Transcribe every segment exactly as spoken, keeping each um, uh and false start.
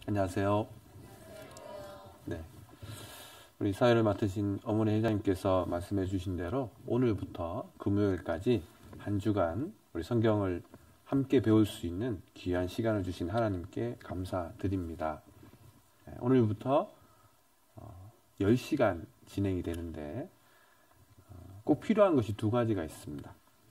안녕하세요. 네, 우리 사회를 맡으신 어머니 회장님께서 말씀해 주신 대로 오늘부터 금요일까지 한 주간 우리 성경을 함께 배울 수 있는 귀한 시간을 주신 하나님께 감사드립니다. 네, 오늘부터 열 시간 진행이 되는데 꼭 필요한 것이 두 가지가 있습니다.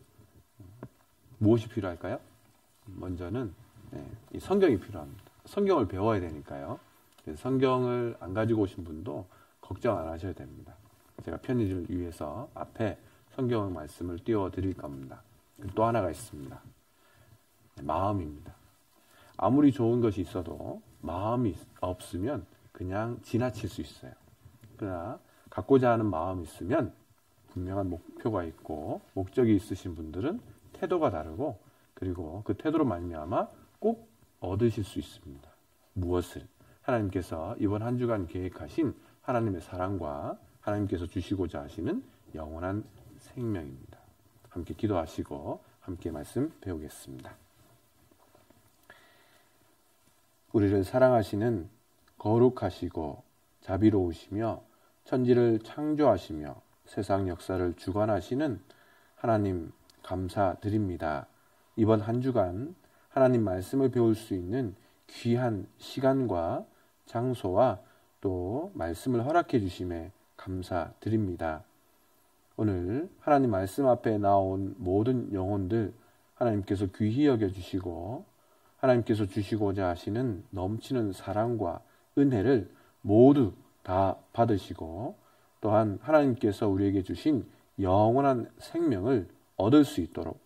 무엇이 필요할까요? 먼저는 네, 이 성경이 필요합니다. 성경을 배워야 되니까요. 성경을 안 가지고 오신 분도 걱정 안 하셔야 됩니다. 제가 편의를 위해서 앞에 성경 말씀을 띄워드릴 겁니다. 또 하나가 있습니다. 마음입니다. 아무리 좋은 것이 있어도 마음이 없으면 그냥 지나칠 수 있어요. 그러나 갖고자 하는 마음이 있으면 분명한 목표가 있고 목적이 있으신 분들은 태도가 다르고 그리고 그 태도로 말미암아 꼭 얻으실 수 있습니다. 무엇을? 하나님께서 이번 한 주간 계획하신 하나님의 사랑과 하나님께서 주시고자 하시는 영원한 생명입니다. 함께 기도하시고 함께 말씀 배우겠습니다. 우리를 사랑하시는 거룩하시고 자비로우시며 천지를 창조하시며 세상 역사를 주관하시는 하나님 감사드립니다. 이번 한 주간 하나님 말씀을 배울 수 있는 귀한 시간과 장소와 또 말씀을 허락해 주심에 감사드립니다. 오늘 하나님 말씀 앞에 나온 모든 영혼들 하나님께서 귀히 여겨주시고 하나님께서 주시고자 하시는 넘치는 사랑과 은혜를 모두 다 받으시고 또한 하나님께서 우리에게 주신 영원한 생명을 얻을 수 있도록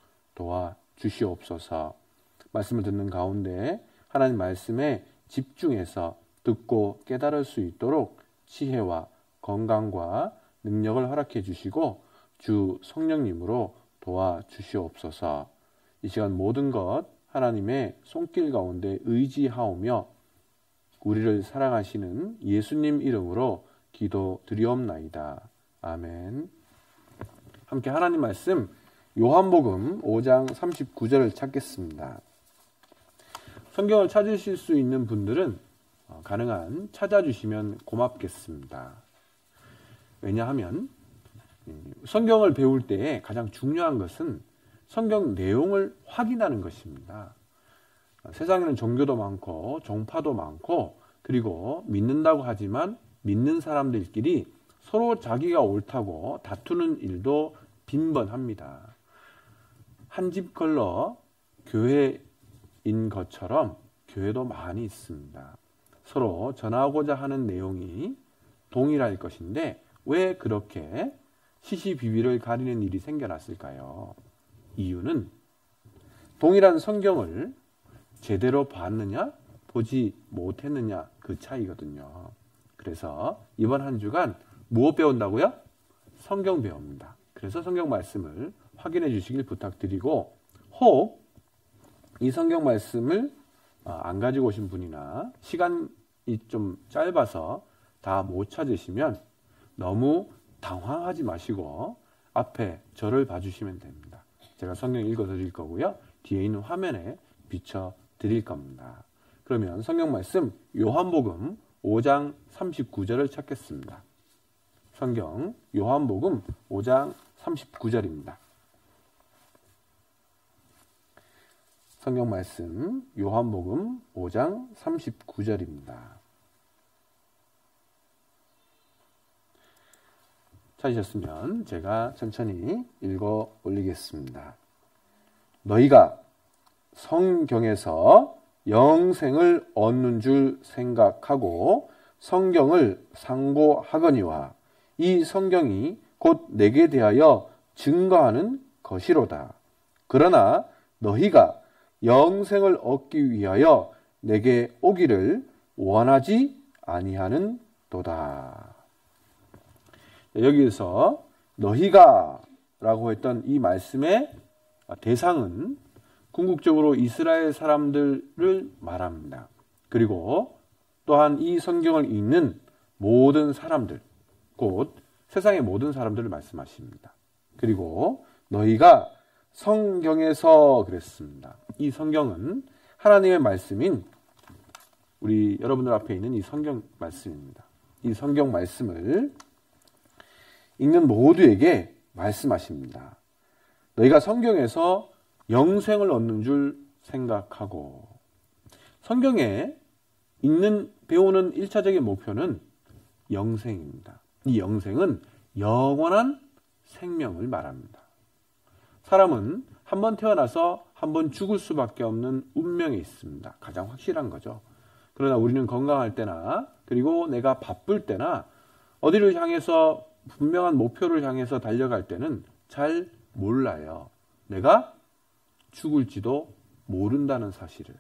도와주시옵소서. 말씀을 듣는 가운데 하나님 말씀에 집중해서 듣고 깨달을 수 있도록 지혜와 건강과 능력을 허락해 주시고 주 성령님으로 도와주시옵소서. 이 시간 모든 것 하나님의 손길 가운데 의지하오며 우리를 사랑하시는 예수님 이름으로 기도드리옵나이다. 아멘. 함께 하나님 말씀 요한복음 오 장 삼십구 절을 찾겠습니다. 성경을 찾으실 수 있는 분들은 가능한 찾아주시면 고맙겠습니다. 왜냐하면 성경을 배울 때에 가장 중요한 것은 성경 내용을 확인하는 것입니다. 세상에는 종교도 많고 종파도 많고 그리고 믿는다고 하지만 믿는 사람들끼리 서로 자기가 옳다고 다투는 일도 빈번합니다. 한 집 걸러 교회인 것처럼 교회도 많이 있습니다. 서로 전하고자 하는 내용이 동일할 것인데 왜 그렇게 시시비비를 가리는 일이 생겨났을까요? 이유는 동일한 성경을 제대로 봤느냐 보지 못했느냐 그 차이거든요. 그래서 이번 한 주간 무엇 배운다고요? 성경 배웁니다. 그래서 성경 말씀을 확인해 주시길 부탁드리고 혹 이 성경 말씀을 안 가지고 오신 분이나 시간이 좀 짧아서 다 못 찾으시면 너무 당황하지 마시고 앞에 저를 봐주시면 됩니다. 제가 성경 읽어 드릴 거고요. 뒤에 있는 화면에 비춰 드릴 겁니다. 그러면 성경 말씀 요한복음 오 장 삼십구 절을 찾겠습니다. 성경 요한복음 오 장 삼십구 절입니다. 성경 말씀 요한복음 오 장 삼십구 절입니다. 찾으셨으면 제가 천천히 읽어 올리겠습니다. 너희가 성경에서 영생을 얻는 줄 생각하고 성경을 상고하거니와 이 성경이 곧 내게 대하여 증거하는 것이로다. 그러나 너희가 영생을 얻기 위하여 내게 오기를 원하지 아니하는 도다. 여기에서 너희가 라고 했던 이 말씀의 대상은 궁극적으로 이스라엘 사람들을 말합니다. 그리고 또한 이 성경을 읽는 모든 사람들, 곧 세상의 모든 사람들을 말씀하십니다. 그리고 너희가 성경에서 그랬습니다. 이 성경은 하나님의 말씀인 우리 여러분들 앞에 있는 이 성경 말씀입니다. 이 성경 말씀을 읽는 모두에게 말씀하십니다. 너희가 성경에서 영생을 얻는 줄 생각하고, 성경에 읽는 배우는 일차적인 목표는 영생입니다. 이 영생은 영원한 생명을 말합니다. 사람은 한 번 태어나서 한 번 죽을 수밖에 없는 운명에 있습니다. 가장 확실한 거죠. 그러나 우리는 건강할 때나 그리고 내가 바쁠 때나 어디를 향해서 분명한 목표를 향해서 달려갈 때는 잘 몰라요. 내가 죽을지도 모른다는 사실을.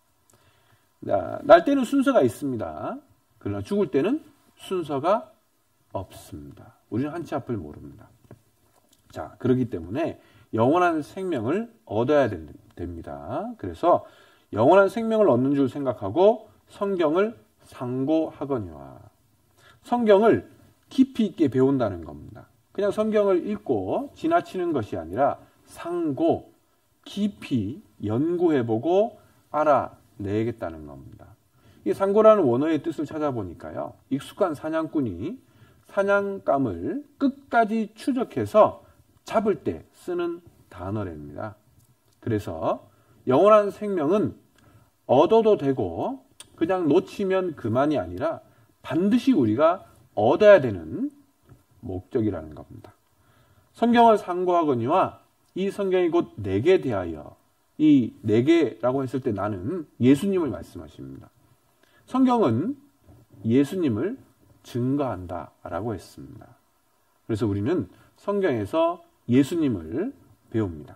날 때는 순서가 있습니다. 그러나 죽을 때는 순서가 없습니다. 우리는 한치 앞을 모릅니다. 자, 그렇기 때문에 영원한 생명을 얻어야 됩니다. 그래서 영원한 생명을 얻는 줄 생각하고 성경을 상고하거니와, 성경을 깊이 있게 배운다는 겁니다. 그냥 성경을 읽고 지나치는 것이 아니라 상고, 깊이 연구해보고 알아내겠다는 겁니다. 이 상고라는 원어의 뜻을 찾아보니까요, 익숙한 사냥꾼이 사냥감을 끝까지 추적해서 잡을 때 쓰는 단어랍니다. 그래서 영원한 생명은 얻어도 되고 그냥 놓치면 그만이 아니라 반드시 우리가 얻어야 되는 목적이라는 겁니다. 성경을 상고하거니와, 이 성경이 곧 내게 대하여, 이 내게라고 했을 때 나는 예수님을 말씀하십니다. 성경은 예수님을 증거한다라고 했습니다. 그래서 우리는 성경에서 예수님을 배웁니다.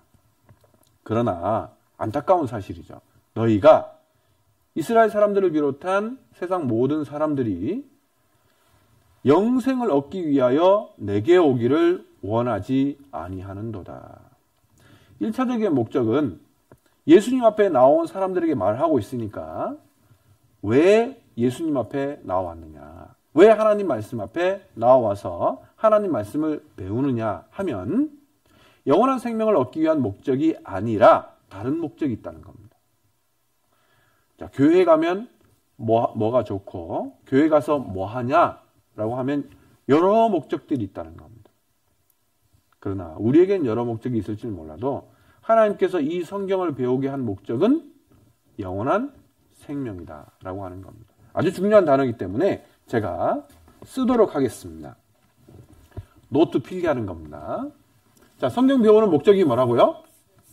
그러나 안타까운 사실이죠. 너희가, 이스라엘 사람들을 비롯한 세상 모든 사람들이 영생을 얻기 위하여 내게 오기를 원하지 아니하는도다. 일차적인 목적은 예수님 앞에 나온 사람들에게 말하고 있으니까 왜 예수님 앞에 나왔느냐, 왜 하나님 말씀 앞에 나와서 하나님 말씀을 배우느냐 하면 영원한 생명을 얻기 위한 목적이 아니라 다른 목적이 있다는 겁니다. 자, 교회 가면 뭐, 뭐가 좋고 교회 가서 뭐 하냐라고 하면 여러 목적들이 있다는 겁니다. 그러나 우리에겐 여러 목적이 있을지 몰라도 하나님께서 이 성경을 배우게 한 목적은 영원한 생명이다라고 하는 겁니다. 아주 중요한 단어이기 때문에 제가 쓰도록 하겠습니다. 노트 필기하는 겁니다. 자, 성경 배우는 목적이 뭐라고요?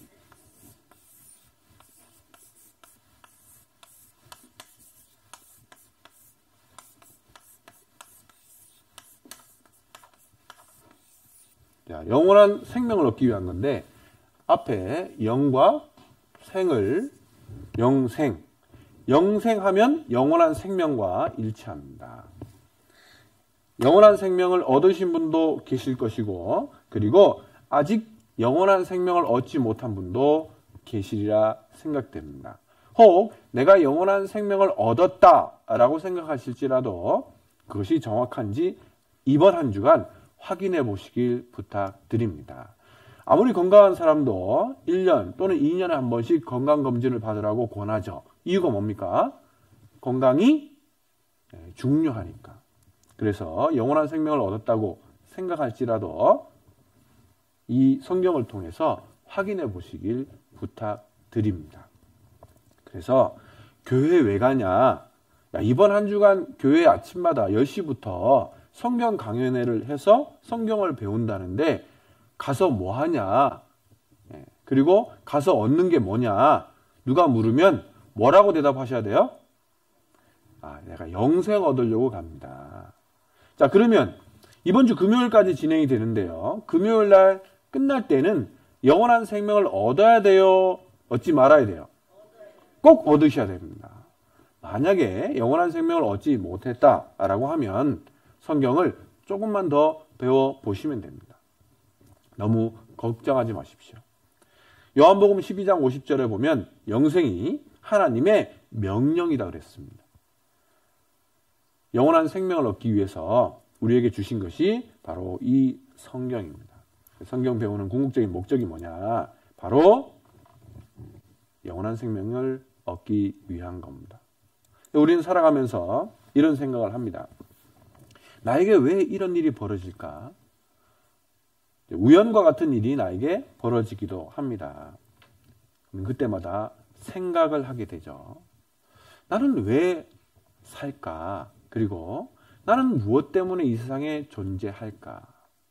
자, 영원한 생명을 얻기 위한 건데, 앞에 영과 생을, 영생, 영생하면 영원한 생명과 일치합니다. 영원한 생명을 얻으신 분도 계실 것이고, 그리고 아직 영원한 생명을 얻지 못한 분도 계시리라 생각됩니다. 혹 내가 영원한 생명을 얻었다라고 생각하실지라도 그것이 정확한지 이번 한 주간 확인해 보시길 부탁드립니다. 아무리 건강한 사람도 일 년 또는 이 년에 한 번씩 건강검진을 받으라고 권하죠. 이유가 뭡니까? 건강이 중요하니까. 그래서 영원한 생명을 얻었다고 생각할지라도 이 성경을 통해서 확인해 보시길 부탁드립니다. 그래서 교회 왜 가냐? 야, 이번 한 주간 교회 아침마다 열 시부터 성경 강연회를 해서 성경을 배운다는데 가서 뭐 하냐? 그리고 가서 얻는 게 뭐냐? 누가 물으면 뭐라고 대답하셔야 돼요? 아, 내가 영생 얻으려고 갑니다. 자, 그러면 이번 주 금요일까지 진행이 되는데요. 금요일 날 끝날 때는 영원한 생명을 얻어야 돼요? 얻지 말아야 돼요? 꼭 얻으셔야 됩니다. 만약에 영원한 생명을 얻지 못했다라고 하면 성경을 조금만 더 배워보시면 됩니다. 너무 걱정하지 마십시오. 요한복음 십이 장 오십 절에 보면 영생이 하나님의 명령이다 그랬습니다. 영원한 생명을 얻기 위해서 우리에게 주신 것이 바로 이 성경입니다. 성경 배우는 궁극적인 목적이 뭐냐? 바로 영원한 생명을 얻기 위한 겁니다. 우리는 살아가면서 이런 생각을 합니다. 나에게 왜 이런 일이 벌어질까? 우연과 같은 일이 나에게 벌어지기도 합니다. 그때마다 생각을 하게 되죠. 나는 왜 살까? 그리고 나는 무엇 때문에 이 세상에 존재할까?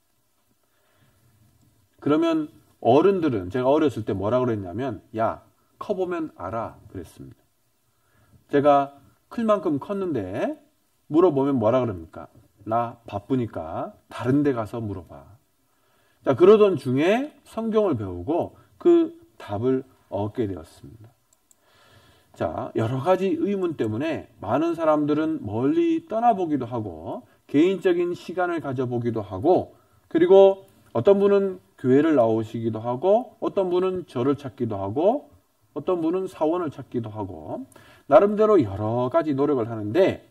그러면 어른들은, 제가 어렸을 때 뭐라 그랬냐면, 야, 커보면 알아. 그랬습니다. 제가 클 만큼 컸는데 물어보면 뭐라 그럽니까? 나 바쁘니까 다른 데 가서 물어봐. 자, 그러던 중에 성경을 배우고 그 답을 얻게 되었습니다. 자, 여러 가지 의문 때문에 많은 사람들은 멀리 떠나보기도 하고 개인적인 시간을 가져보기도 하고, 그리고 어떤 분은 교회를 나오시기도 하고, 어떤 분은 절을 찾기도 하고, 어떤 분은 사원을 찾기도 하고, 나름대로 여러 가지 노력을 하는데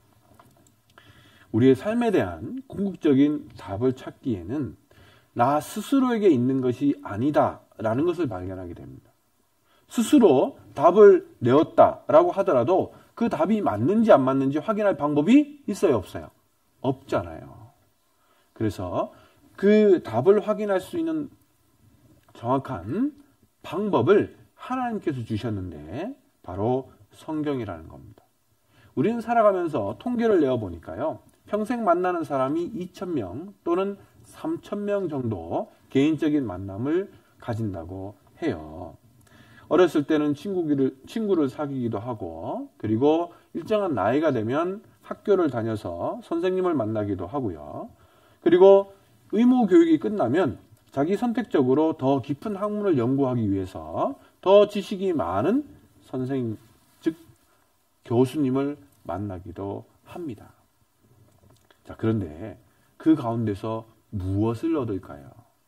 우리의 삶에 대한 궁극적인 답을 찾기에는 나 스스로에게 있는 것이 아니다 라는 것을 발견하게 됩니다. 스스로 답을 내었다라고 하더라도 그 답이 맞는지 안 맞는지 확인할 방법이 있어요, 없어요? 없잖아요. 그래서 그 답을 확인할 수 있는 정확한 방법을 하나님께서 주셨는데 바로 성경이라는 겁니다. 우리는 살아가면서 통계를 내어보니까요, 평생 만나는 사람이 이천 명 또는 삼천 명 정도 개인적인 만남을 가진다고 해요. 어렸을 때는 친구를, 친구를 사귀기도 하고, 그리고 일정한 나이가 되면 학교를 다녀서 선생님을 만나기도 하고요. 그리고 의무 교육이 끝나면 자기 선택적으로 더 깊은 학문을 연구하기 위해서 더 지식이 많은 선생님, 즉 교수님을 만나기도 합니다. 자, 그런데 그 가운데서 무엇을 얻을까요?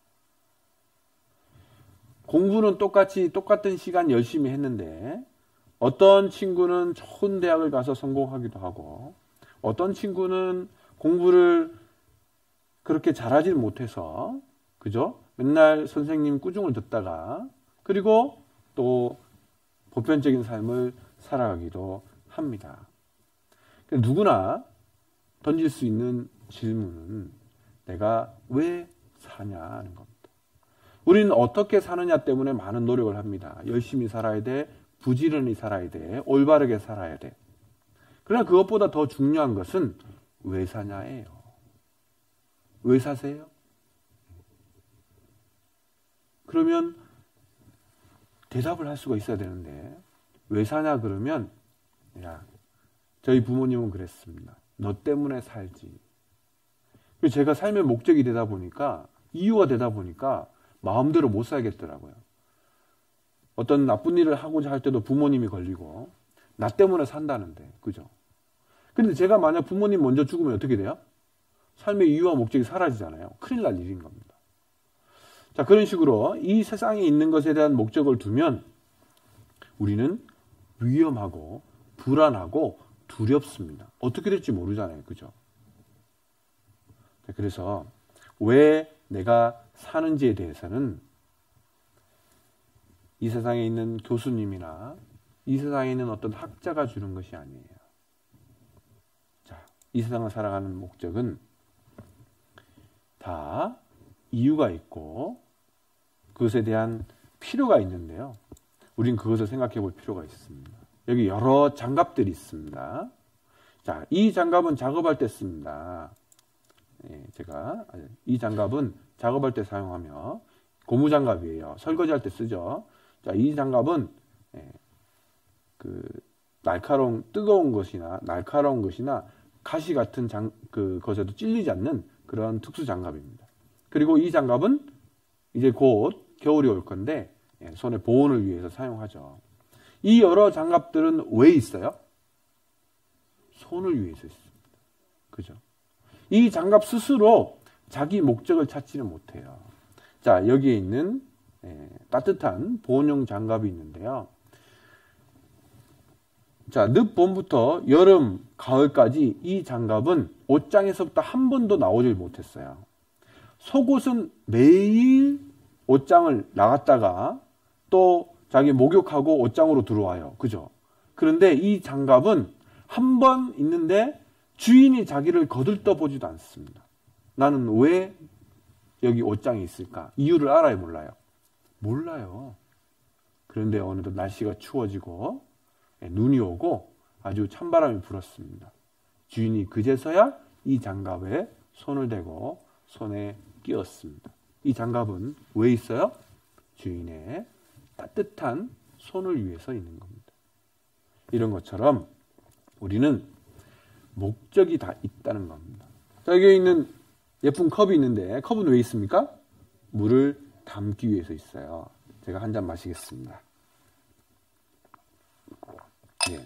공부는 똑같이 똑같은 시간 열심히 했는데 어떤 친구는 좋은 대학을 가서 성공하기도 하고, 어떤 친구는 공부를 그렇게 잘하지 못해서 그죠? 맨날 선생님 꾸중을 듣다가, 그리고 또 보편적인 삶을 살아가기도 합니다. 누구나 던질 수 있는 질문은 내가 왜 사냐는 겁니다. 우리는 어떻게 사느냐 때문에 많은 노력을 합니다. 열심히 살아야 돼, 부지런히 살아야 돼, 올바르게 살아야 돼. 그러나 그것보다 더 중요한 것은 왜 사냐예요. 왜 사세요? 그러면 대답을 할 수가 있어야 되는데, 왜 사냐 그러면, 야, 저희 부모님은 그랬습니다. 너 때문에 살지. 제가 삶의 목적이 되다 보니까, 이유가 되다 보니까 마음대로 못 살겠더라고요. 어떤 나쁜 일을 하고자 할 때도 부모님이 걸리고, 나 때문에 산다는데, 그죠? 근데 제가 만약 부모님 먼저 죽으면 어떻게 돼요? 삶의 이유와 목적이 사라지잖아요. 큰일 날 일인 겁니다. 자, 그런 식으로 이 세상에 있는 것에 대한 목적을 두면 우리는 위험하고 불안하고 두렵습니다. 어떻게 될지 모르잖아요. 그죠? 그래서 왜 내가 사는지에 대해서는 이 세상에 있는 교수님이나 이 세상에 있는 어떤 학자가 주는 것이 아니에요. 자, 이 세상을 살아가는 목적은 다 이유가 있고 그것에 대한 필요가 있는데요. 우린 그것을 생각해 볼 필요가 있습니다. 여기 여러 장갑들이 있습니다. 자, 이 장갑은 작업할 때 씁니다. 예, 제가 이 장갑은 작업할 때 사용하며 고무장갑이에요. 설거지할 때 쓰죠. 자, 이 장갑은 예, 그 날카로운 뜨거운 것이나 날카로운 것이나 가시 같은 장, 그 것에도 찔리지 않는 그런 특수 장갑입니다. 그리고 이 장갑은 이제 곧 겨울이 올 건데 예, 손의 보온을 위해서 사용하죠. 이 여러 장갑들은 왜 있어요? 손을 위해서 있습니다. 그죠? 이 장갑 스스로 자기 목적을 찾지는 못해요. 자, 여기에 있는 예, 따뜻한 보온용 장갑이 있는데요. 자, 늦봄부터 여름, 가을까지 이 장갑은 옷장에서부터 한 번도 나오질 못했어요. 속옷은 매일 옷장을 나갔다가 또 자기 목욕하고 옷장으로 들어와요. 그죠? 그런데 이 장갑은 한 번 있는데 주인이 자기를 거들떠 보지도 않습니다. 나는 왜 여기 옷장에 있을까? 이유를 알아요, 몰라요? 몰라요. 그런데 어느덧 날씨가 추워지고 눈이 오고 아주 찬바람이 불었습니다. 주인이 그제서야 이 장갑에 손을 대고 손에 끼웠습니다. 이 장갑은 왜 있어요? 주인의 따뜻한 손을 위해서 있는 겁니다. 이런 것처럼 우리는 목적이 다 있다는 겁니다. 자, 여기 있는 예쁜 컵이 있는데 컵은 왜 있습니까? 물을 담기 위해서 있어요. 제가 한 잔 마시겠습니다. 예.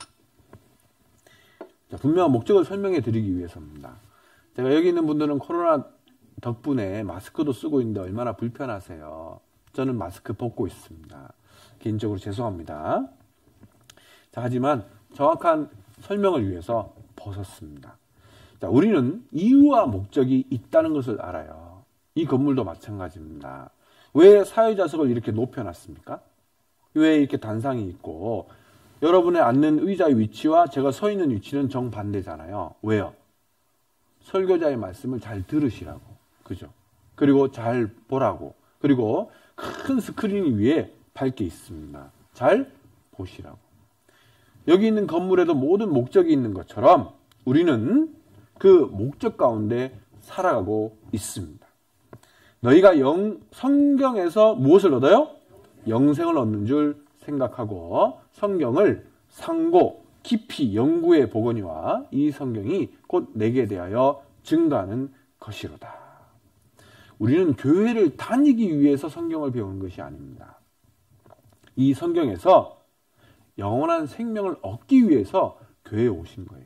자, 분명한 목적을 설명해 드리기 위해서입니다. 제가 여기 있는 분들은 코로나 덕분에 마스크도 쓰고 있는데 얼마나 불편하세요. 저는 마스크 벗고 있습니다. 개인적으로 죄송합니다. 자, 하지만 정확한 설명을 위해서 벗었습니다. 자, 우리는 이유와 목적이 있다는 것을 알아요. 이 건물도 마찬가지입니다. 왜 사회좌석을 이렇게 높여놨습니까? 왜 이렇게 단상이 있고 여러분의 앉는 의자의 위치와 제가 서 있는 위치는 정반대잖아요. 왜요? 설교자의 말씀을 잘 들으시라고. 그죠? 그리고 잘 보라고. 그리고 큰 스크린 위에 밝게 있습니다. 잘 보시라고. 여기 있는 건물에도 모든 목적이 있는 것처럼 우리는 그 목적 가운데 살아가고 있습니다. 너희가 영, 성경에서 무엇을 얻어요? 영생을 얻는 줄 생각하고 성경을 상고 깊이 연구해 보거니와 이 성경이 곧 내게 대하여 증거하는 것이로다. 우리는 교회를 다니기 위해서 성경을 배우는 것이 아닙니다. 이 성경에서 영원한 생명을 얻기 위해서 교회에 오신 거예요.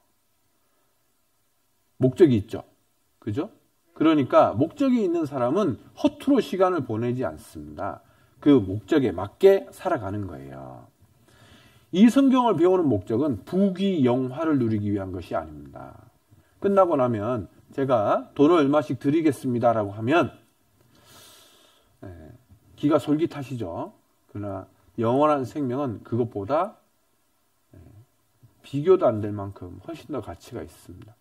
목적이 있죠. 그죠? 그러니까 목적이 있는 사람은 허투루 시간을 보내지 않습니다. 그 목적에 맞게 살아가는 거예요. 이 성경을 배우는 목적은 부귀영화를 누리기 위한 것이 아닙니다. 끝나고 나면 제가 돈을 얼마씩 드리겠습니다라고 하면 기가 솔깃하시죠. 그러나 영원한 생명은 그것보다 비교도 안 될 만큼 훨씬 더 가치가 있습니다.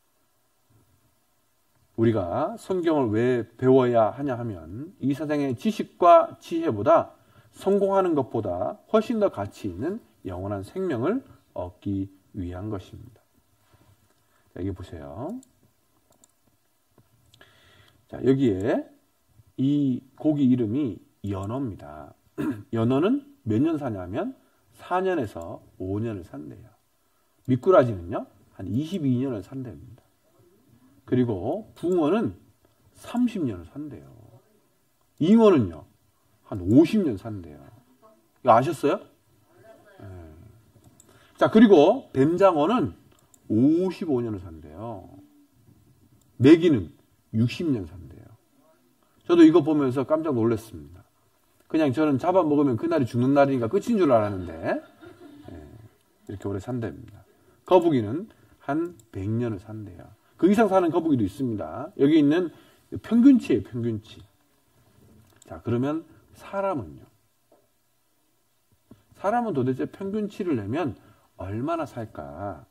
우리가 성경을 왜 배워야 하냐 하면 이 세상의 지식과 지혜보다 성공하는 것보다 훨씬 더 가치 있는 영원한 생명을 얻기 위한 것입니다. 자, 여기 보세요. 자, 여기에 이 고기 이름이 연어입니다. 연어는 몇 년 사냐면 사 년에서 오 년을 산대요. 미꾸라지는요 한 이십이 년을 산답니다. 그리고 붕어는 삼십 년을 산대요. 잉어는요 한 오십 년 산대요. 이거 아셨어요? 네. 자, 그리고 뱀장어는 오십오 년을 산대요. 메기는 육십 년 산대요. 저도 이거 보면서 깜짝 놀랐습니다. 그냥 저는 잡아먹으면 그날이 죽는 날이니까 끝인 줄 알았는데 네, 이렇게 오래 산답니다. 거북이는 한 백 년을 산대요. 그 이상 사는 거북이도 있습니다. 여기 있는 평균치예요, 평균치. 자, 그러면 사람은요? 사람은 도대체 평균치를 내면 얼마나 살까?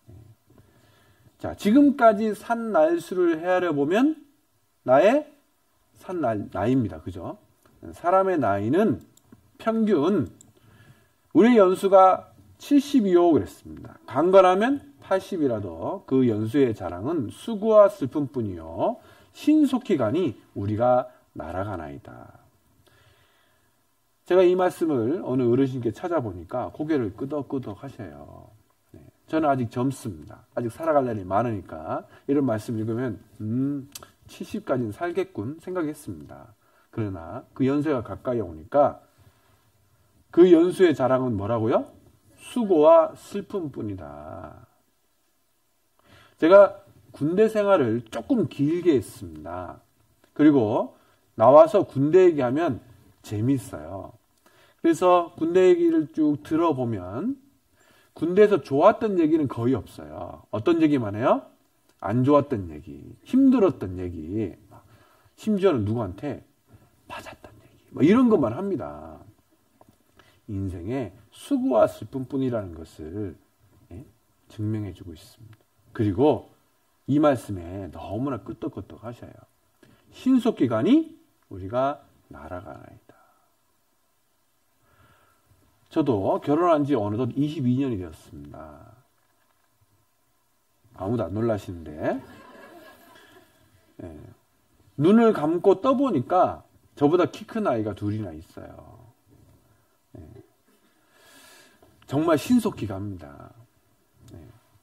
자, 지금까지 산 날수를 헤아려 보면 나의 산 날, 나이입니다. 그죠? 사람의 나이는 평균 우리의 연수가 칠십이요 그랬습니다. 강건하면 팔십이라도 그 연수의 자랑은 수고와 슬픔뿐이요 신속히 가니 우리가 날아가나이다. 제가 이 말씀을 어느 어르신께 찾아보니까 고개를 끄덕끄덕 하셔요. 네, 저는 아직 젊습니다. 아직 살아갈 날이 많으니까 이런 말씀 읽으면 음 칠십까지는 살겠군 생각했습니다. 그러나 그 연세가 가까이 오니까 그 연수의 자랑은 뭐라고요? 수고와 슬픔뿐이다. 제가 군대 생활을 조금 길게 했습니다. 그리고 나와서 군대 얘기하면 재밌어요. 그래서 군대 얘기를 쭉 들어보면 군대에서 좋았던 얘기는 거의 없어요. 어떤 얘기만 해요? 안 좋았던 얘기, 힘들었던 얘기, 심지어는 누구한테 맞았던 얘기, 뭐 이런 것만 합니다. 인생에 수고와 슬픔뿐이라는 것을 증명해주고 있습니다. 그리고 이 말씀에 너무나 끄떡끄떡 하셔요. 신속기간이 우리가 날아가나이다. 저도 결혼한 지 어느덧 이십이 년이 되었습니다. 아무도 안 놀라시는데 네. 눈을 감고 떠보니까 저보다 키 큰 아이가 둘이나 있어요. 네. 정말 신속기갑니다. 네.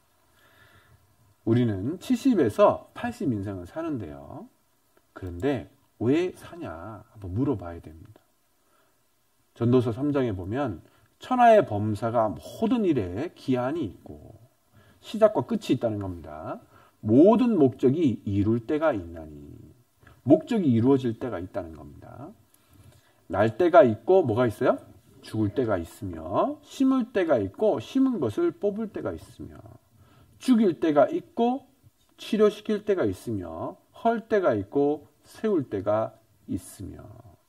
우리는 칠십에서 팔십 인생을 사는데요. 그런데 왜 사냐 한번 물어봐야 됩니다. 전도서 삼 장에 보면 천하의 범사가 모든 일에 기한이 있고 시작과 끝이 있다는 겁니다. 모든 목적이 이룰 때가 있나니 목적이 이루어질 때가 있다는 겁니다. 날 때가 있고 뭐가 있어요? 죽을 때가 있으며 심을 때가 있고 심은 것을 뽑을 때가 있으며 죽일 때가 있고 치료시킬 때가 있으며 헐 때가 있고 세울 때가 있으며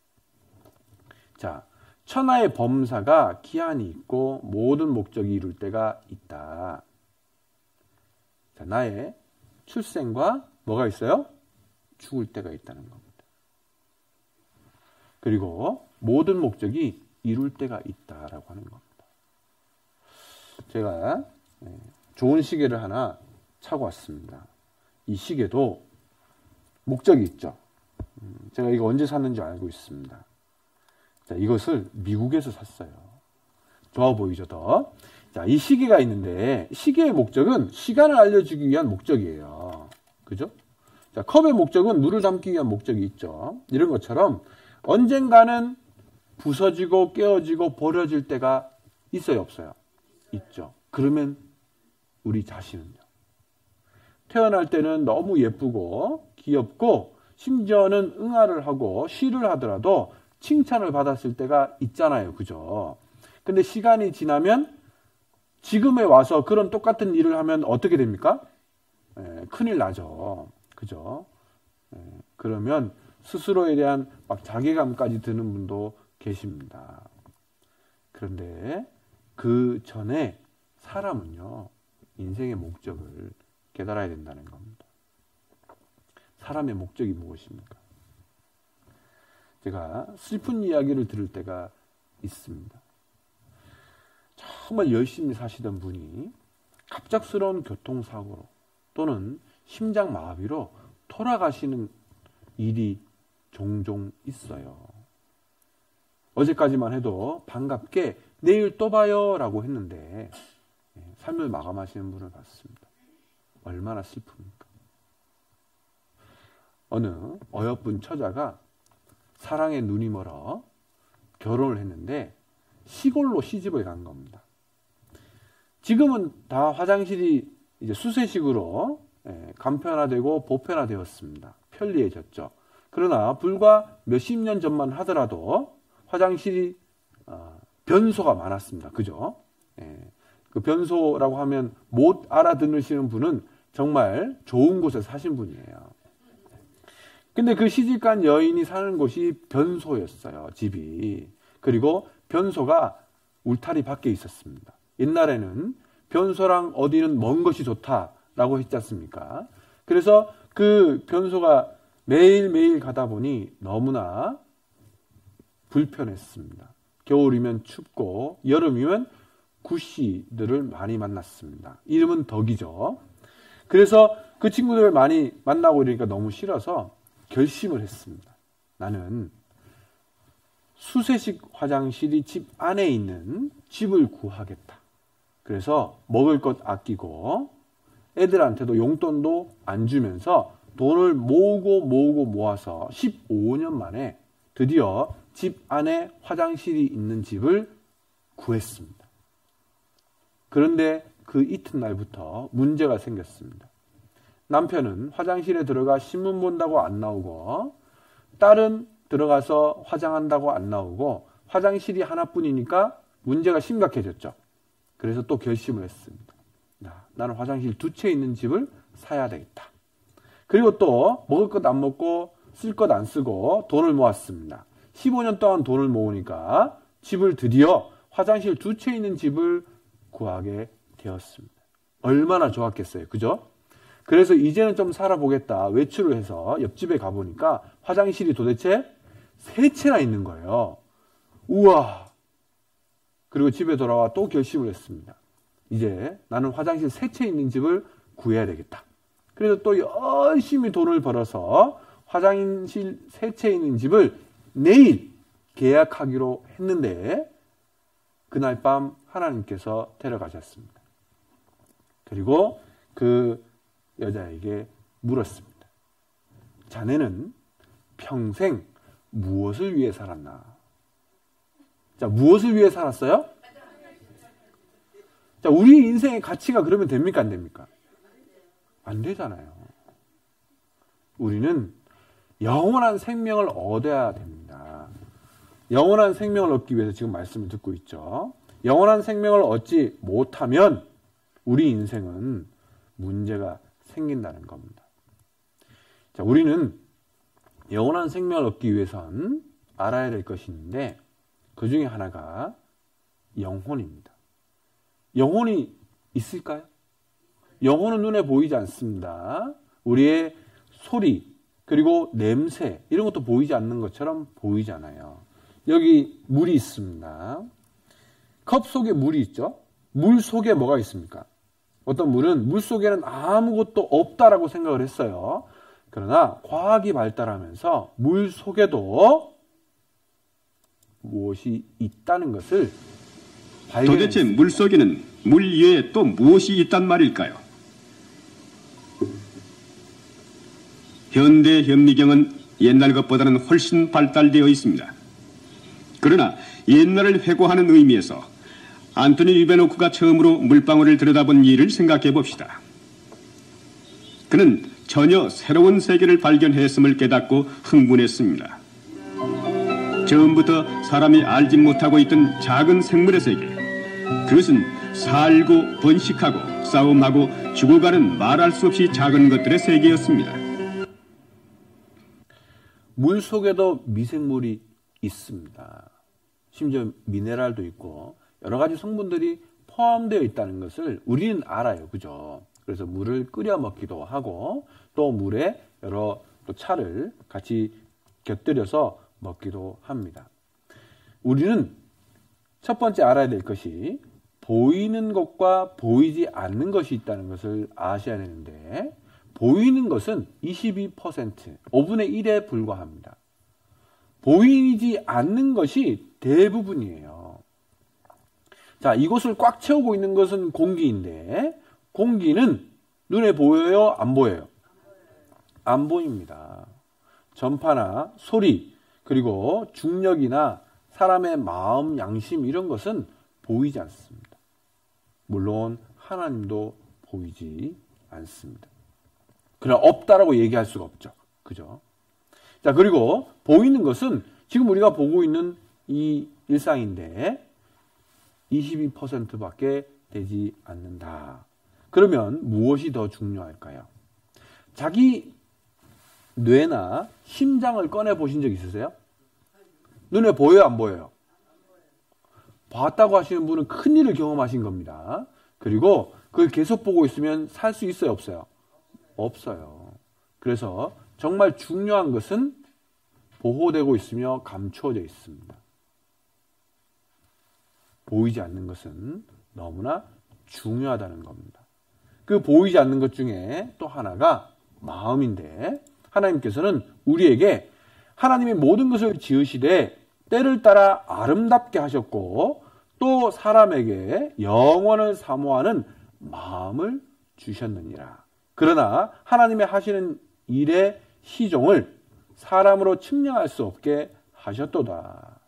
자 천하의 범사가 기한이 있고 모든 목적이 이룰 때가 있다. 자, 나의 출생과 뭐가 있어요? 죽을 때가 있다는 겁니다. 그리고 모든 목적이 이룰 때가 있다라고 하는 겁니다. 제가 좋은 시계를 하나 차고 왔습니다. 이 시계도 목적이 있죠. 제가 이거 언제 샀는지 알고 있습니다. 자, 이것을 미국에서 샀어요. 좋아 보이죠, 더? 자, 이 시계가 있는데 시계의 목적은 시간을 알려주기 위한 목적이에요. 그죠? 자, 컵의 목적은 물을 담기 위한 목적이 있죠. 이런 것처럼 언젠가는 부서지고 깨어지고 버려질 때가 있어요, 없어요? 있죠. 그러면 우리 자신은요. 태어날 때는 너무 예쁘고 귀엽고 심지어는 응아를 하고 시를 하더라도 칭찬을 받았을 때가 있잖아요. 그죠? 근데 시간이 지나면 지금에 와서 그런 똑같은 일을 하면 어떻게 됩니까? 에, 큰일 나죠. 그죠? 에, 그러면 스스로에 대한 막 자괴감까지 드는 분도 계십니다. 그런데 그 전에 사람은요, 인생의 목적을 깨달아야 된다는 겁니다. 사람의 목적이 무엇입니까? 제가 슬픈 이야기를 들을 때가 있습니다. 정말 열심히 사시던 분이 갑작스러운 교통사고로 또는 심장마비로 돌아가시는 일이 종종 있어요. 어제까지만 해도 반갑게 내일 또 봐요 라고 했는데 삶을 마감하시는 분을 봤습니다. 얼마나 슬픕니까? 어느 어여쁜 처자가 사랑에 눈이 멀어 결혼을 했는데 시골로 시집을 간 겁니다. 지금은 다 화장실이 이제 수세식으로 간편화되고 보편화되었습니다. 편리해졌죠. 그러나 불과 몇십 년 전만 하더라도 화장실이 변소가 많았습니다. 그죠? 그 변소라고 하면 못 알아들으시는 분은 정말 좋은 곳에 사신 분이에요. 근데 그 시집간 여인이 사는 곳이 변소였어요. 집이. 그리고 변소가 울타리 밖에 있었습니다. 옛날에는 변소랑 어디는 먼 것이 좋다라고 했지 않습니까? 그래서 그 변소가 매일매일 가다 보니 너무나 불편했습니다. 겨울이면 춥고 여름이면 구씨들을 많이 만났습니다. 이름은 덕이죠. 그래서 그 친구들을 많이 만나고 이러니까 너무 싫어서 결심을 했습니다. 나는 수세식 화장실이 집 안에 있는 집을 구하겠다. 그래서 먹을 것 아끼고 애들한테도 용돈도 안 주면서 돈을 모으고 모으고 모아서 십오 년 만에 드디어 집 안에 화장실이 있는 집을 구했습니다. 그런데 그 이튿날부터 문제가 생겼습니다. 남편은 화장실에 들어가 신문 본다고 안 나오고 딸은 들어가서 화장한다고 안 나오고 화장실이 하나뿐이니까 문제가 심각해졌죠. 그래서 또 결심을 했습니다. 나는 화장실 두 채 있는 집을 사야 되겠다. 그리고 또 먹을 것 안 먹고 쓸 것 안 쓰고 돈을 모았습니다. 십오 년 동안 돈을 모으니까 집을 드디어 화장실 두 채 있는 집을 구하게 되었습니다. 얼마나 좋았겠어요. 그죠? 그래서 이제는 좀 살아보겠다. 외출을 해서 옆집에 가보니까 화장실이 도대체 세 채나 있는 거예요. 우와! 그리고 집에 돌아와 또 결심을 했습니다. 이제 나는 화장실 세 채 있는 집을 구해야 되겠다. 그래서 또 열심히 돈을 벌어서 화장실 세 채 있는 집을 내일 계약하기로 했는데 그날 밤 하나님께서 데려가셨습니다. 그리고 그 여자에게 물었습니다. 자네는 평생 무엇을 위해 살았나? 자, 무엇을 위해 살았어요? 자, 우리 인생의 가치가 그러면 됩니까? 안 됩니까? 안 되잖아요. 우리는 영원한 생명을 얻어야 됩니다. 영원한 생명을 얻기 위해서 지금 말씀을 듣고 있죠. 영원한 생명을 얻지 못하면 우리 인생은 문제가 생긴다는 겁니다. 자, 우리는 영원한 생명을 얻기 위해선 알아야 될 것이 있는데 그 중에 하나가 영혼입니다. 영혼이 있을까요? 영혼은 눈에 보이지 않습니다. 우리의 소리 그리고 냄새 이런 것도 보이지 않는 것처럼 보이잖아요. 여기 물이 있습니다. 컵 속에 물이 있죠. 물 속에 뭐가 있습니까? 어떤 물은 물 속에는 아무것도 없다라고 생각을 했어요. 그러나 과학이 발달하면서 물 속에도 무엇이 있다는 것을 발견했습니다. 도대체 물 속에는 물 이외에 또 무엇이 있단 말일까요? 현대 현미경은 옛날 것보다는 훨씬 발달되어 있습니다. 그러나 옛날을 회고하는 의미에서 안토니 유베노크가 처음으로 물방울을 들여다본 일을 생각해 봅시다. 그는 전혀 새로운 세계를 발견했음을 깨닫고 흥분했습니다. 처음부터 사람이 알지 못하고 있던 작은 생물의 세계, 그것은 살고 번식하고 싸움하고 죽어가는 말할 수 없이 작은 것들의 세계였습니다. 물 속에도 미생물이 있습니다. 심지어 미네랄도 있고 여러 가지 성분들이 포함되어 있다는 것을 우리는 알아요. 그죠? 그래서 물을 끓여 먹기도 하고 또 물에 여러 또 차를 같이 곁들여서 먹기도 합니다. 우리는 첫 번째 알아야 될 것이 보이는 것과 보이지 않는 것이 있다는 것을 아셔야 되는데 보이는 것은 이십이 퍼센트, 오분의 일에 불과합니다. 보이지 않는 것이 대부분이에요. 자, 이곳을 꽉 채우고 있는 것은 공기인데 공기는 눈에 보여요? 안 보여요? 안 보입니다. 전파나 소리, 그리고 중력이나 사람의 마음, 양심 이런 것은 보이지 않습니다. 물론 하나님도 보이지 않습니다. 그러나 없다라고 얘기할 수가 없죠. 그죠? 자, 그리고 보이는 것은 지금 우리가 보고 있는 이 일상인데 이십이 퍼센트밖에 되지 않는다. 그러면 무엇이 더 중요할까요? 자기 뇌나 심장을 꺼내 보신 적 있으세요? 눈에 보여요, 안 보여요? 봤다고 하시는 분은 큰일을 경험하신 겁니다. 그리고 그걸 계속 보고 있으면 살 수 있어요, 없어요? 없어요. 그래서 정말 중요한 것은 보호되고 있으며 감추어져 있습니다. 보이지 않는 것은 너무나 중요하다는 겁니다. 그 보이지 않는 것 중에 또 하나가 마음인데 하나님께서는 우리에게 하나님이 모든 것을 지으시되 때를 따라 아름답게 하셨고 또 사람에게 영원을 사모하는 마음을 주셨느니라. 그러나 하나님의 하시는 일의 시종을 사람으로 측량할 수 없게 하셨도다.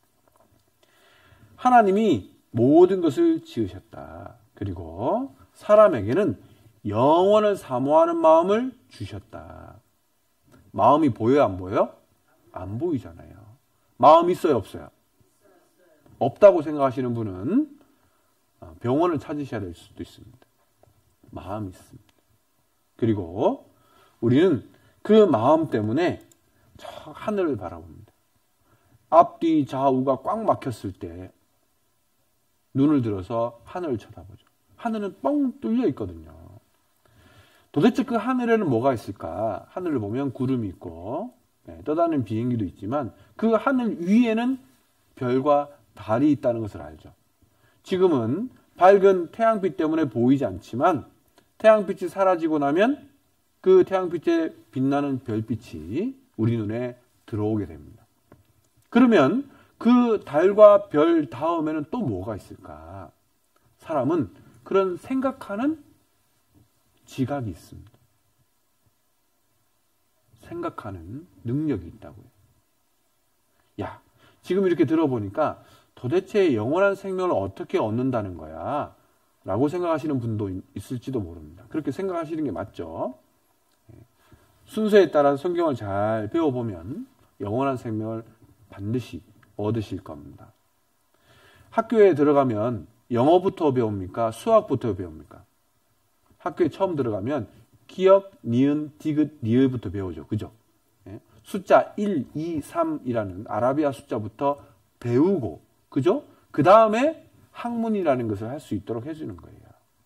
하나님이 모든 것을 지으셨다. 그리고 사람에게는 영원을 사모하는 마음을 주셨다. 마음이 보여요, 안 보여요? 안 보이잖아요. 마음 있어요, 없어요? 없다고 생각하시는 분은 병원을 찾으셔야 될 수도 있습니다. 마음이 있습니다. 그리고 우리는 그 마음 때문에 저 하늘을 바라봅니다. 앞뒤 좌우가 꽉 막혔을 때 눈을 들어서 하늘을 쳐다보죠. 하늘은 뻥 뚫려 있거든요. 도대체 그 하늘에는 뭐가 있을까? 하늘을 보면 구름이 있고 네, 떠다니는 비행기도 있지만 그 하늘 위에는 별과 달이 있다는 것을 알죠. 지금은 밝은 태양빛 때문에 보이지 않지만 태양빛이 사라지고 나면 그 태양빛에 빛나는 별빛이 우리 눈에 들어오게 됩니다. 그러면 그 달과 별 다음에는 또 뭐가 있을까? 사람은 그런 생각하는 지각이 있습니다. 생각하는 능력이 있다고요. 야, 지금 이렇게 들어보니까 도대체 영원한 생명을 어떻게 얻는다는 거야? 라고 생각하시는 분도 있을지도 모릅니다. 그렇게 생각하시는 게 맞죠? 순서에 따라 성경을 잘 배워보면 영원한 생명을 반드시 얻으실 겁니다. 학교에 들어가면 영어부터 배웁니까? 수학부터 배웁니까? 학교에 처음 들어가면 기역, 니은, 디귿, 리을부터 배우죠. 그죠? 예? 숫자 일, 이, 삼이라는 아라비아 숫자부터 배우고, 그죠? 그 다음에 학문이라는 것을 할 수 있도록 해주는 거예요.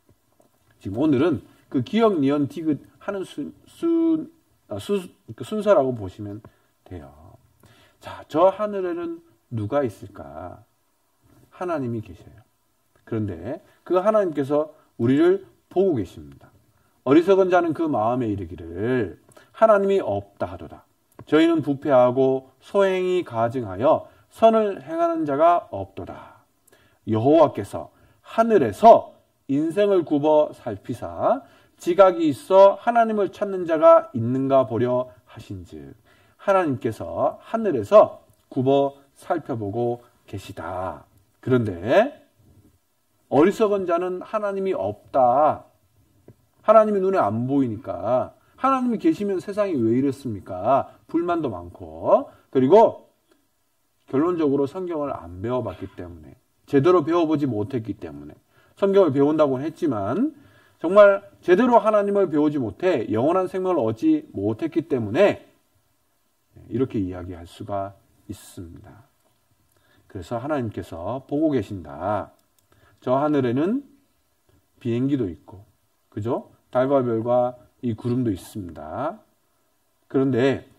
지금 오늘은 그 기역, 니은, 디귿 하는 수, 수, 수, 순서라고 보시면 돼요. 자, 저 하늘에는 누가 있을까? 하나님이 계셔요. 그런데 그 하나님께서 우리를 보고 계십니다. 어리석은 자는 그 마음에 이르기를 하나님이 없다 하도다. 저희는 부패하고 소행이 가증하여 선을 행하는 자가 없도다. 여호와께서 하늘에서 인생을 굽어 살피사 지각이 있어 하나님을 찾는 자가 있는가 보려 하신즉 하나님께서 하늘에서 굽어 살펴보고 계시다. 그런데 어리석은 자는 하나님이 없다. 하나님이 눈에 안 보이니까 하나님이 계시면 세상이 왜 이렇습니까? 불만도 많고 그리고 결론적으로 성경을 안 배워봤기 때문에 제대로 배워보지 못했기 때문에 성경을 배운다고는 했지만 정말 제대로 하나님을 배우지 못해 영원한 생명을 얻지 못했기 때문에 이렇게 이야기할 수가 있습니다. 그래서 하나님께서 보고 계신다. 저 하늘에는 비행기도 있고 그죠? 달과 별과 이 구름도 있습니다. 그런데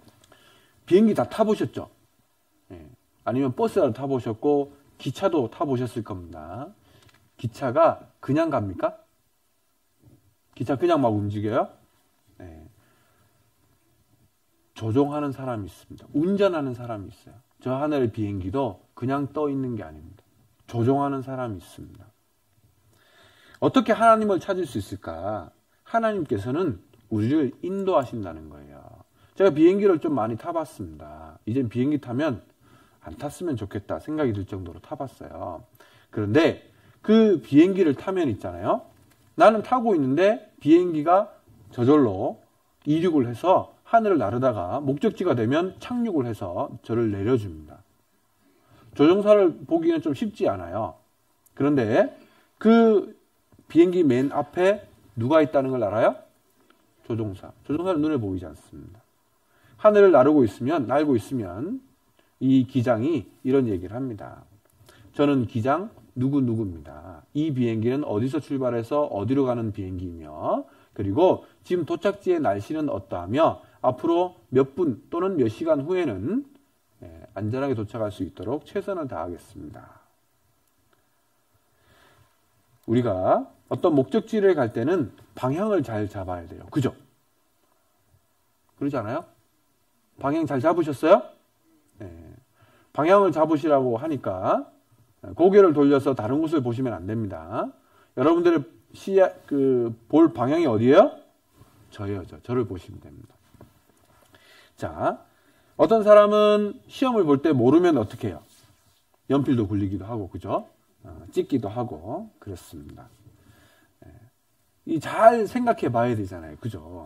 비행기 다 타보셨죠? 예. 아니면 버스라도 타보셨고 기차도 타보셨을 겁니다. 기차가 그냥 갑니까? 기차 그냥 막 움직여요? 예. 조종하는 사람이 있습니다. 운전하는 사람이 있어요. 저 하늘의 비행기도 그냥 떠 있는 게 아닙니다. 조종하는 사람이 있습니다. 어떻게 하나님을 찾을 수 있을까? 하나님께서는 우리를 인도하신다는 거예요. 제가 비행기를 좀 많이 타봤습니다. 이젠 비행기 타면 안 탔으면 좋겠다 생각이 들 정도로 타봤어요. 그런데 그 비행기를 타면 있잖아요. 나는 타고 있는데 비행기가 저절로 이륙을 해서 하늘을 나르다가 목적지가 되면 착륙을 해서 저를 내려줍니다. 조종사를 보기에는 좀 쉽지 않아요. 그런데 그 비행기 맨 앞에 누가 있다는 걸 알아요? 조종사. 조종사는 눈에 보이지 않습니다. 하늘을 나르고 있으면, 날고 있으면 이 기장이 이런 얘기를 합니다. 저는 기장 누구누구입니다. 이 비행기는 어디서 출발해서 어디로 가는 비행기이며 그리고 지금 도착지의 날씨는 어떠하며 앞으로 몇 분 또는 몇 시간 후에는 안전하게 도착할 수 있도록 최선을 다하겠습니다. 우리가 어떤 목적지를 갈 때는 방향을 잘 잡아야 돼요. 그죠? 그러지 않아요? 방향 잘 잡으셨어요? 네. 방향을 잡으시라고 하니까 고개를 돌려서 다른 곳을 보시면 안 됩니다. 여러분들의 시야, 그, 볼 방향이 어디예요? 저예요, 저. 저를 보시면 됩니다. 자, 어떤 사람은 시험을 볼 때 모르면 어떻게 해요? 연필도 굴리기도 하고, 그죠? 어, 찍기도 하고, 그렇습니다. 네. 이 잘 생각해 봐야 되잖아요. 그죠?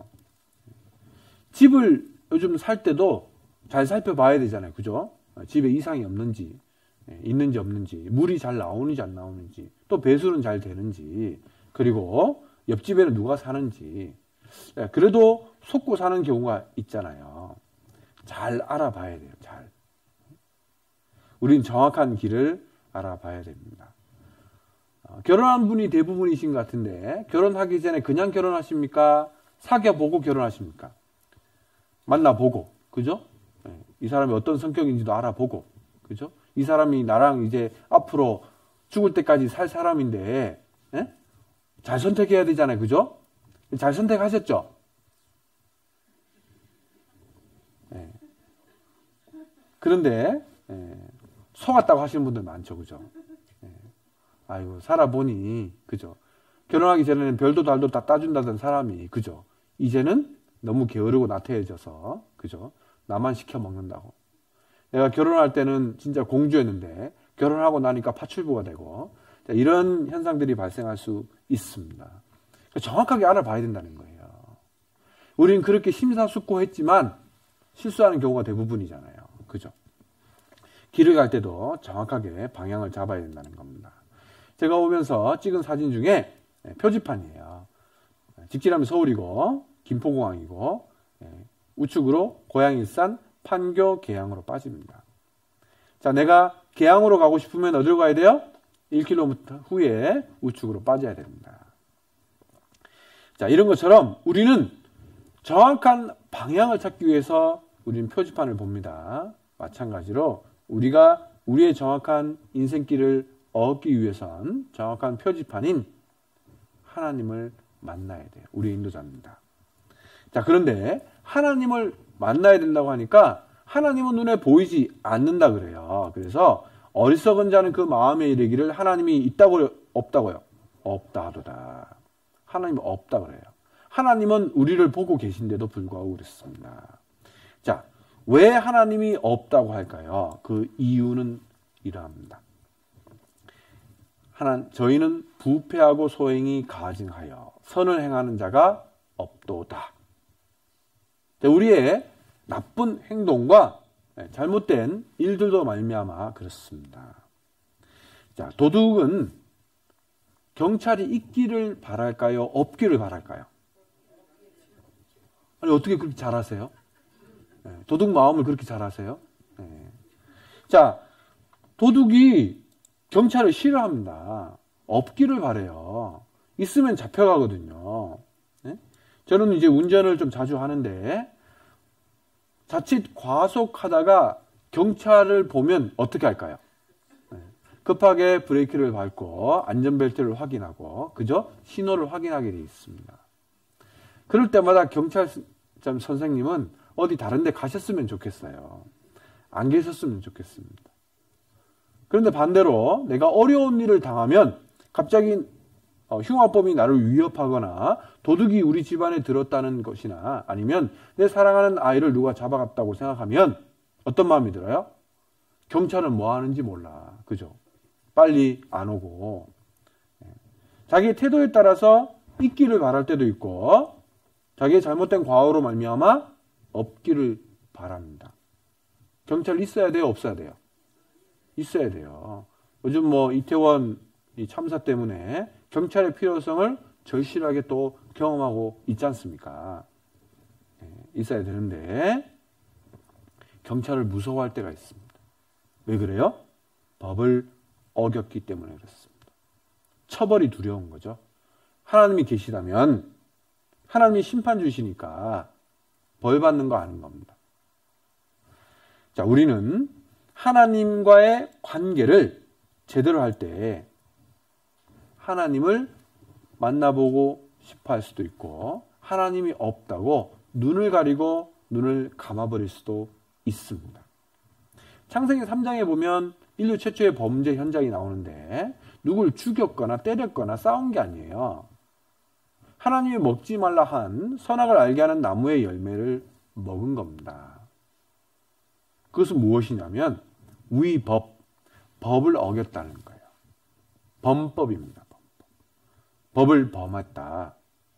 집을 요즘 살 때도 잘 살펴봐야 되잖아요. 그죠? 어, 집에 이상이 없는지, 네, 있는지 없는지, 물이 잘 나오는지 안 나오는지, 또 배수는 잘 되는지, 그리고 옆집에는 누가 사는지, 네, 그래도 속고 사는 경우가 있잖아요. 잘 알아봐야 돼요. 잘. 우리는 정확한 길을 알아봐야 됩니다. 어, 결혼한 분이 대부분이신 것 같은데 결혼하기 전에 그냥 결혼하십니까? 사귀어보고 결혼하십니까? 만나보고, 그죠? 네. 이 사람이 어떤 성격인지도 알아보고, 그죠? 이 사람이 나랑 이제 앞으로 죽을 때까지 살 사람인데, 네? 잘 선택해야 되잖아요, 그죠? 잘 선택하셨죠? 네. 그런데 네. 속았다고 하시는 분들 많죠, 그죠? 네. 아이고 살아보니, 그죠? 결혼하기 전에는 별도 달도 다 따준다던 사람이, 그죠? 이제는 너무 게으르고 나태해져서, 그죠? 나만 시켜 먹는다고. 내가 결혼할 때는 진짜 공주였는데 결혼하고 나니까 파출부가 되고, 이런 현상들이 발생할 수 있습니다. 정확하게 알아봐야 된다는 거예요. 우리는 그렇게 심사숙고했지만 실수하는 경우가 대부분이잖아요. 그죠? 길을 갈 때도 정확하게 방향을 잡아야 된다는 겁니다. 제가 오면서 찍은 사진 중에 표지판이에요. 직진하면 서울이고 김포공항이고 우측으로 고양일산 판교 계양으로 빠집니다. 자, 내가 계양으로 가고 싶으면 어디로 가야 돼요? 일 킬로미터 후에 우측으로 빠져야 됩니다. 자, 이런 것처럼 우리는 정확한 방향을 찾기 위해서 우리는 표지판을 봅니다. 마찬가지로 우리가 우리의 정확한 인생길을 얻기 위해선 정확한 표지판인 하나님을 만나야 돼요. 우리의 인도자입니다. 자, 그런데 하나님을 만나야 된다고 하니까 하나님은 눈에 보이지 않는다 그래요. 그래서 어리석은 자는 그 마음에 이르기를 하나님이 있다고 없다고요? 없다 하도다. 하나님은 없다 그래요. 하나님은 우리를 보고 계신데도 불구하고 그랬습니다. 자, 왜 하나님이 없다고 할까요? 그 이유는 이러합니다. 하나, 저희는 부패하고 소행이 가증하여 선을 행하는 자가 없도다. 자, 우리의 나쁜 행동과 잘못된 일들도 말미암아 그렇습니다. 자, 도둑은 경찰이 있기를 바랄까요? 없기를 바랄까요? 아니, 어떻게 그렇게 잘하세요? 네, 도둑 마음을 그렇게 잘하세요? 네. 자, 도둑이 경찰을 싫어합니다. 없기를 바래요. 있으면 잡혀가거든요. 네? 저는 이제 운전을 좀 자주 하는데 자칫 과속하다가 경찰을 보면 어떻게 할까요? 네. 급하게 브레이크를 밟고 안전벨트를 확인하고, 그죠? 신호를 확인하게 되어 있습니다. 그럴 때마다 경찰점 선생님은 어디 다른 데 가셨으면 좋겠어요. 안 계셨으면 좋겠습니다. 그런데 반대로 내가 어려운 일을 당하면 갑자기 흉악범이 나를 위협하거나 도둑이 우리 집안에 들었다는 것이나 아니면 내 사랑하는 아이를 누가 잡아갔다고 생각하면 어떤 마음이 들어요? 경찰은 뭐 하는지 몰라. 그죠? 빨리 안 오고. 자기의 태도에 따라서 있기를 바랄 때도 있고 자기의 잘못된 과오로 말미암아 없기를 바랍니다. 경찰 있어야 돼요? 없어야 돼요? 있어야 돼요. 요즘 뭐 이태원 이 참사 때문에 경찰의 필요성을 절실하게 또 경험하고 있지 않습니까? 네, 있어야 되는데 경찰을 무서워할 때가 있습니다. 왜 그래요? 법을 어겼기 때문에 그렇습니다. 처벌이 두려운 거죠. 하나님이 계시다면 하나님이 심판 주시니까 벌 받는 거 아닌 겁니다. 자, 우리는 하나님과의 관계를 제대로 할 때 하나님을 만나보고 싶어 할 수도 있고 하나님이 없다고 눈을 가리고 눈을 감아버릴 수도 있습니다. 창세기 삼 장에 보면 인류 최초의 범죄 현장이 나오는데 누굴 죽였거나 때렸거나 싸운 게 아니에요. 하나님이 먹지 말라 한 선악을 알게 하는 나무의 열매를 먹은 겁니다. 그것은 무엇이냐면 위법, 법을 어겼다는 거예요. 범법입니다. 범법. 법을 범했다.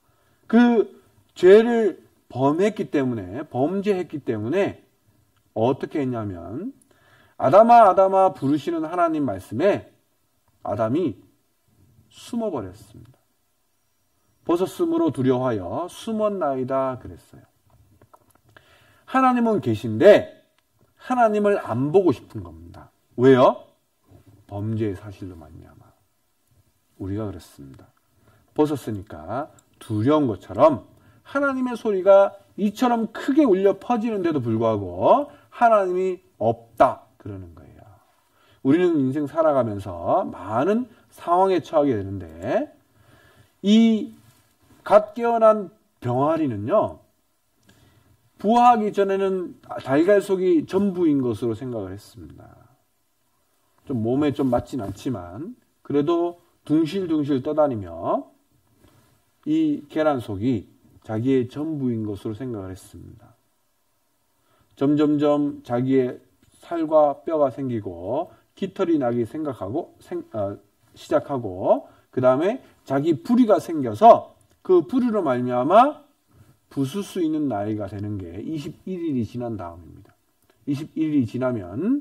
그 죄를 범했기 때문에, 범죄했기 때문에 어떻게 했냐면 아담아 아담아 부르시는 하나님 말씀에 아담이 숨어버렸습니다. 벗었으므로 두려워하여 숨었나이다 그랬어요. 하나님은 계신데 하나님을 안 보고 싶은 겁니다. 왜요? 범죄의 사실로 말미암아. 우리가 그렇습니다. 벗었으니까 두려운 것처럼 하나님의 소리가 이처럼 크게 울려 퍼지는데도 불구하고 하나님이 없다 그러는 거예요. 우리는 인생 살아가면서 많은 상황에 처하게 되는데 이 갓 깨어난 병아리는요, 부화하기 전에는 달걀 속이 전부인 것으로 생각을 했습니다. 좀 몸에 좀 맞진 않지만 그래도 둥실둥실 떠다니며 이 계란 속이 자기의 전부인 것으로 생각을 했습니다. 점점점 자기의 살과 뼈가 생기고 깃털이 나기 생각하고 생, 어, 시작하고 그 다음에 자기 부리가 생겨서 그 부리로 말미암아 부술 수 있는 나이가 되는 게 이십일 일이 지난 다음입니다. 이십일 일이 지나면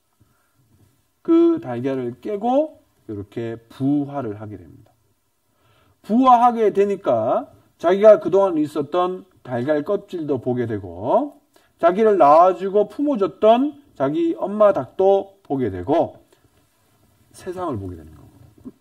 그 달걀을 깨고 이렇게 부화를 하게 됩니다. 부화하게 되니까 자기가 그동안 있었던 달걀 껍질도 보게 되고 자기를 낳아주고 품어줬던 자기 엄마 닭도 보게 되고 세상을 보게 되는 거고,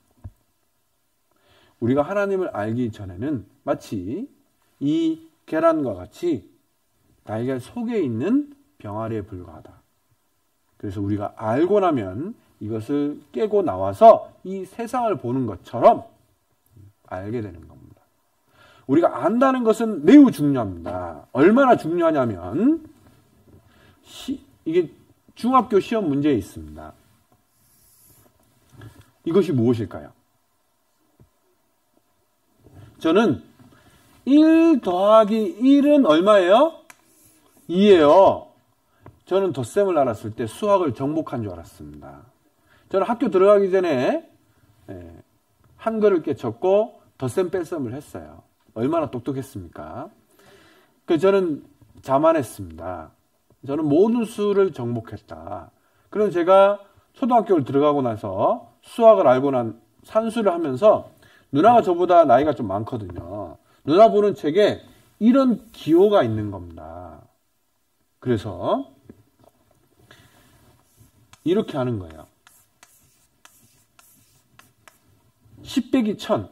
우리가 하나님을 알기 전에는 마치 이 계란과 같이 달걀 속에 있는 병아리에 불과하다. 그래서 우리가 알고 나면 이것을 깨고 나와서 이 세상을 보는 것처럼 알게 되는 겁니다. 우리가 안다는 것은 매우 중요합니다. 얼마나 중요하냐면 시, 이게 중학교 시험 문제에 있습니다. 이것이 무엇일까요? 저는 일 더하기 일은 얼마예요? 이예요. 저는 덧셈을 알았을 때 수학을 정복한 줄 알았습니다. 저는 학교 들어가기 전에 한글을 깨쳤고 덧셈 뺄셈을 했어요. 얼마나 똑똑했습니까? 그래서 저는 자만했습니다. 저는 모든 수를 정복했다. 그럼 제가 초등학교를 들어가고 나서 수학을 알고 난 산수를 하면서 누나가 저보다 나이가 좀 많거든요. 누나 보는 책에 이런 기호가 있는 겁니다. 그래서 이렇게 하는 거예요. 십 빼기 천.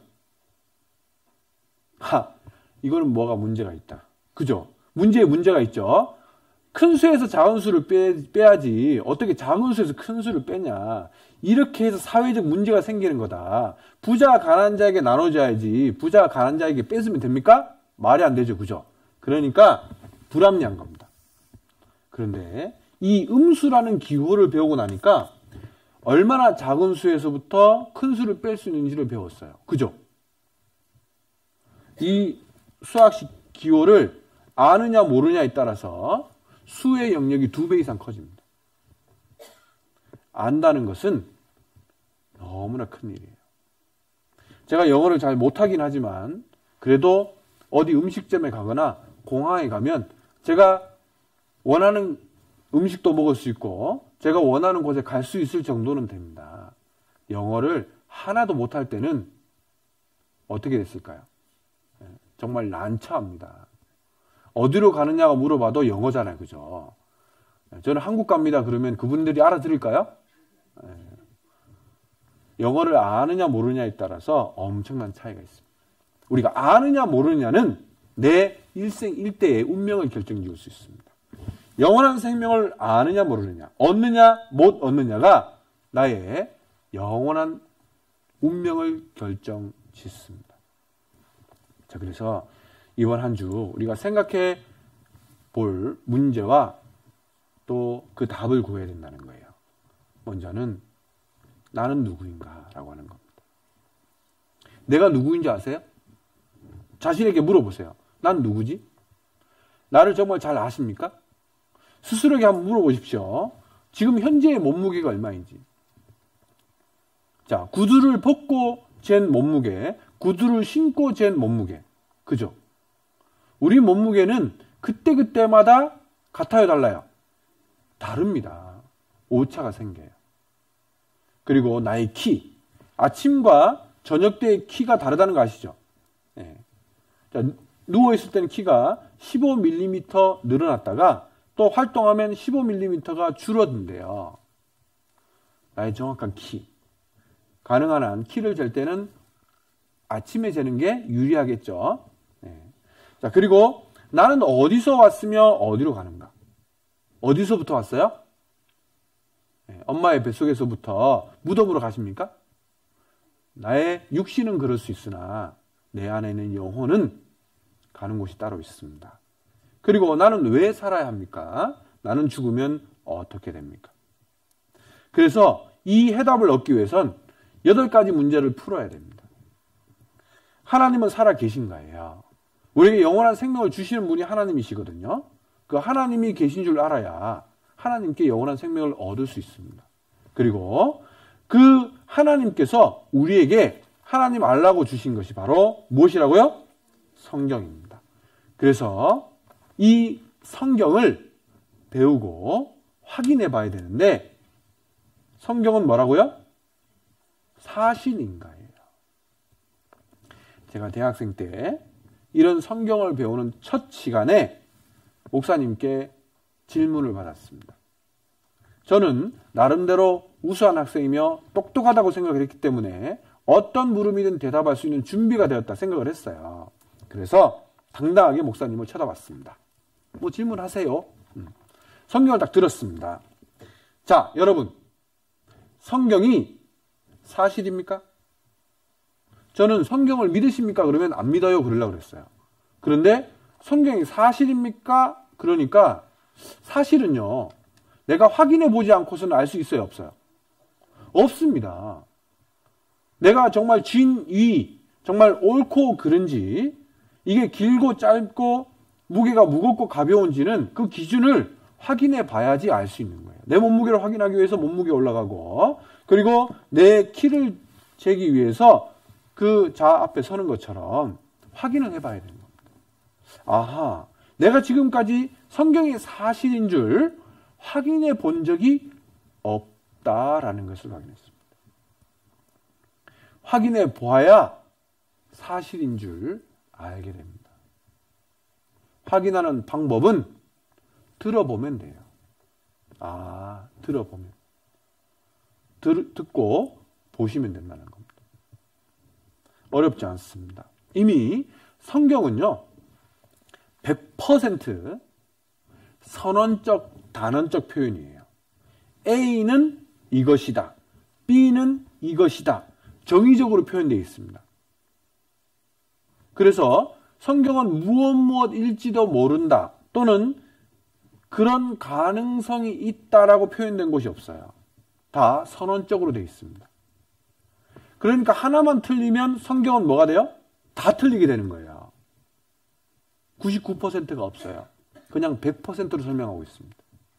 하, 이거는 뭐가 문제가 있다. 그죠? 문제에 문제가 있죠. 큰 수에서 작은 수를 빼, 빼야지 어떻게 작은 수에서 큰 수를 빼냐. 이렇게 해서 사회적 문제가 생기는 거다. 부자가 가난한 자에게 나눠줘야지 부자가 가난한 자에게 뺏으면 됩니까? 말이 안 되죠. 그죠? 그러니까 불합리한 겁니다. 그런데 이 음수라는 기호를 배우고 나니까 얼마나 작은 수에서부터 큰 수를 뺄 수 있는지를 배웠어요. 그죠? 이 수학식 기호를 아느냐 모르냐에 따라서 수의 영역이 두 배 이상 커집니다. 안다는 것은 너무나 큰 일이에요. 제가 영어를 잘 못하긴 하지만 그래도 어디 음식점에 가거나 공항에 가면 제가 원하는 음식도 먹을 수 있고 제가 원하는 곳에 갈 수 있을 정도는 됩니다. 영어를 하나도 못할 때는 어떻게 됐을까요? 정말 난처합니다. 어디로 가느냐고 물어봐도 영어잖아요. 그죠? 저는 한국 갑니다. 그러면 그분들이 알아들을까요? 영어를 아느냐 모르냐에 따라서 엄청난 차이가 있습니다. 우리가 아느냐 모르냐는 내 일생일대의 운명을 결정지을 수 있습니다. 영원한 생명을 아느냐 모르느냐, 얻느냐 못 얻느냐가 나의 영원한 운명을 결정짓습니다. 자, 그래서 이번 한 주 우리가 생각해 볼 문제와 또 그 답을 구해야 된다는 거예요. 먼저는 나는 누구인가 라고 하는 겁니다. 내가 누구인지 아세요? 자신에게 물어보세요. 난 누구지? 나를 정말 잘 아십니까? 스스로에게 한번 물어보십시오. 지금 현재의 몸무게가 얼마인지. 자, 구두를 벗고 잰 몸무게, 구두를 신고 잰 몸무게. 그죠? 우리 몸무게는 그때그때마다 같아요, 달라요? 다릅니다. 오차가 생겨요. 그리고 나의 키, 아침과 저녁 때의 키가 다르다는 거 아시죠? 네. 자, 누워있을 때는 키가 십오 밀리미터 늘어났다가 또 활동하면 십오 밀리미터가 줄어든대요. 나의 정확한 키. 가능한 한 키를 잴 때는 아침에 재는 게 유리하겠죠. 네. 자, 그리고 나는 어디서 왔으며 어디로 가는가? 어디서부터 왔어요? 네, 엄마의 뱃속에서부터 무덤으로 가십니까? 나의 육신은 그럴 수 있으나 내 안에 있는 영혼은 가는 곳이 따로 있습니다. 그리고 나는 왜 살아야 합니까? 나는 죽으면 어떻게 됩니까? 그래서 이 해답을 얻기 위해선 여덟 가지 문제를 풀어야 됩니다. 하나님은 살아 계신가요? 우리에게 영원한 생명을 주시는 분이 하나님이시거든요. 그 하나님이 계신 줄 알아야 하나님께 영원한 생명을 얻을 수 있습니다. 그리고 그 하나님께서 우리에게 하나님 알라고 주신 것이 바로 무엇이라고요? 성경입니다. 그래서 이 성경을 배우고 확인해 봐야 되는데 성경은 뭐라고요? 사실인가요? 제가 대학생 때 이런 성경을 배우는 첫 시간에 목사님께 질문을 받았습니다. 저는 나름대로 우수한 학생이며 똑똑하다고 생각을 했기 때문에 어떤 물음이든 대답할 수 있는 준비가 되었다 생각을 했어요. 그래서 당당하게 목사님을 쳐다봤습니다. 뭐 질문하세요. 음. 성경을 딱 들었습니다. 자, 여러분, 성경이 사실입니까? 저는 성경을 믿으십니까? 그러면 안 믿어요. 그러려고 그랬어요. 그런데 성경이 사실입니까? 그러니까 사실은요, 내가 확인해 보지 않고서는 알 수 있어요? 없어요? 없습니다. 내가 정말 진위, 정말 옳고 그른지, 이게 길고 짧고 무게가 무겁고 가벼운지는 그 기준을 확인해 봐야지 알 수 있는 거예요. 내 몸무게를 확인하기 위해서 몸무게 올라가고, 그리고 내 키를 재기 위해서 그 자 앞에 서는 것처럼 확인을 해봐야 되는 겁니다. 아하, 내가 지금까지 성경이 사실인 줄 확인해 본 적이 없다라는 것을 확인했습니다. 확인해 보아야 사실인 줄 알게 됩니다. 확인하는 방법은 들어보면 돼요. 아, 들어보면. 들, 듣고 보시면 된다는 겁니다. 어렵지 않습니다. 이미 성경은요, 백 퍼센트 선언적, 단언적 표현이에요. A는 이것이다. B는 이것이다. 정의적으로 표현되어 있습니다. 그래서 성경은 무엇 무엇일지도 모른다 또는 그런 가능성이 있다라고 표현된 곳이 없어요. 다 선언적으로 되어 있습니다. 그러니까 하나만 틀리면 성경은 뭐가 돼요? 다 틀리게 되는 거예요. 구십구 퍼센트가 없어요. 그냥 백 퍼센트로 설명하고 있습니다.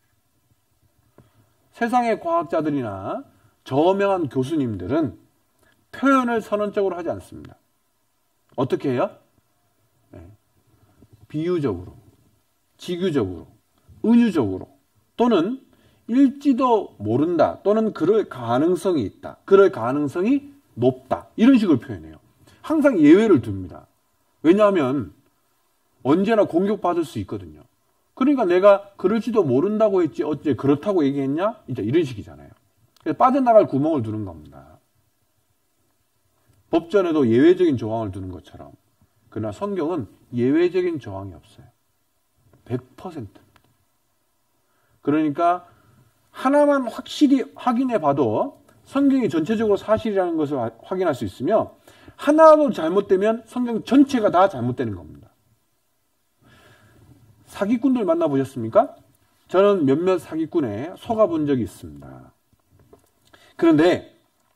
세상의 과학자들이나 저명한 교수님들은 표현을 선언적으로 하지 않습니다. 어떻게 해요? 네. 비유적으로, 지규적으로, 은유적으로, 또는 일지도 모른다, 또는 그럴 가능성이 있다, 그럴 가능성이 높다, 이런 식으로 표현해요. 항상 예외를 둡니다. 왜냐하면 언제나 공격받을 수 있거든요. 그러니까 내가 그럴지도 모른다고 했지 어째 그렇다고 얘기했냐? 이제 이런 식이잖아요. 그래서 빠져나갈 구멍을 두는 겁니다. 법전에도 예외적인 조항을 두는 것처럼. 그러나 성경은 예외적인 조항이 없어요. 백 퍼센트. 그러니까 하나만 확실히 확인해 봐도 성경이 전체적으로 사실이라는 것을 확인할 수 있으며, 하나도 잘못되면 성경 전체가 다 잘못되는 겁니다. 사기꾼들 만나보셨습니까? 저는 몇몇 사기꾼에 속아본 적이 있습니다. 그런데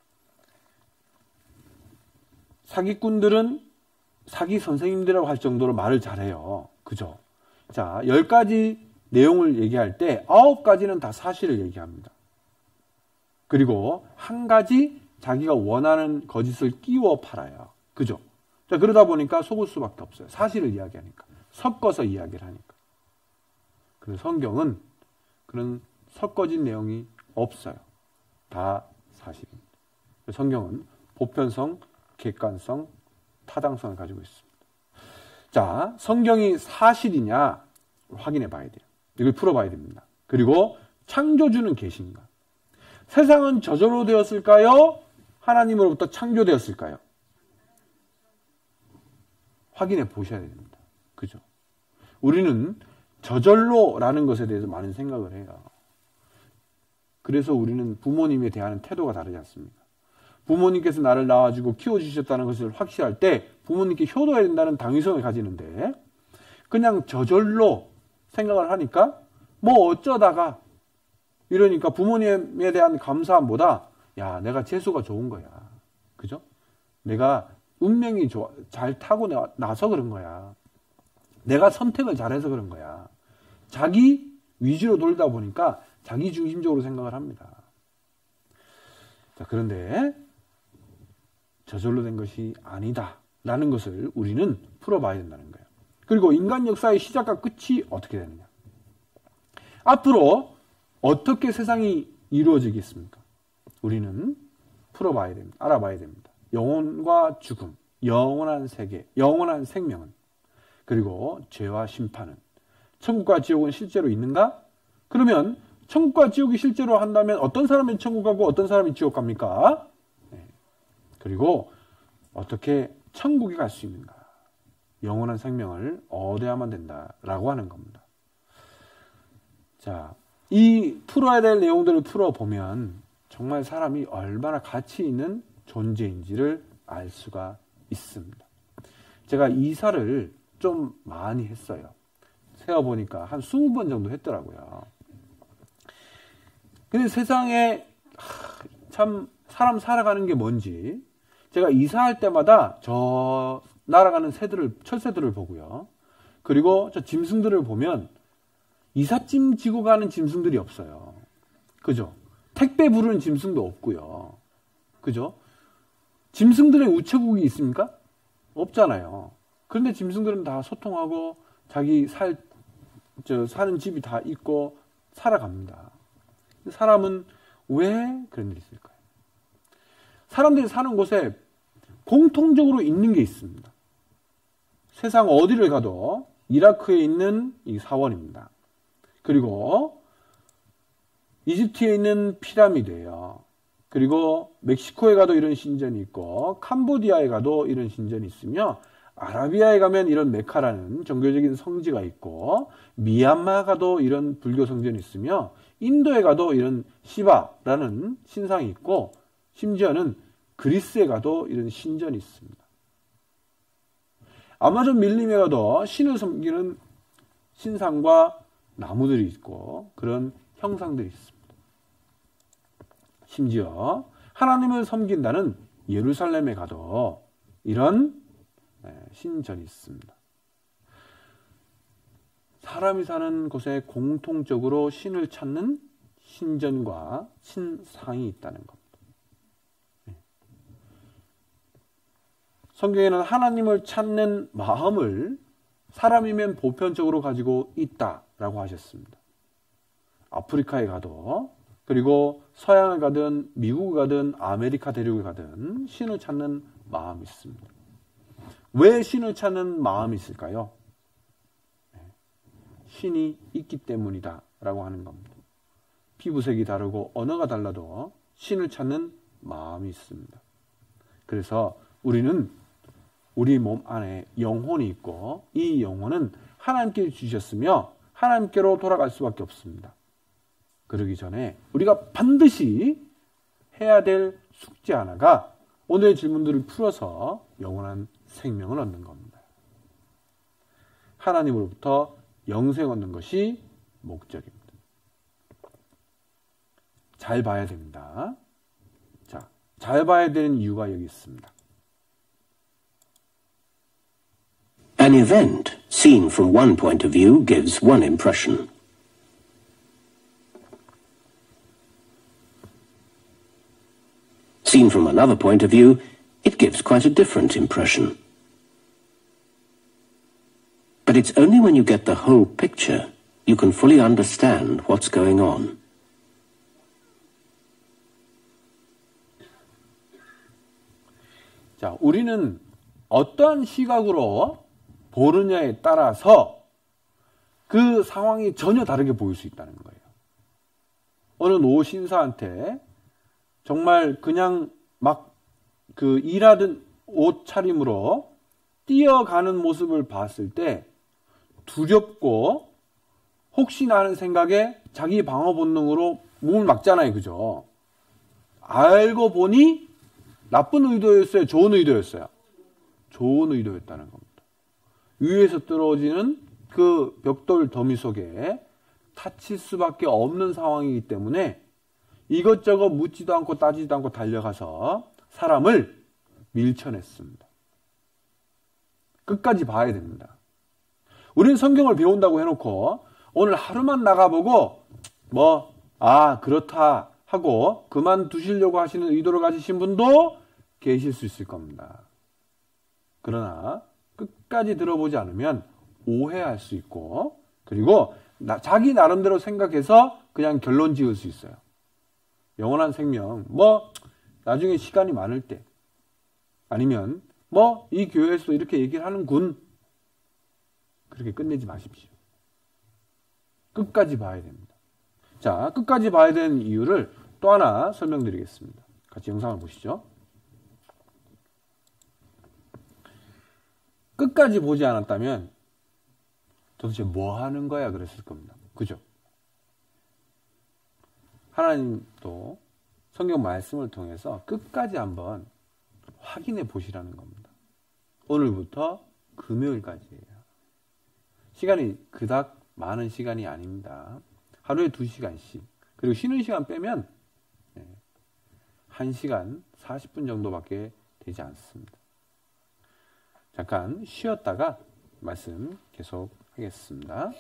사기꾼들은 사기 선생님들이라고 할 정도로 말을 잘해요. 그죠? 자, 열 가지 내용을 얘기할 때 아홉 가지는 다 사실을 얘기합니다. 그리고 한 가지 자기가 원하는 거짓을 끼워 팔아요. 그죠? 자, 그러다 보니까 속을 수밖에 없어요. 사실을 이야기하니까. 섞어서 이야기를 하니까. 그래서 성경은 그런 섞어진 내용이 없어요. 다 사실입니다. 성경은 보편성, 객관성, 타당성을 가지고 있습니다. 자, 성경이 사실이냐 확인해 봐야 돼요. 이걸 풀어봐야 됩니다. 그리고 창조주는 계신가? 세상은 저절로 되었을까요? 하나님으로부터 창조되었을까요? 확인해 보셔야 됩니다. 그죠? 우리는 저절로라는 것에 대해서 많은 생각을 해요. 그래서 우리는 부모님에 대한 태도가 다르지 않습니까? 부모님께서 나를 낳아주고 키워주셨다는 것을 확실할 때 부모님께 효도해야 된다는 당위성을 가지는데 그냥 저절로 생각을 하니까 뭐 어쩌다가 이러니까 부모님에 대한 감사함보다 야 내가 재수가 좋은 거야. 그죠? 내가 운명이 좋아, 잘 타고 나서 그런 거야. 내가 선택을 잘해서 그런 거야. 자기 위주로 돌다 보니까 자기 중심적으로 생각을 합니다. 자, 그런데 저절로 된 것이 아니다 라는 것을 우리는 풀어봐야 된다는 거예요. 그리고 인간 역사의 시작과 끝이 어떻게 되느냐. 앞으로 어떻게 세상이 이루어지겠습니까? 우리는 풀어봐야 됩니다. 알아봐야 됩니다. 영혼과 죽음, 영원한 세계, 영원한 생명은, 그리고 죄와 심판은, 천국과 지옥은 실제로 있는가? 그러면 천국과 지옥이 실제로 한다면 어떤 사람이 천국 가고 어떤 사람이 지옥 갑니까? 네. 그리고 어떻게 천국에 갈 수 있는가? 영원한 생명을 얻어야만 된다라고 하는 겁니다. 자, 이 풀어야 될 내용들을 풀어보면 정말 사람이 얼마나 가치 있는 존재인지를 알 수가 있습니다. 제가 이사를 좀 많이 했어요. 세어보니까 한 스무 번 정도 했더라고요. 근데 세상에 참 사람 살아가는 게 뭔지 제가 이사할 때마다 저 날아가는 새들을, 철새들을 보고요. 그리고 저 짐승들을 보면 이삿짐 지고 가는 짐승들이 없어요. 그죠? 택배 부르는 짐승도 없고요. 그죠? 짐승들의 우체국이 있습니까? 없잖아요. 그런데 짐승들은 다 소통하고 자기 살, 저, 사는 집이 다 있고 살아갑니다. 사람은 왜 그런 일이 있을까요? 사람들이 사는 곳에 공통적으로 있는 게 있습니다. 세상 어디를 가도 이라크에 있는 이 사원입니다. 그리고 이집트에 있는 피라미드예요. 그리고 멕시코에 가도 이런 신전이 있고 캄보디아에 가도 이런 신전이 있으며 아라비아에 가면 이런 메카라는 종교적인 성지가 있고 미얀마 가도 이런 불교 성전이 있으며 인도에 가도 이런 시바라는 신상이 있고 심지어는 그리스에 가도 이런 신전이 있습니다. 아마존 밀림에 가도 신을 섬기는 신상과 나무들이 있고 그런 형상들이 있습니다. 심지어 하나님을 섬긴다는 예루살렘에 가도 이런 신전이 있습니다. 사람이 사는 곳에 공통적으로 신을 찾는 신전과 신상이 있다는 겁니다. 성경에는 하나님을 찾는 마음을 사람이면 보편적으로 가지고 있다라고 하셨습니다. 아프리카에 가도 그리고 서양에 가든 미국에 가든 아메리카 대륙에 가든 신을 찾는 마음이 있습니다. 왜 신을 찾는 마음이 있을까요? 신이 있기 때문이다 라고 하는 겁니다. 피부색이 다르고 언어가 달라도 신을 찾는 마음이 있습니다. 그래서 우리는 우리 몸 안에 영혼이 있고 이 영혼은 하나님께 주셨으며 하나님께로 돌아갈 수밖에 없습니다. 그러기 전에 우리가 반드시 해야 될 숙제 하나가 오늘의 질문들을 풀어서 영원한 생명을 얻는 겁니다. 하나님으로부터 영생 얻는 것이 목적입니다. 잘 봐야 됩니다. 자, 잘 봐야 되는 이유가 여기 있습니다. An event seen from one point of view gives one impression. Seen from another point of view, it gives quite a different impression. But it's only when you get the whole picture you can fully understand what's going on. 자, 우리는 어떠한 시각으로 보느냐에 따라서 그 상황이 전혀 다르게 보일 수 있다는 거예요. 어느 노 신사한테 정말 그냥 막 그 일하던 옷차림으로 뛰어가는 모습을 봤을 때 두렵고 혹시나 하는 생각에 자기 방어 본능으로 몸을 막잖아요. 그죠? 알고 보니 나쁜 의도였어요? 좋은 의도였어요? 좋은 의도였다는 겁니다. 위에서 떨어지는 그 벽돌 더미 속에 다칠 수밖에 없는 상황이기 때문에 이것저것 묻지도 않고 따지지도 않고 달려가서 사람을 밀쳐냈습니다. 끝까지 봐야 됩니다. 우리는 성경을 배운다고 해놓고 오늘 하루만 나가보고 뭐 아 그렇다 하고 그만두시려고 하시는 의도를 가지신 분도 계실 수 있을 겁니다. 그러나 끝까지 들어보지 않으면 오해할 수 있고 그리고 나, 자기 나름대로 생각해서 그냥 결론 지을 수 있어요. 영원한 생명 뭐 나중에 시간이 많을 때 아니면 뭐 이 교회에서 이렇게 얘기를 하는군 그렇게 끝내지 마십시오. 끝까지 봐야 됩니다. 자, 끝까지 봐야 되는 이유를 또 하나 설명드리겠습니다. 같이 영상을 보시죠. 끝까지 보지 않았다면 도대체 뭐 하는 거야 그랬을 겁니다. 그죠? 하나님도 성경 말씀을 통해서 끝까지 한번 확인해 보시라는 겁니다. 오늘부터 금요일까지예요. 시간이 그닥 많은 시간이 아닙니다. 하루에 두 시간씩. 그리고 쉬는 시간 빼면 한 시간 사십 분 정도밖에 되지 않습니다. 잠깐 쉬었다가 말씀 계속 하겠습니다.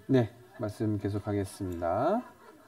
네, 말씀 계속하겠습니다.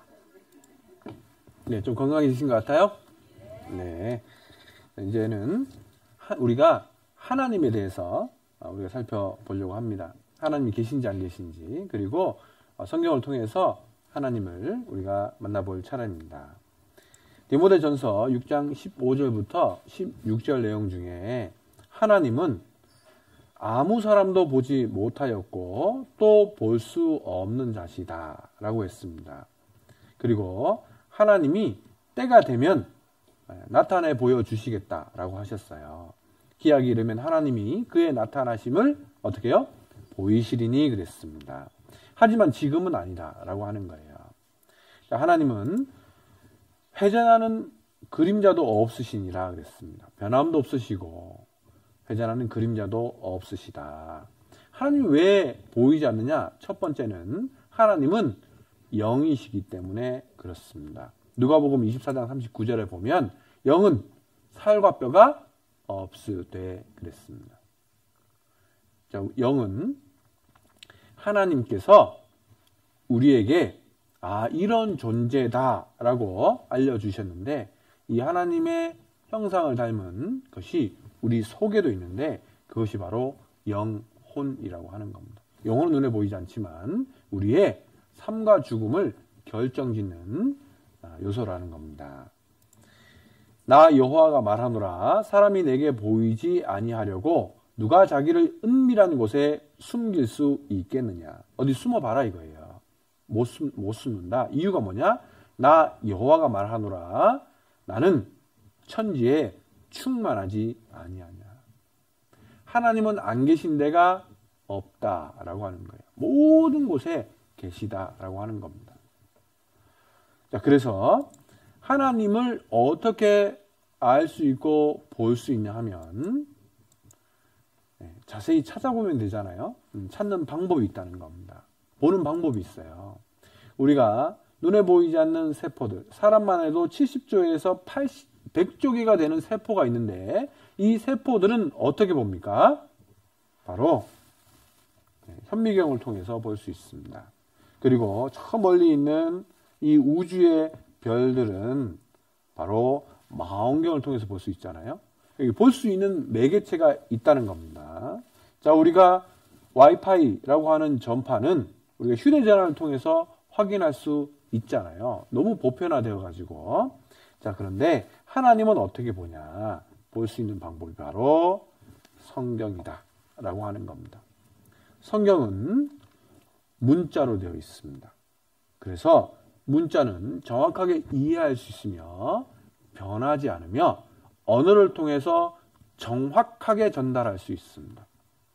네, 좀 건강해지신 것 같아요? 네. 이제는 우리가 하나님에 대해서 우리가 살펴보려고 합니다. 하나님이 계신지 안 계신지, 그리고 성경을 통해서 하나님을 우리가 만나볼 차례입니다. 디모데전서 육 장 십오 절부터 십육 절 내용 중에 하나님은 아무 사람도 보지 못하였고 또 볼 수 없는 자시다 라고 했습니다. 그리고 하나님이 때가 되면 나타내 보여주시겠다 라고 하셨어요. 기약이 이르면 하나님이 그의 나타나심을 어떻게 해요? 보이시리니 그랬습니다. 하지만 지금은 아니다 라고 하는 거예요. 하나님은 회전하는 그림자도 없으시니라 그랬습니다. 변함도 없으시고 회전하는 그림자도 없으시다. 하나님이 왜 보이지 않느냐? 첫 번째는 하나님은 영이시기 때문에 그렇습니다. 누가복음 이십사 장 삼십구 절에 보면 영은 살과 뼈가 없으되 그랬습니다. 자, 영은 하나님께서 우리에게 아 이런 존재다라고 알려주셨는데 이 하나님의 형상을 닮은 것이 우리 속에도 있는데 그것이 바로 영혼이라고 하는 겁니다. 영혼은 눈에 보이지 않지만 우리의 삶과 죽음을 결정짓는 요소라는 겁니다. 나 여호와가 말하노라 사람이 내게 보이지 아니하려고 누가 자기를 은밀한 곳에 숨길 수 있겠느냐. 어디 숨어봐라 이거예요. 못, 숨, 못 숨는다. 이유가 뭐냐? 나 여호와가 말하노라 나는 천지에 충만하지 아니하냐. 하나님은 안 계신 데가 없다라고 하는 거예요. 모든 곳에 계시다라고 하는 겁니다. 자, 그래서 하나님을 어떻게 알 수 있고 볼 수 있냐 하면 자세히 찾아보면 되잖아요. 찾는 방법이 있다는 겁니다. 보는 방법이 있어요. 우리가 눈에 보이지 않는 세포들, 사람만 해도 칠십 조에서 백 조 개가 되는 세포가 있는데 이 세포들은 어떻게 봅니까? 바로 현미경을 통해서 볼 수 있습니다. 그리고 저 멀리 있는 이 우주의 별들은 바로 망원경을 통해서 볼 수 있잖아요. 볼 수 있는 매개체가 있다는 겁니다. 자, 우리가 와이파이라고 하는 전파는 우리가 휴대전화를 통해서 확인할 수 있잖아요. 너무 보편화되어 가지고. 자, 그런데 하나님은 어떻게 보냐? 볼 수 있는 방법이 바로 성경이다 라고 하는 겁니다. 성경은 문자로 되어 있습니다. 그래서 문자는 정확하게 이해할 수 있으며 변하지 않으며 언어를 통해서 정확하게 전달할 수 있습니다.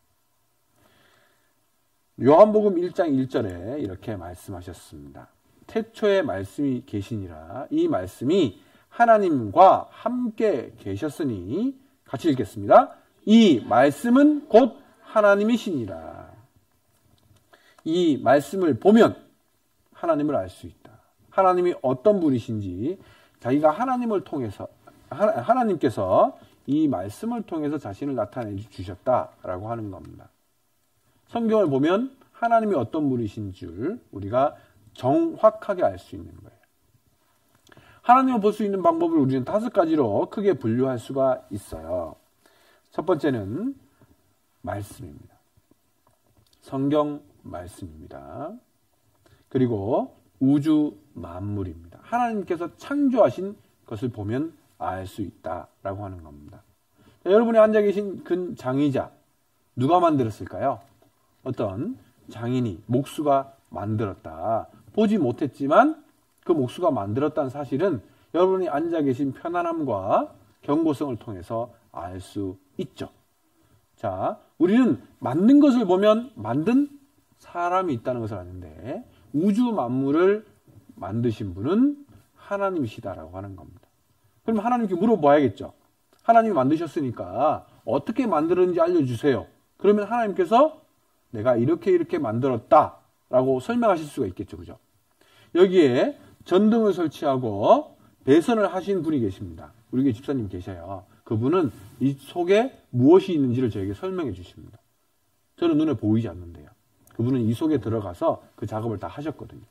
요한복음 일 장 일 절에 이렇게 말씀하셨습니다. 태초에 말씀이 계시니라. 이 말씀이 하나님과 함께 계셨으니 같이 읽겠습니다. 이 말씀은 곧 하나님이시니라. 이 말씀을 보면 하나님을 알 수 있다. 하나님이 어떤 분이신지 자기가 하나님을 통해서 하나님께서 이 말씀을 통해서 자신을 나타내 주셨다라고 하는 겁니다. 성경을 보면 하나님이 어떤 분이신 줄 우리가 정확하게 알 수 있는 거예요. 하나님을 볼 수 있는 방법을 우리는 다섯 가지로 크게 분류할 수가 있어요. 첫 번째는 말씀입니다. 성경 말씀입니다. 그리고 우주 만물입니다. 하나님께서 창조하신 것을 보면 알 수 있다라고 하는 겁니다. 자, 여러분이 앉아 계신 그 장의자 누가 만들었을까요? 어떤 장인이 목수가 만들었다. 보지 못했지만 그 목수가 만들었다는 사실은 여러분이 앉아 계신 편안함과 경고성을 통해서 알 수 있죠. 자, 우리는 만든 것을 보면 만든 사람이 있다는 것을 아는데 우주 만물을 만드신 분은 하나님이시다라고 하는 겁니다. 그럼 하나님께 물어봐야겠죠. 하나님이 만드셨으니까 어떻게 만들었는지 알려주세요. 그러면 하나님께서 내가 이렇게 이렇게 만들었다라고 설명하실 수가 있겠죠. 그죠? 여기에 전등을 설치하고 배선을 하신 분이 계십니다. 우리 교회 집사님 계셔요. 그분은 이 속에 무엇이 있는지를 저에게 설명해 주십니다. 저는 눈에 보이지 않는데요. 그분은 이 속에 들어가서 그 작업을 다 하셨거든요.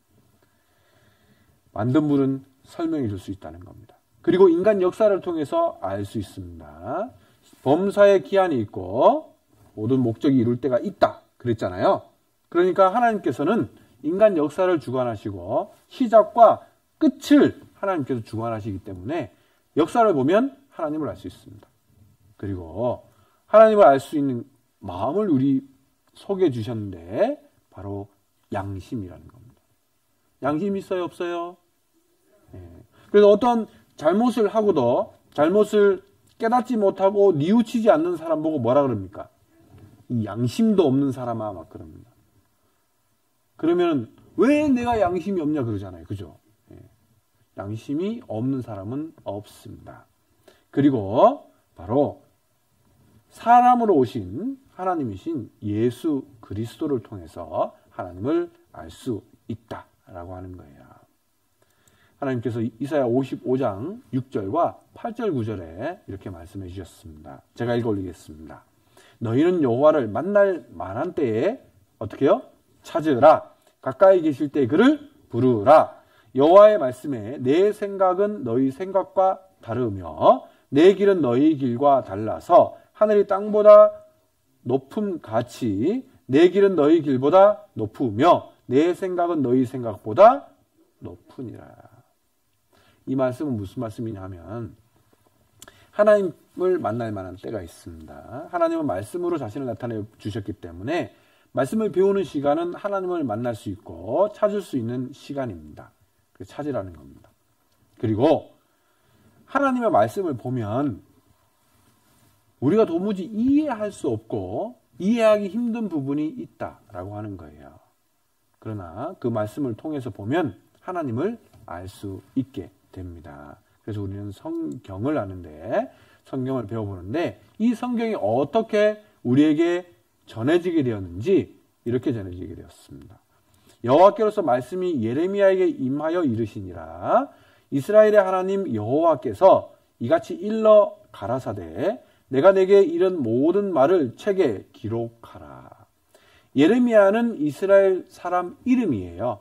만든 분은 설명해 줄 수 있다는 겁니다. 그리고 인간 역사를 통해서 알 수 있습니다. 범사에 기한이 있고 모든 목적이 이룰 때가 있다 그랬잖아요. 그러니까 하나님께서는 인간 역사를 주관하시고 시작과 끝을 하나님께서 주관하시기 때문에 역사를 보면 하나님을 알 수 있습니다. 그리고 하나님을 알 수 있는 마음을 우리 속에 주셨는데 바로 양심이라는 겁니다. 양심 있어요, 없어요? 네. 그래서 어떤 잘못을 하고도 잘못을 깨닫지 못하고 뉘우치지 않는 사람 보고 뭐라 그럽니까? 이 양심도 없는 사람아 막 그럽니다. 그러면 왜 내가 양심이 없냐 그러잖아요. 그죠? 네. 양심이 없는 사람은 없습니다. 그리고 바로 사람으로 오신 하나님이신 예수 그리스도를 통해서 하나님을 알 수 있다라고 하는 거예요. 하나님께서 이사야 오십오 장 육 절과 팔 절 구 절에 이렇게 말씀해 주셨습니다. 제가 읽어 올리겠습니다. 너희는 여호와를 만날 만한 때에 어떻게 해요? 찾으라. 가까이 계실 때 그를 부르라. 여호와의 말씀에 내 생각은 너희 생각과 다르며 내 길은 너희 길과 달라서 하늘이 땅보다 높음 같이 내 길은 너희 길보다 높으며 내 생각은 너희 생각보다 높으니라. 이 말씀은 무슨 말씀이냐 하면 하나님을 만날 만한 때가 있습니다. 하나님은 말씀으로 자신을 나타내 주셨기 때문에 말씀을 배우는 시간은 하나님을 만날 수 있고 찾을 수 있는 시간입니다. 그래서 찾으라는 겁니다. 그리고 하나님의 말씀을 보면 우리가 도무지 이해할 수 없고 이해하기 힘든 부분이 있다라고 하는 거예요. 그러나 그 말씀을 통해서 보면 하나님을 알 수 있게 됩니다. 그래서 우리는 성경을 아는데 성경을 배워보는데 이 성경이 어떻게 우리에게 전해지게 되었는지 이렇게 전해지게 되었습니다. 여호와께로서 말씀이 예레미야에게 임하여 이르시니라. 이스라엘의 하나님 여호와께서 이같이 일러 가라사대 내가 내게 이른 모든 말을 책에 기록하라. 예레미야는 이스라엘 사람 이름이에요.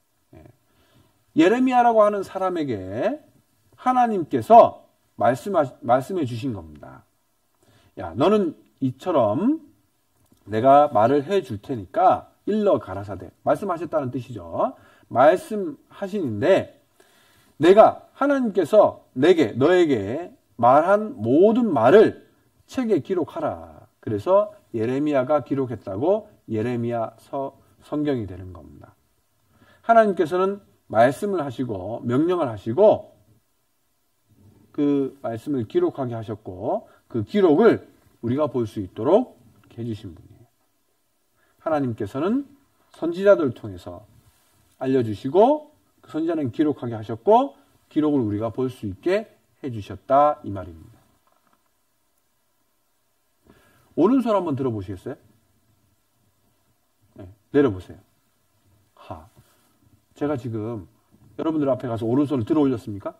예레미야라고 하는 사람에게 하나님께서 말씀하, 말씀해 주신 겁니다. 야, 너는 이처럼 내가 말을 해 줄 테니까 일러 가라사대. 말씀하셨다는 뜻이죠. 말씀하시는데 내가 하나님께서 내게 너에게 말한 모든 말을 책에 기록하라. 그래서 예레미야가 기록했다고 예레미야 서, 성경이 되는 겁니다. 하나님께서는 말씀을 하시고 명령을 하시고 그 말씀을 기록하게 하셨고 그 기록을 우리가 볼 수 있도록 해주신 분이에요. 하나님께서는 선지자들을 통해서 알려주시고 그 선지자는 기록하게 하셨고 기록을 우리가 볼 수 있게 해주셨다 이 말입니다. 오른손 한번 들어보시겠어요? 네, 내려보세요. 하, 제가 지금 여러분들 앞에 가서 오른손을 들어 올렸습니까?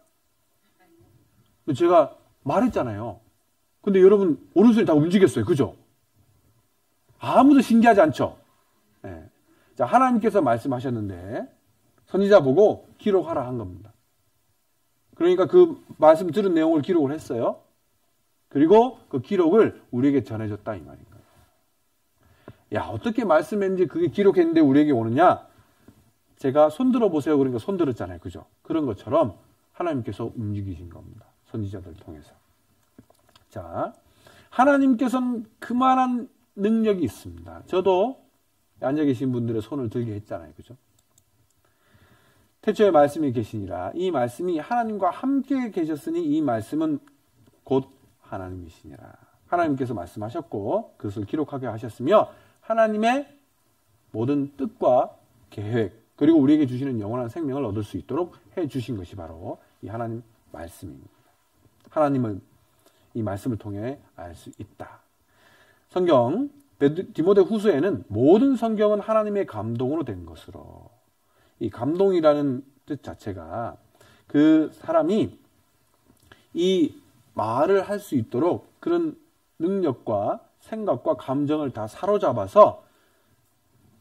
제가 말했잖아요. 근데 여러분 오른손이 다 움직였어요. 그죠? 아무도 신기하지 않죠? 네. 자, 하나님께서 말씀하셨는데 선지자 보고 기록하라 한 겁니다. 그러니까 그 말씀 들은 내용을 기록을 했어요. 그리고 그 기록을 우리에게 전해줬다 이 말인 거예요. 야, 어떻게 말씀했는지 그게 기록했는데 우리에게 오느냐? 제가 손 들어보세요. 그러니까 손 들었잖아요. 그죠? 그런 것처럼 하나님께서 움직이신 겁니다. 선지자들 통해서. 자, 하나님께서는 그만한 능력이 있습니다. 저도 앉아 계신 분들의 손을 들게 했잖아요. 그죠? 태초에 말씀이 계시니라. 이 말씀이 하나님과 함께 계셨으니 이 말씀은 곧 하나님이시니라. 하나님께서 말씀하셨고 그것을 기록하게 하셨으며 하나님의 모든 뜻과 계획 그리고 우리에게 주시는 영원한 생명을 얻을 수 있도록 해주신 것이 바로 이 하나님 말씀입니다. 하나님을 이 말씀을 통해 알 수 있다. 성경 디모데 후서에는 모든 성경은 하나님의 감동으로 된 것으로 이 감동이라는 뜻 자체가 그 사람이 이 말을 할 수 있도록 그런 능력과 생각과 감정을 다 사로잡아서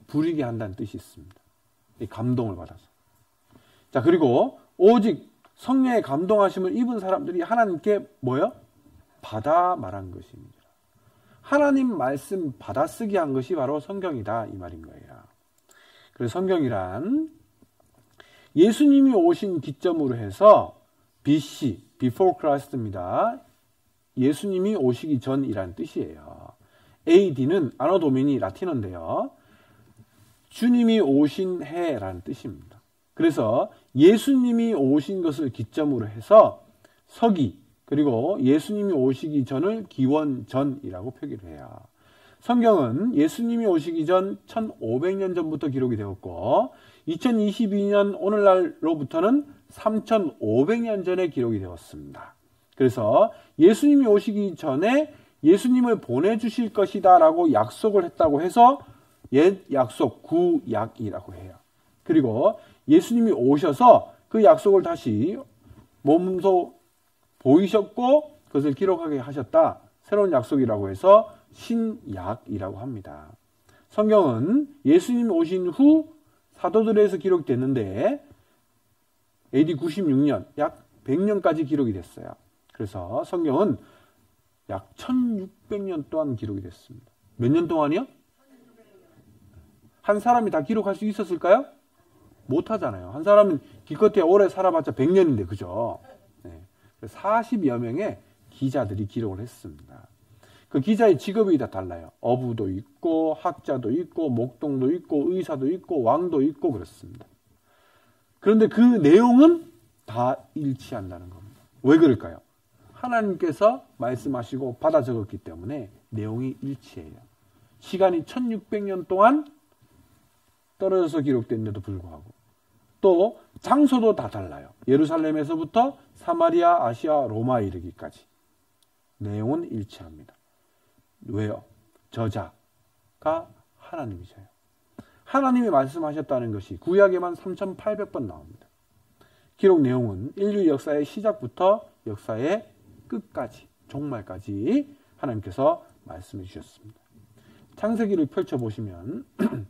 부리게 한다는 뜻이 있습니다. 이 감동을 받아서. 자, 그리고 오직 성령의 감동하심을 입은 사람들이 하나님께 뭐요? 받아 말한 것입니다. 하나님 말씀 받아쓰기 한 것이 바로 성경이다 이 말인 거예요. 그래서 성경이란 예수님이 오신 기점으로 해서 비씨, before Christ입니다. 예수님이 오시기 전이라는 뜻이에요. 에이디는 아노 도미니 라틴어인데요. 주님이 오신 해라는 뜻입니다. 그래서 예수님이 오신 것을 기점으로 해서 서기, 그리고 예수님이 오시기 전을 기원전이라고 표기를 해요. 성경은 예수님이 오시기 전 천오백 년 전부터 기록이 되었고 이천이십이 년 오늘날로부터는 삼천오백 년 전에 기록이 되었습니다. 그래서 예수님이 오시기 전에 예수님을 보내주실 것이다 라고 약속을 했다고 해서 옛 약속, 구약이라고 해요. 그리고 예수님이 오셔서 그 약속을 다시 몸소 보이셨고 그것을 기록하게 하셨다. 새로운 약속이라고 해서 신약이라고 합니다. 성경은 예수님이 오신 후 사도들에서 기록됐는데 에이디 구십육 년, 약 백 년까지 기록이 됐어요. 그래서 성경은 약 천육백 년 동안 기록이 됐습니다. 몇 년 동안이요? 한 사람이 다 기록할 수 있었을까요? 못하잖아요. 한 사람은 기껏해야 오래 살아봤자 백 년인데 그죠? 네. 사십여 명의 기자들이 기록을 했습니다. 그 기자의 직업이 다 달라요. 어부도 있고 학자도 있고 목동도 있고 의사도 있고 왕도 있고 그렇습니다. 그런데 그 내용은 다 일치한다는 겁니다. 왜 그럴까요? 하나님께서 말씀하시고 받아 적었기 때문에 내용이 일치해요. 시간이 천육백 년 동안 떨어져서 기록됐는데도 불구하고 또 장소도 다 달라요. 예루살렘에서부터 사마리아, 아시아, 로마에 이르기까지 내용은 일치합니다. 왜요? 저자가 하나님이셔요. 하나님이 말씀하셨다는 것이 구약에만 삼천팔백 번 나옵니다. 기록 내용은 인류 역사의 시작부터 역사의 끝까지, 종말까지 하나님께서 말씀해 주셨습니다. 창세기를 펼쳐보시면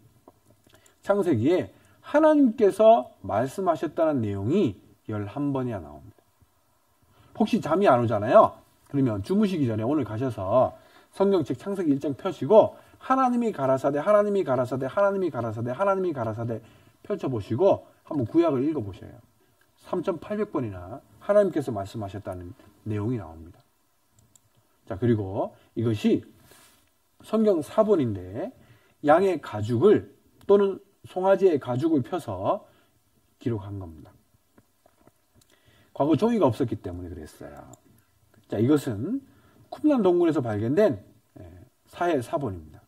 창세기에 하나님께서 말씀하셨다는 내용이 열한 번이나 나옵니다. 혹시 잠이 안 오잖아요. 그러면 주무시기 전에 오늘 가셔서 성경책 창세기 일 장 펴시고 하나님이 가라사대, 하나님이 가라사대, 하나님이 가라사대, 하나님이 가라사대 펼쳐보시고 한번 구약을 읽어보셔요. 삼천팔백 번이나 하나님께서 말씀하셨다는 내용이 나옵니다. 자, 그리고 이것이 성경 사본인데 양의 가죽을 또는 송아지의 가죽을 펴서 기록한 겁니다. 과거 종이가 없었기 때문에 그랬어요. 자, 이것은 쿰란 동굴에서 발견된 사해 사본입니다.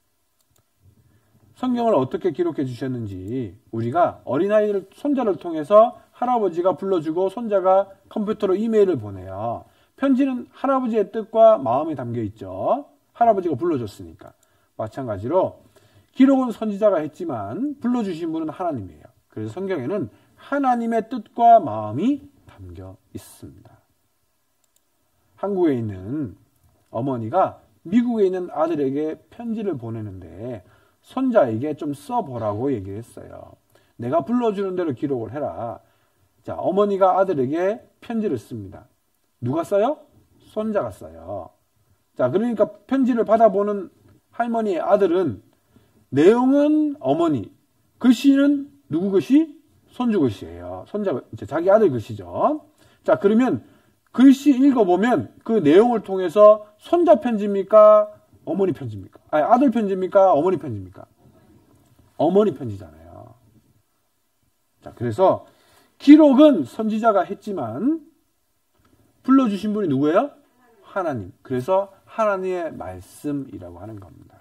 성경을 어떻게 기록해 주셨는지 우리가 어린아이를 손자를 통해서 할아버지가 불러주고 손자가 컴퓨터로 이메일을 보내요. 편지는 할아버지의 뜻과 마음이 담겨 있죠. 할아버지가 불러줬으니까. 마찬가지로 기록은 선지자가 했지만 불러주신 분은 하나님이에요. 그래서 성경에는 하나님의 뜻과 마음이 담겨 있습니다. 한국에 있는 어머니가 미국에 있는 아들에게 편지를 보내는데 손자에게 좀 써보라고 얘기했어요. 내가 불러주는 대로 기록을 해라. 자, 어머니가 아들에게 편지를 씁니다. 누가 써요? 손자가 써요. 자, 그러니까 편지를 받아보는 할머니의 아들은 내용은 어머니, 글씨는 누구 글씨? 손주 글씨예요. 손자가 이제 자기 아들 글씨죠. 자, 그러면 글씨 읽어보면 그 내용을 통해서 손자 편지입니까? 어머니 편지입니까? 아니, 아들 편지입니까? 어머니 편지입니까? 어머니 편지잖아요. 자, 그래서 기록은 선지자가 했지만 불러주신 분이 누구예요? 하나님. 그래서 하나님의 말씀이라고 하는 겁니다.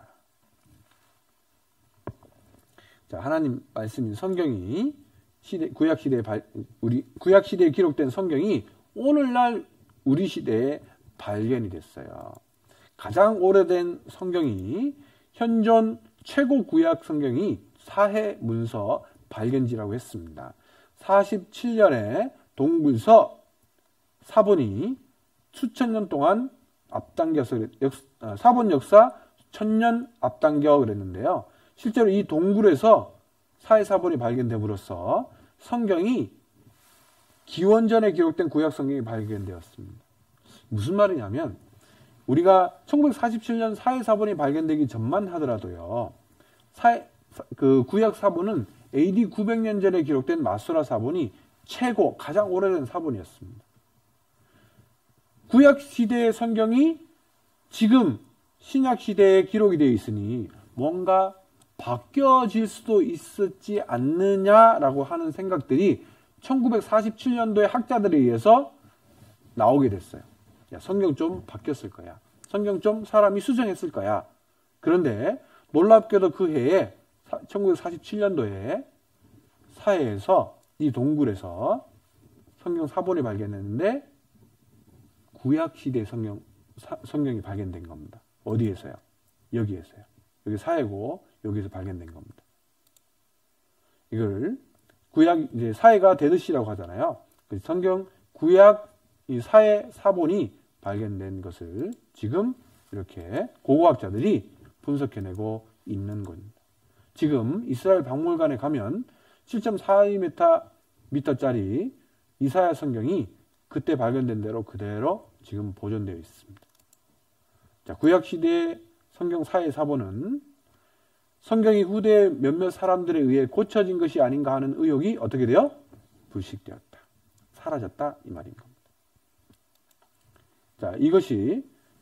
자, 하나님 말씀인 성경이 시대, 구약 시대에 발, 우리 구약 시대에 기록된 성경이 오늘날 우리 시대에 발견이 됐어요. 가장 오래된 성경이 현존 최고 구약 성경이 사해 문서 발견지라고 했습니다. 사십칠 년에 동굴서 사본이 수천 년 동안 앞당겨서 역, 사본 역사 천년 앞당겨 그랬는데요. 실제로 이 동굴에서 사해사본이 발견됨으로써 성경이 기원전에 기록된 구약 성경이 발견되었습니다. 무슨 말이냐면 우리가 천구백사십칠 년 사해사본이 발견되기 전만 하더라도요. 사해, 그 구약 사본은 에이디 구백 년 전에 기록된 마소라 사본이 최고 가장 오래된 사본이었습니다. 구약 시대의 성경이 지금 신약 시대에 기록이 되어 있으니 뭔가 바뀌어질 수도 있었지 않느냐라고 하는 생각들이 천구백사십칠 년도에 학자들에 의해서 나오게 됐어요. 야, 성경 좀 바뀌었을 거야. 성경 좀 사람이 수정했을 거야. 그런데 놀랍게도 그 해에 천구백사십칠 년도에 사해에서 이 동굴에서 성경 사본이 발견했는데 구약 시대 성경 사, 성경이 발견된 겁니다. 어디에서요? 여기에서요. 여기 사해고 여기서 발견된 겁니다. 이걸 구약 이제 사해가 데드시라고 하잖아요. 성경 구약 이 사해 사본이 발견된 것을 지금 이렇게 고고학자들이 분석해내고 있는 겁니다. 지금 이스라엘 박물관에 가면 칠 점 사이 미터짜리 이사야 성경이 그때 발견된 대로 그대로 지금 보존되어 있습니다. 자, 구약 시대의 성경 사해 사본은 성경이 후대 몇몇 사람들에 의해 고쳐진 것이 아닌가 하는 의혹이 어떻게 돼요? 불식되었다. 사라졌다. 이 말인 겁니다. 자, 이것이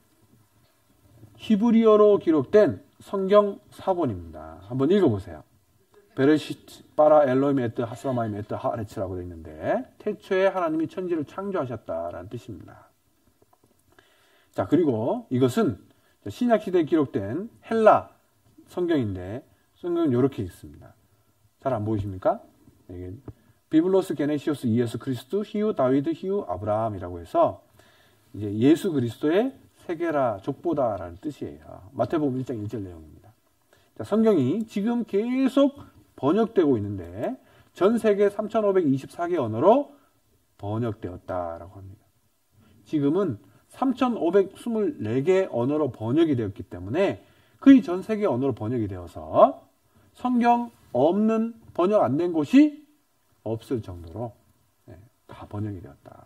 히브리어로 기록된 성경 사본입니다. 한번 읽어보세요. 베레시트 바라 엘로임 에트 하스라마임 에트 하레츠라고 되어 있는데 태초에 하나님이 천지를 창조하셨다라는 뜻입니다. 자, 그리고 이것은 신약시대에 기록된 헬라 성경인데 성경은 이렇게 있습니다. 잘 안 보이십니까? 이게 비블로스 게네시오스 이에스 그리스도 히우 다위드 히우 아브라함이라고 해서 이제 예수 그리스도의 세계라 족보다라는 뜻이에요. 마태복음 일 장 일 절 내용입니다. 자, 성경이 지금 계속 번역되고 있는데 전 세계 삼천오백이십사 개 언어로 번역되었다라고 합니다. 지금은 삼천오백이십사 개 언어로 번역이 되었기 때문에 거의 전 세계 언어로 번역이 되어서 성경 없는 번역 안 된 곳이 없을 정도로 다 번역이 되었다.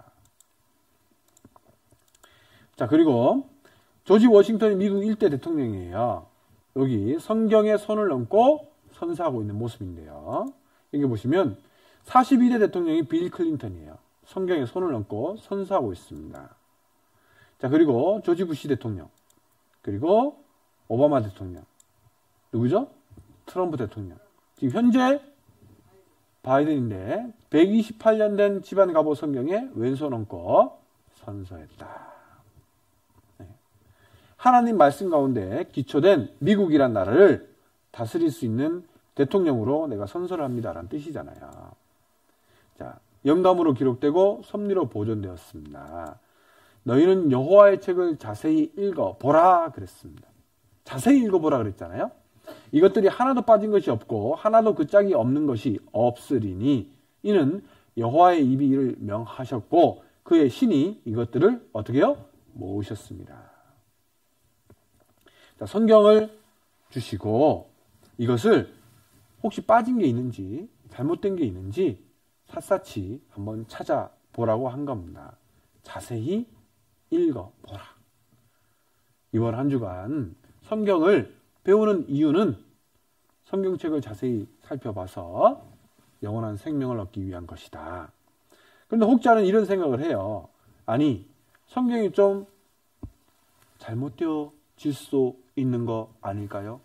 자, 그리고 조지 워싱턴이 미국 일대 대통령이에요. 여기 성경에 손을 얹고 선사하고 있는 모습인데요. 여기 보시면 사십이 대 대통령이 빌 클린턴이에요. 성경에 손을 얹고 선사하고 있습니다. 자, 그리고 조지 부시 대통령, 그리고 오바마 대통령, 누구죠? 트럼프 대통령. 지금 현재 바이든인데 백이십팔 년 된 집안 갑오 성경에 왼손 얹고 선서했다. 네. 하나님 말씀 가운데 기초된 미국이란 나라를 다스릴 수 있는 대통령으로 내가 선서를 합니다라는 뜻이잖아요. 자, 영감으로 기록되고 섭리로 보존되었습니다. 너희는 여호와의 책을 자세히 읽어보라 그랬습니다. 자세히 읽어보라 그랬잖아요. 이것들이 하나도 빠진 것이 없고 하나도 그 짝이 없는 것이 없으리니 이는 여호와의 입이 이를 명하셨고 그의 신이 이것들을 어떻게 해요? 모으셨습니다. 자, 성경을 주시고 이것을 혹시 빠진 게 있는지 잘못된 게 있는지 샅샅이 한번 찾아보라고 한 겁니다. 자세히 읽어보라. 이번 한 주간 성경을 배우는 이유는 성경책을 자세히 살펴봐서 영원한 생명을 얻기 위한 것이다. 그런데 혹자는 이런 생각을 해요. 아니, 성경이 좀 잘못되어질 수 있는 거 아닐까요?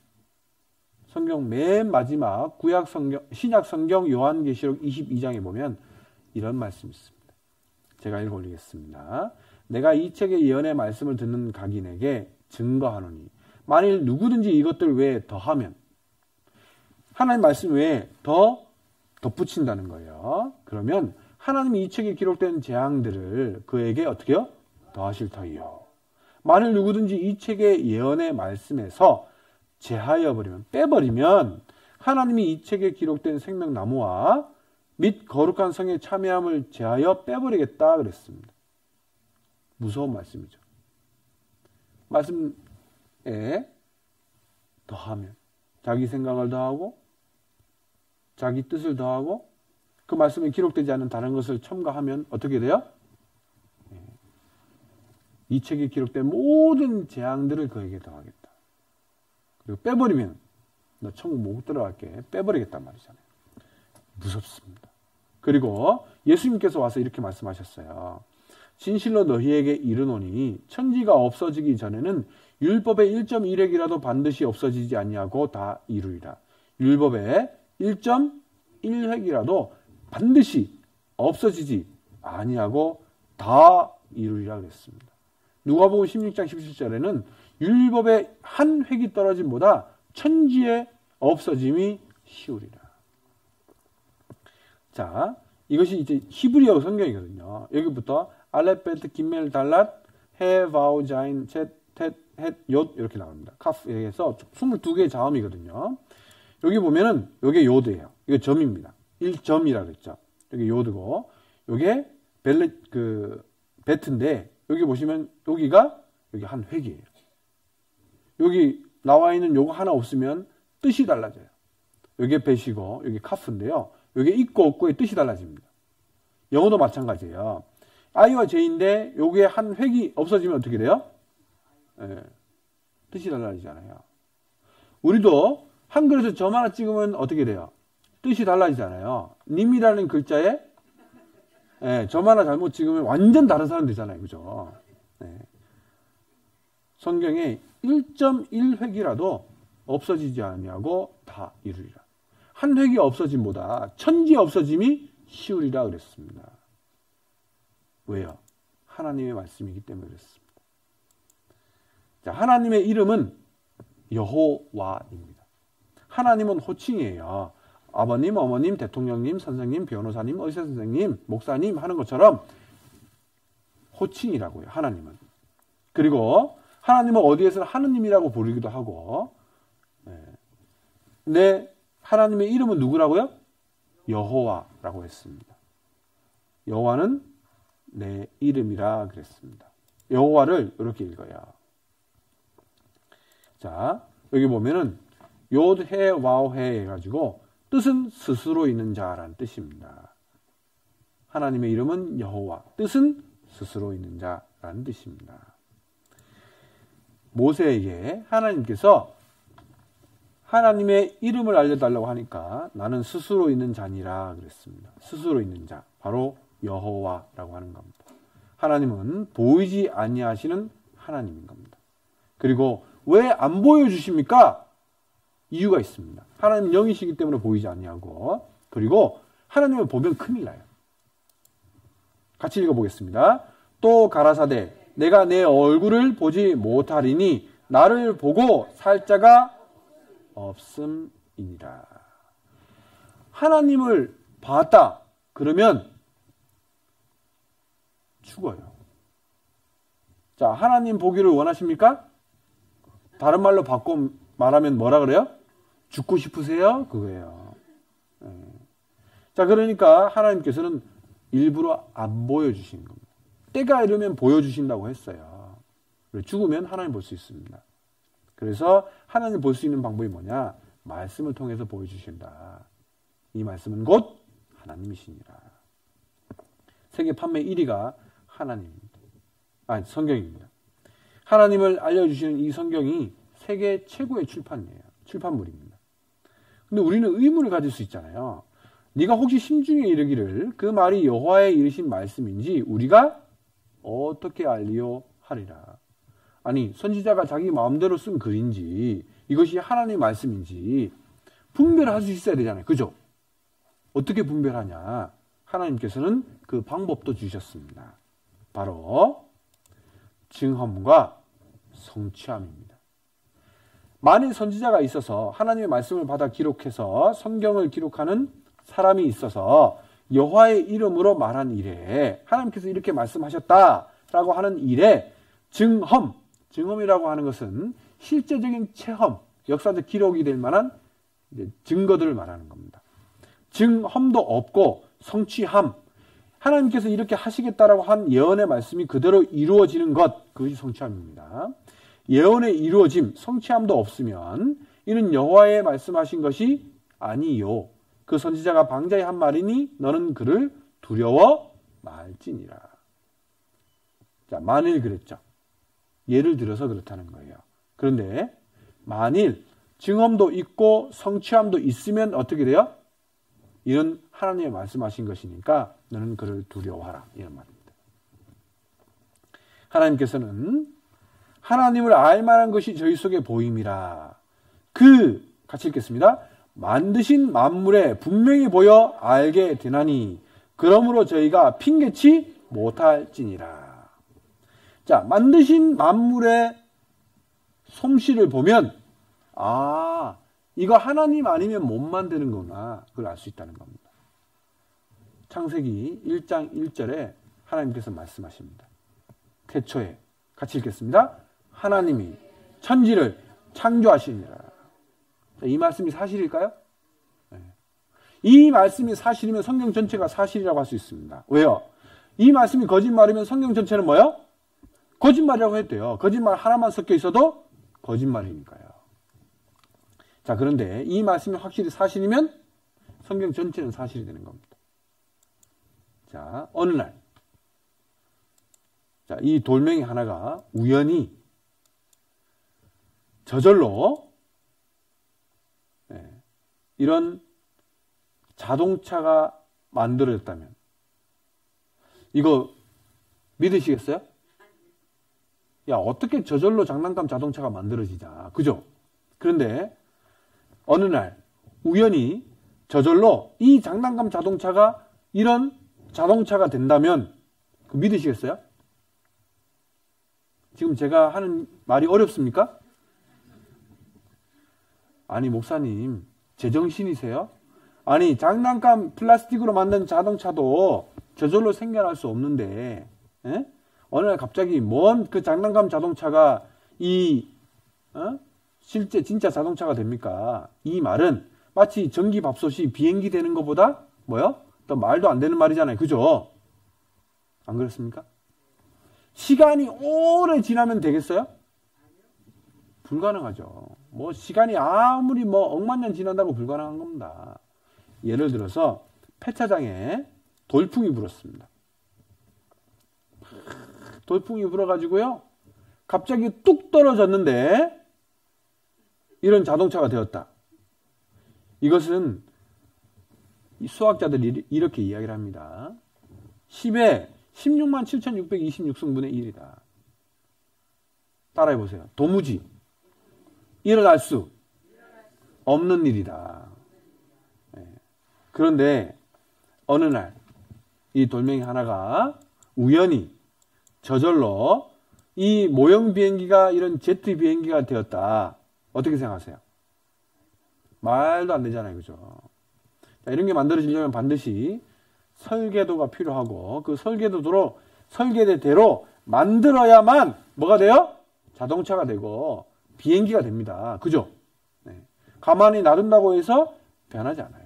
성경 맨 마지막 구약 성경, 신약 성경 요한계시록 이십이 장에 보면 이런 말씀이 있습니다. 제가 읽어 올리겠습니다. 내가 이 책의 예언의 말씀을 듣는 각인에게 증거하노니 만일 누구든지 이것들 외에 더하면 하나님 말씀 외에 더 덧붙인다는 거예요. 그러면 하나님이 이 책에 기록된 재앙들을 그에게 어떻게 해요? 더하실 터이요. 만일 누구든지 이 책의 예언의 말씀에서 제하여 버리면, 빼버리면 하나님이 이 책에 기록된 생명나무와 및 거룩한 성의 참여함을 제하여 빼버리겠다 그랬습니다. 무서운 말씀이죠. 말씀에 더하면. 자, 자기 생각을 더하고 자기 뜻을 더하고 그 말씀에 기록되지 않은 다른 것을 첨가하면 어떻게 돼요? 이 책에 기록된 모든 재앙들을 그에게 더하겠다. 그리고 빼버리면 너 천국 못 들어갈게. 빼버리겠단 말이잖아요. 무섭습니다. 그리고 예수님께서 와서 이렇게 말씀하셨어요. 진실로 너희에게 이르노니 천지가 없어지기 전에는 율법의 일 점 일 획이라도 반드시 없어지지 아니하고 다 이루리라. 율법의 일 점 일 획이라도 반드시 없어지지 아니하고 다 이루리라 그랬습니다. 누가복음 십육 장 십칠 절에는 율법의 한 획이 떨어짐보다 천지의 없어짐이 쉬우리라. 자, 이것이 이제 히브리어 성경이거든요. 여기부터 알렙, 베트, 김멜, 달랏, 해, 바우, 자인, 쳇, 텟, 헷, 욤 이렇게 나옵니다. 카프에서 이십이 개의 자음이거든요. 여기 보면은 이게 요드예요. 이거 점입니다. 일 점이라 그랬죠. 여기 요드고 이게 벨레 그 베트인데 여기 보시면 여기가 여기 한 획이에요. 여기 나와 있는 요거 하나 없으면 뜻이 달라져요. 여기 bet이고 여기 카프인데요. 여기 있고 없고의 뜻이 달라집니다. 영어도 마찬가지예요. I와 J인데 여기에 한 획이 없어지면 어떻게 돼요? 네, 뜻이 달라지잖아요. 우리도 한글에서 점 하나 찍으면 어떻게 돼요? 뜻이 달라지잖아요. 님이라는 글자에 네, 점 하나 잘못 찍으면 완전 다른 사람 되잖아요. 그죠? 네. 성경에 일 점 일 획이라도 없어지지 아니하고 다 이루리라. 한 획이 없어짐보다 천지 없어짐이 쉬우리라 그랬습니다. 왜요? 하나님의 말씀이기 때문에 그랬습니다. 자, 하나님의 이름은 여호와입니다. 하나님은 호칭이에요. 아버님, 어머님, 대통령님, 선생님, 변호사님, 의사 선생님, 목사님 하는 것처럼 호칭이라고요. 하나님은. 그리고 하나님은 어디에서는 하느님이라고 부르기도 하고, 네. 근데 하나님의 이름은 누구라고요? 여호와라고 했습니다. 여호와는 내 이름이라 그랬습니다. 여호와를 이렇게 읽어요. 자, 여기 보면은 요드해 와우해 해가지고 뜻은 스스로 있는 자라는 뜻입니다. 하나님의 이름은 여호와, 뜻은 스스로 있는 자라는 뜻입니다. 모세에게 하나님께서 하나님의 이름을 알려달라고 하니까 나는 스스로 있는 자니라 그랬습니다. 스스로 있는 자, 바로 여호와라고 하는 겁니다. 하나님은 보이지 아니하시는 하나님인 겁니다. 그리고 왜 안 보여주십니까? 이유가 있습니다. 하나님은 영이시기 때문에 보이지 아니하고, 그리고 하나님을 보면 큰일 나요. 같이 읽어보겠습니다. 또 가라사대 내가 내 얼굴을 보지 못하리니 나를 보고 살 자가 없음이니라. 하나님을 봤다 그러면 죽어요. 자, 하나님 보기를 원하십니까? 다른 말로 바꿔 말하면 뭐라 그래요? 죽고 싶으세요? 그거예요. 네. 자, 그러니까 하나님께서는 일부러 안 보여주시는 겁니다. 때가 이르면 보여주신다고 했어요. 죽으면 하나님 볼 수 있습니다. 그래서 하나님 볼 수 있는 방법이 뭐냐? 말씀을 통해서 보여주신다. 이 말씀은 곧 하나님이시니라. 세계 판매 일 위가 하나님입니다. 아니, 성경입니다. 하나님을 알려주시는 이 성경이 세계 최고의 출판이에요. 출판물입니다. 근데 우리는 의문을 가질 수 있잖아요. 네가 혹시 심중에 이르기를 그 말이 여호와의 이르신 말씀인지 우리가 어떻게 알리요 하리라. 아니, 선지자가 자기 마음대로 쓴 글인지 이것이 하나님의 말씀인지 분별할 수 있어야 되잖아요. 그죠? 어떻게 분별하냐? 하나님께서는 그 방법도 주셨습니다. 바로 증험과 성취함입니다. 만일 선지자가 있어서 하나님의 말씀을 받아 기록해서 성경을 기록하는 사람이 있어서 여호와의 이름으로 말한 일에 하나님께서 이렇게 말씀하셨다라고 하는 일에 증험, 증험이라고 하는 것은 실제적인 체험, 역사적 기록이 될 만한 증거들을 말하는 겁니다. 증험도 없고 성취함, 하나님께서 이렇게 하시겠다라고 한 예언의 말씀이 그대로 이루어지는 것, 그것이 성취함입니다. 예언의 이루어짐, 성취함도 없으면 이는 여호와의 말씀하신 것이 아니요. 그 선지자가 방자의 한 말이니 너는 그를 두려워 말지니라. 자, 만일 그랬죠. 예를 들어서 그렇다는 거예요. 그런데 만일 증언도 있고 성취함도 있으면 어떻게 돼요? 이런 하나님의 말씀하신 것이니까 너는 그를 두려워하라. 이런 말입니다. 하나님께서는 하나님을 알 만한 것이 저희 속에 보임이라. 그 같이 읽겠습니다. 만드신 만물에 분명히 보여 알게 되나니 그러므로 저희가 핑계치 못할지니라. 자, 만드신 만물의 솜씨를 보면 아, 이거 하나님 아니면 못 만드는 거구나. 그걸 알 수 있다는 겁니다. 창세기 일 장 일 절에 하나님께서 말씀하십니다. 태초에 같이 읽겠습니다. 하나님이 천지를 창조하시니라. 이 말씀이 사실일까요? 네. 이 말씀이 사실이면 성경 전체가 사실이라고 할 수 있습니다. 왜요? 이 말씀이 거짓말이면 성경 전체는 뭐예요? 거짓말이라고 했대요. 거짓말 하나만 섞여 있어도 거짓말이니까요. 자, 그런데 이 말씀이 확실히 사실이면 성경 전체는 사실이 되는 겁니다. 자, 어느 날, 자, 이 돌멩이 하나가 우연히 저절로 네, 이런 자동차가 만들어졌다면 이거 믿으시겠어요? 야, 어떻게 저절로 장난감 자동차가 만들어지자. 그죠? 그런데 어느 날 우연히 저절로 이 장난감 자동차가 이런 자동차가 된다면 그 믿으시겠어요? 지금 제가 하는 말이 어렵습니까? 아니, 목사님 제정신이세요? 아니, 장난감 플라스틱으로 만든 자동차도 저절로 생겨날 수 없는데 에? 어느 날 갑자기 뭔 그 장난감 자동차가 이 어? 실제 진짜 자동차가 됩니까? 이 말은 마치 전기밥솥이 비행기 되는 것보다 뭐요? 또 말도 안 되는 말이잖아요. 그죠? 안 그렇습니까? 시간이 오래 지나면 되겠어요? 불가능하죠. 뭐 시간이 아무리 뭐 억만 년 지난다고 불가능한 겁니다. 예를 들어서 폐차장에 돌풍이 불었습니다. 돌풍이 불어가지고요, 갑자기 뚝 떨어졌는데 이런 자동차가 되었다. 이것은 수학자들이 이렇게 이야기를 합니다. 십에 십육만 칠천육백이십육 승분의 일이다. 따라해보세요. 도무지 일어날 수 없는 일이다. 네. 그런데 어느 날 이 돌멩이 하나가 우연히 저절로 이 모형 비행기가 이런 제트 비행기가 되었다. 어떻게 생각하세요? 말도 안 되잖아요. 그죠? 자, 이런 게 만들어지려면 반드시 설계도가 필요하고 그 설계도로 설계대로 만들어야만 뭐가 돼요? 자동차가 되고 비행기가 됩니다. 그죠? 네. 가만히 놔둔다고 해서 변하지 않아요.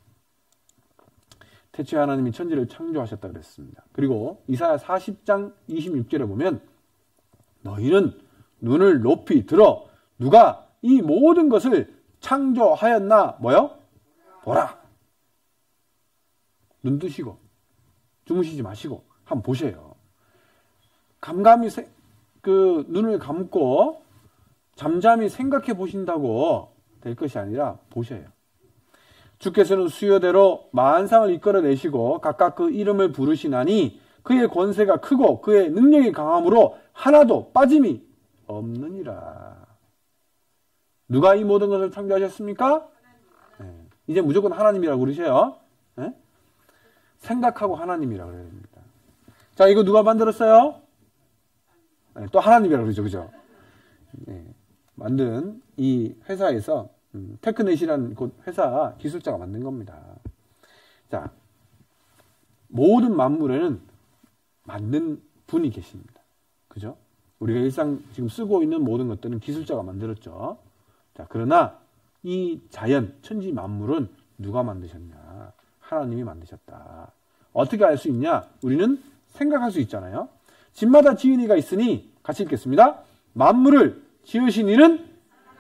태초에 하나님이 천지를 창조하셨다 그랬습니다. 그리고 이사야 사십 장 이십육 절에 보면 너희는 눈을 높이 들어 누가 이 모든 것을 창조하였나 뭐요? 보라. 눈 뜨시고 주무시지 마시고 한번 보세요. 감감히 세, 그 눈을 감고 잠잠히 생각해 보신다고 될 것이 아니라 보셔요. 주께서는 수요대로 만상을 이끌어내시고 각각 그 이름을 부르시나니 그의 권세가 크고 그의 능력이 강함으로 하나도 빠짐이 없느니라. 누가 이 모든 것을 창조하셨습니까? 네. 이제 무조건 하나님이라고 그러셔요. 네? 생각하고 하나님이라고 그래야 됩니다. 자, 이거 누가 만들었어요? 네, 또 하나님이라고 그러죠. 그죠? 네. 만든 이 회사에서 음, 테크넷이라는 곳 회사 기술자가 만든 겁니다. 자, 모든 만물에는 만든 분이 계십니다. 그죠? 우리가 일상 지금 쓰고 있는 모든 것들은 기술자가 만들었죠. 자, 그러나 이 자연, 천지 만물은 누가 만드셨냐? 하나님이 만드셨다. 어떻게 알 수 있냐? 우리는 생각할 수 있잖아요. 집마다 지은 이가 있으니 같이 읽겠습니다. 만물을 지으신 이는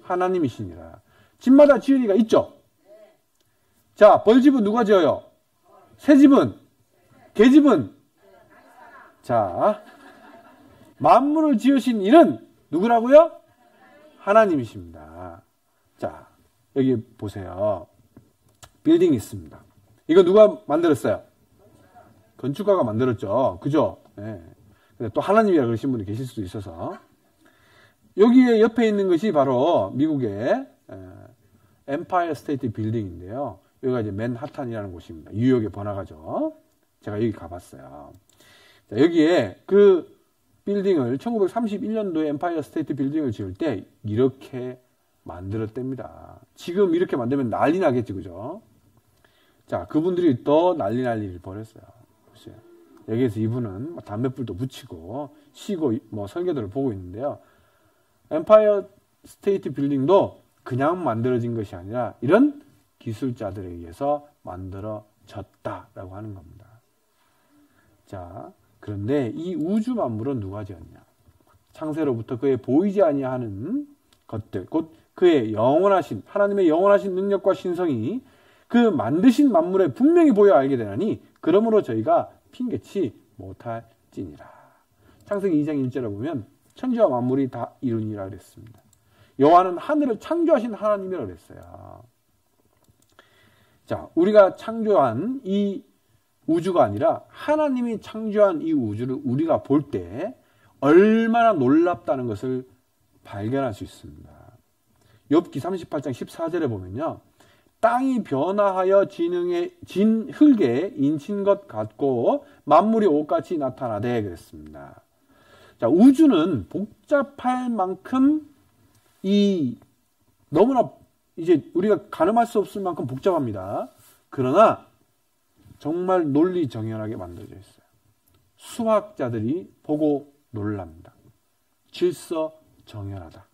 하나님이시니라. 집마다 지으리가 있죠? 자, 벌집은 누가 지어요? 새집은? 개집은? 자, 만물을 지으신 이는 누구라고요? 하나님이십니다. 자, 여기 보세요. 빌딩이 있습니다. 이거 누가 만들었어요? 건축가가 만들었죠. 그죠? 네. 근데 또 하나님이라 그러신 분이 계실 수도 있어서. 여기에 옆에 있는 것이 바로 미국의 엠파이어 스테이트 빌딩인데요. 여기가 이제 맨하탄이라는 곳입니다. 뉴욕의 번화가죠. 제가 여기 가봤어요. 자, 여기에 그 빌딩을 천구백삼십일 년도에 엠파이어 스테이트 빌딩을 지을 때 이렇게 만들었답니다. 지금 이렇게 만들면 난리 나겠지, 그죠? 자, 그분들이 또 난리 난리를 벌였어요. 보세요. 여기에서 이분은 담뱃불도 붙이고 쉬고 뭐 설계도를 보고 있는데요. 엠파이어 스테이트 빌딩도 그냥 만들어진 것이 아니라 이런 기술자들에 의해서 만들어졌다라고 하는 겁니다. 자, 그런데 이 우주 만물은 누가 지었냐? 창세로부터 그의 보이지 아니하는 것들, 곧 그의 영원하신 하나님의 영원하신 능력과 신성이 그 만드신 만물에 분명히 보여 알게 되나니 그러므로 저희가 핑계치 못할지니라. 창세기 이 장 일 절에 보면 천지와 만물이 다 이루니라 그랬습니다. 여호와는 하늘을 창조하신 하나님이라고 그랬어요. 자, 우리가 창조한 이 우주가 아니라 하나님이 창조한 이 우주를 우리가 볼 때 얼마나 놀랍다는 것을 발견할 수 있습니다. 욥기 삼십팔 장 십사 절에 보면요. 땅이 변화하여 진흥에, 진 흙에 인친 것 같고 만물이 옷같이 나타나되 그랬습니다. 자, 우주는 복잡할 만큼 이 너무나 이제 우리가 가늠할 수 없을 만큼 복잡합니다. 그러나 정말 논리정연하게 만들어져 있어요. 수학자들이 보고 놀랍니다. 질서정연하다.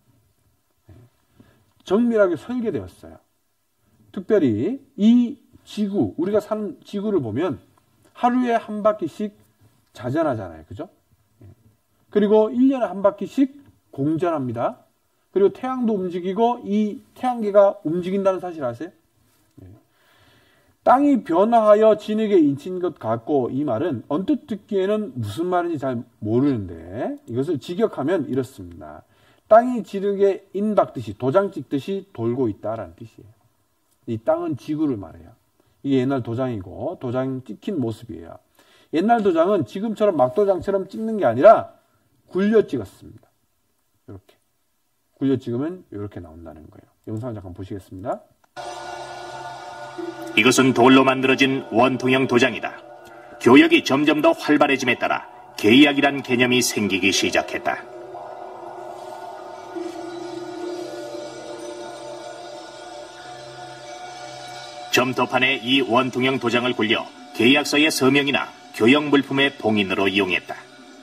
정밀하게 설계되었어요. 특별히 이 지구, 우리가 사는 지구를 보면 하루에 한 바퀴씩 자전하잖아요. 그죠? 그리고 일 년에 한 바퀴씩 공전합니다. 그리고 태양도 움직이고 이 태양계가 움직인다는 사실 아세요? 땅이 변화하여 진흙에 인친 것 같고, 이 말은 언뜻 듣기에는 무슨 말인지 잘 모르는데 이것을 직역하면 이렇습니다. 땅이 진흙에 인박듯이 도장 찍듯이 돌고 있다라는 뜻이에요. 이 땅은 지구를 말해요. 이게 옛날 도장이고 도장 찍힌 모습이에요. 옛날 도장은 지금처럼 막도장처럼 찍는 게 아니라 굴려 찍었습니다. 이렇게 굴려 찍으면 이렇게 나온다는 거예요. 영상을 잠깐 보시겠습니다. 이것은 돌로 만들어진 원통형 도장이다. 교역이 점점 더 활발해짐에 따라 계약이란 개념이 생기기 시작했다. 점토판에 이 원통형 도장을 굴려 계약서의 서명이나 교역 물품의 봉인으로 이용했다.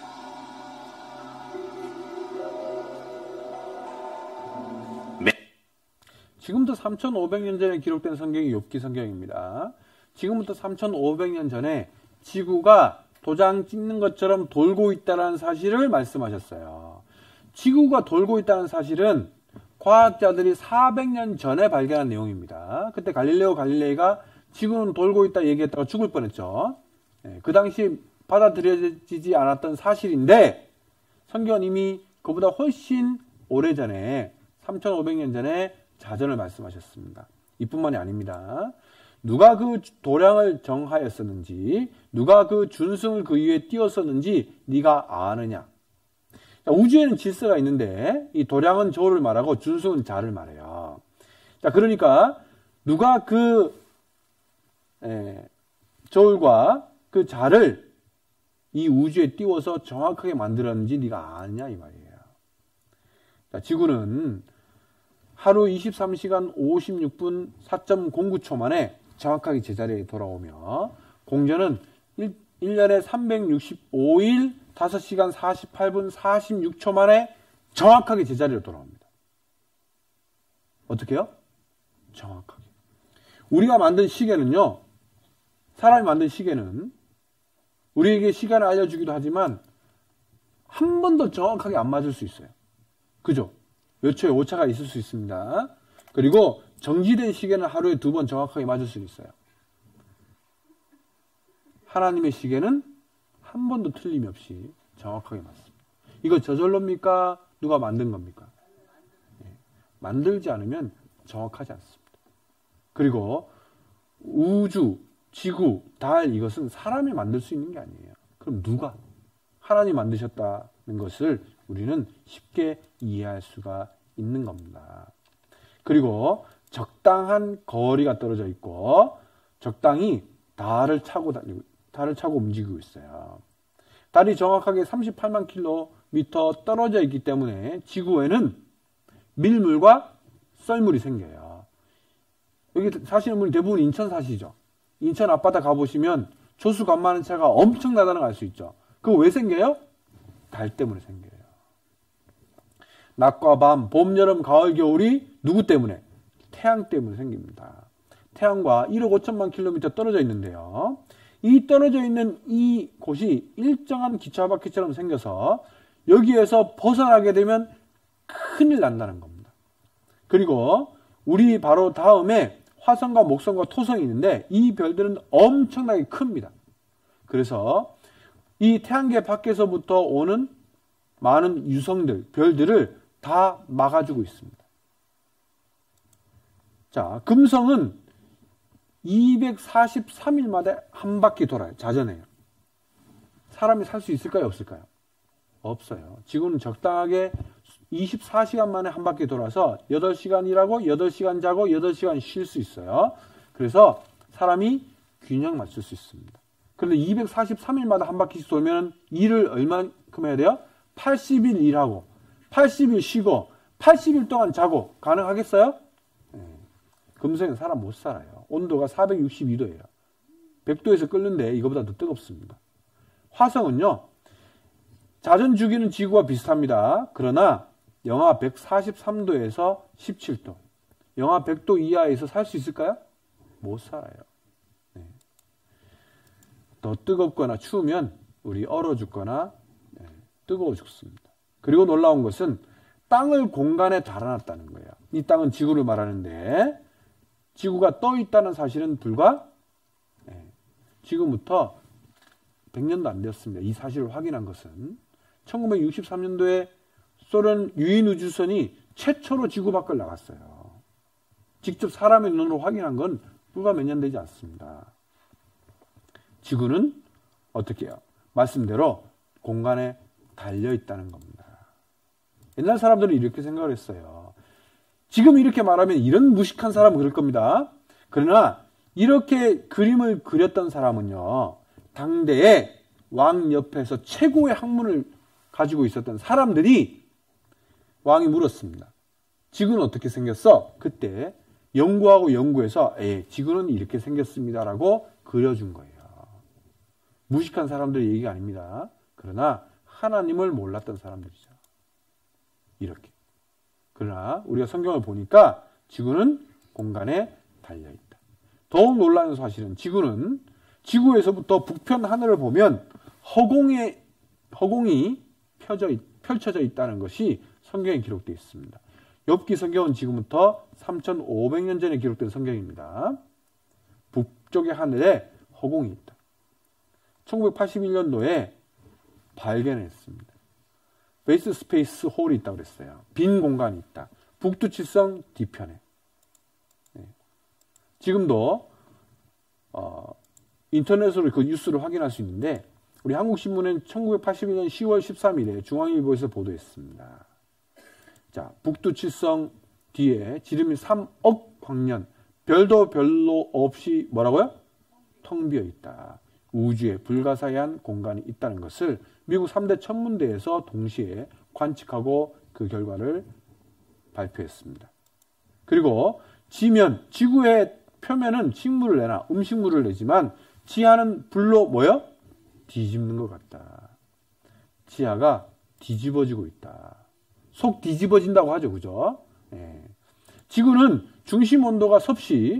지금부터 삼천오백 년 전에 기록된 성경이 욥기 성경입니다. 지금부터 삼천오백 년 전에 지구가 도장 찍는 것처럼 돌고 있다는 사실을 말씀하셨어요. 지구가 돌고 있다는 사실은 과학자들이 사백 년 전에 발견한 내용입니다. 그때 갈릴레오 갈릴레이가 지구는 돌고 있다 얘기했다가 죽을 뻔했죠. 네, 그 당시 받아들여지지 않았던 사실인데 성경은 이미 그보다 훨씬 오래전에 삼천오백 년 전에 자전을 말씀하셨습니다. 이뿐만이 아닙니다. 누가 그 도량을 정하였었는지, 누가 그 준승을 그 위에 띄웠었는지 네가 아느냐. 자, 우주에는 질서가 있는데 이 도량은 저울을 말하고 준승은 자를 말해요. 자, 그러니까 누가 그 에, 저울과 그 자를 이 우주에 띄워서 정확하게 만들었는지 네가 아느냐 이 말이에요. 자, 지구는 하루 이십삼 시간 오십육 분 사 점 공구 초 만에 정확하게 제자리에 돌아오며 공전은 일 년에 삼백육십오 일 다섯 시간 사십팔 분 사십육 초 만에 정확하게 제자리로 돌아옵니다. 어떻게 해요? 정확하게. 우리가 만든 시계는요, 사람이 만든 시계는 우리에게 시간을 알려주기도 하지만 한 번도 정확하게 안 맞을 수 있어요. 그죠? 몇 초의 오차가 있을 수 있습니다. 그리고 정지된 시계는 하루에 두 번 정확하게 맞을 수 있어요. 하나님의 시계는 한 번도 틀림이 없이 정확하게 맞습니다. 이거 저절로입니까? 누가 만든 겁니까? 예, 만들지 않으면 정확하지 않습니다. 그리고 우주, 지구, 달 이것은 사람이 만들 수 있는 게 아니에요. 그럼 누가? 하나님이 만드셨다는 것을 우리는 쉽게 이해할 수가 있는 겁니다. 그리고 적당한 거리가 떨어져 있고 적당히 달을 차고 달리고 달을 차고 움직이고 있어요. 달이 정확하게 삼십팔만 킬로미터 떨어져 있기 때문에 지구에는 밀물과 썰물이 생겨요. 여기 사시는 분이 대부분 인천 사시죠. 인천 앞바다 가보시면 조수 간만한 차가 엄청나다는 걸 알 수 있죠. 그거 왜 생겨요? 달 때문에 생겨요. 낮과 밤, 봄, 여름, 가을, 겨울이 누구 때문에? 태양 때문에 생깁니다. 태양과 일억 오천만 킬로미터 떨어져 있는데요. 이 떨어져 있는 이 곳이 일정한 기차바퀴처럼 생겨서 여기에서 벗어나게 되면 큰일 난다는 겁니다. 그리고 우리 바로 다음에 화성과 목성과 토성이 있는데 이 별들은 엄청나게 큽니다. 그래서 이 태양계 밖에서부터 오는 많은 유성들, 별들을 다 막아주고 있습니다. 자, 금성은 이백사십삼 일마다 한 바퀴 돌아요. 자전해요. 사람이 살 수 있을까요? 없을까요? 없어요. 지구는 적당하게 이십사 시간 만에 한 바퀴 돌아서 여덟 시간 일하고 여덟 시간 자고 여덟 시간 쉴 수 있어요. 그래서 사람이 균형 맞출 수 있습니다. 그런데 이백사십삼 일마다 한 바퀴씩 돌면 일을 얼마만큼 해야 돼요? 팔십 일 일하고 팔십 일 쉬고 팔십 일 동안 자고 가능하겠어요? 네. 금성은 사람 못 살아요. 온도가 사백육십이 도예요. 백 도에서 끓는데 이거보다 더 뜨겁습니다. 화성은요. 자전 주기는 지구와 비슷합니다. 그러나 영하 백사십삼 도에서 십칠 도, 영하 백 도 이하에서 살 수 있을까요? 못 살아요. 네. 더 뜨겁거나 추우면 우리 얼어 죽거나 네, 뜨거워 죽습니다. 그리고 놀라운 것은 땅을 공간에 달아놨다는 거예요. 이 땅은 지구를 말하는데 지구가 떠 있다는 사실은 불과 네, 지금부터 백 년도 안 되었습니다. 이 사실을 확인한 것은 천구백육십삼 년도에 소련 유인 우주선이 최초로 지구 밖을 나갔어요. 직접 사람의 눈으로 확인한 건 불과 몇 년 되지 않습니다. 지구는 어떻게 해요? 말씀대로 공간에 달려 있다는 겁니다. 옛날 사람들은 이렇게 생각을 했어요. 지금 이렇게 말하면 이런 무식한 사람은 그럴 겁니다. 그러나 이렇게 그림을 그렸던 사람은요. 당대에 왕 옆에서 최고의 학문을 가지고 있었던 사람들이 왕이 물었습니다. 지구는 어떻게 생겼어? 그때 연구하고 연구해서 예, 지구는 이렇게 생겼습니다라고 그려준 거예요. 무식한 사람들의 얘기가 아닙니다. 그러나 하나님을 몰랐던 사람들이죠. 이렇게. 그러나 우리가 성경을 보니까 지구는 공간에 달려있다. 더욱 놀라운 사실은 지구는 지구에서부터 북편 하늘을 보면 허공에, 허공이 펴져, 펼쳐져 있다는 것이 성경에 기록되어 있습니다. 욥기 성경은 지금부터 삼천오백 년 전에 기록된 성경입니다. 북쪽의 하늘에 허공이 있다. 천구백팔십일 년도에 발견했습니다. 베이스 스페이스 홀이 있다고 그랬어요. 빈 공간이 있다. 북두칠성 뒤편에. 네. 지금도 어, 인터넷으로 그 뉴스를 확인할 수 있는데 우리 한국신문은 천구백팔십일 년 시월 십삼일에 중앙일보에서 보도했습니다. 자, 북두칠성 뒤에 지름이 삼억 광년, 별도 별로 없이 뭐라고요? 텅 비어 있다. 우주에 불가사의한 공간이 있다는 것을 미국 삼 대 천문대에서 동시에 관측하고 그 결과를 발표했습니다. 그리고 지면, 지구의 표면은 식물을 내나 음식물을 내지만 지하는 불로 뭐요? 뒤집는 것 같다. 지하가 뒤집어지고 있다. 속 뒤집어진다고 하죠. 그죠? 예. 지구는 중심 온도가 섭씨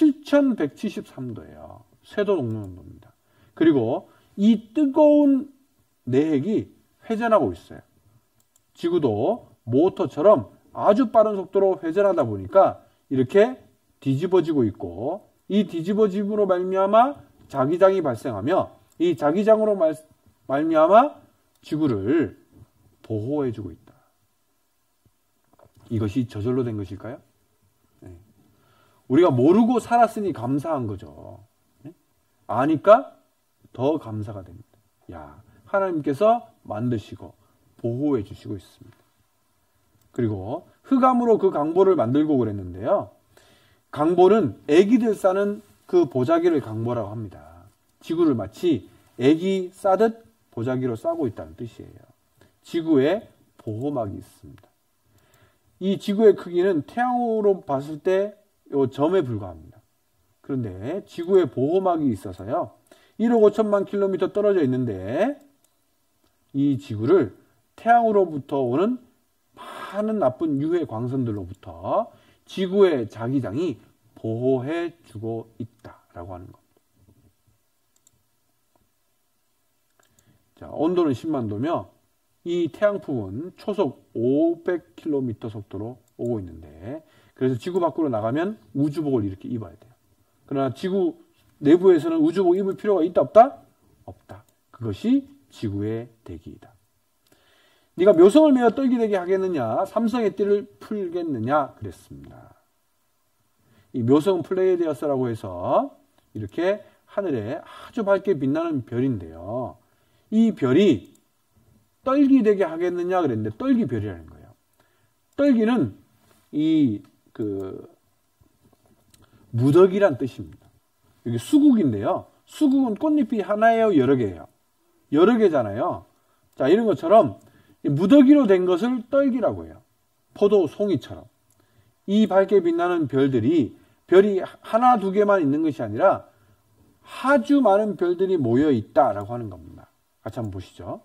칠천백칠십삼 도예요. 쇄도 녹는 온도입니다. 그리고 이 뜨거운 내핵이 회전하고 있어요. 지구도 모터처럼 아주 빠른 속도로 회전하다 보니까 이렇게 뒤집어지고 있고, 이 뒤집어짐으로 말미암아 자기장이 발생하며, 이 자기장으로 말, 말미암아 지구를 보호해주고 있다. 이것이 저절로 된 것일까요? 네. 우리가 모르고 살았으니 감사한 거죠. 네? 아니까 더 감사가 됩니다. 야, 하나님께서 만드시고 보호해 주시고 있습니다. 그리고 흑암으로 그 강보를 만들고 그랬는데요. 강보는 애기들 싸는 그 보자기를 강보라고 합니다. 지구를 마치 애기 싸듯 보자기로 싸고 있다는 뜻이에요. 지구에 보호막이 있습니다. 이 지구의 크기는 태양으로 봤을 때 이 점에 불과합니다. 그런데 지구에 보호막이 있어서요. 일억 오천만 킬로미터 떨어져 있는데 이 지구를 태양으로부터 오는 많은 나쁜 유해 광선들로부터 지구의 자기장이 보호해 주고 있다라고 하는 겁니다. 자, 온도는 십만 도며 이 태양풍은 초속 오백 킬로미터 속도로 오고 있는데, 그래서 지구 밖으로 나가면 우주복을 이렇게 입어야 돼요. 그러나 지구 내부에서는 우주복 입을 필요가 있다 없다? 없다. 그것이 지구의 대기이다. 네가 묘성을 메어 떨기되게 하겠느냐, 삼성의 띠를 풀겠느냐 그랬습니다. 이 묘성 플레이데어스라고 해서 이렇게 하늘에 아주 밝게 빛나는 별인데요. 이 별이 떨기되게 하겠느냐 그랬는데 떨기별이라는 거예요. 떨기는 이 그 무더기란 뜻입니다. 여기 수국인데요. 수국은 꽃잎이 하나예요, 여러 개예요? 여러 개잖아요. 자, 이런 것처럼 무더기로 된 것을 떨기라고 해요. 포도 송이처럼. 이 밝게 빛나는 별들이 별이 하나 두 개만 있는 것이 아니라 아주 많은 별들이 모여 있다라고 하는 겁니다. 같이 한번 보시죠.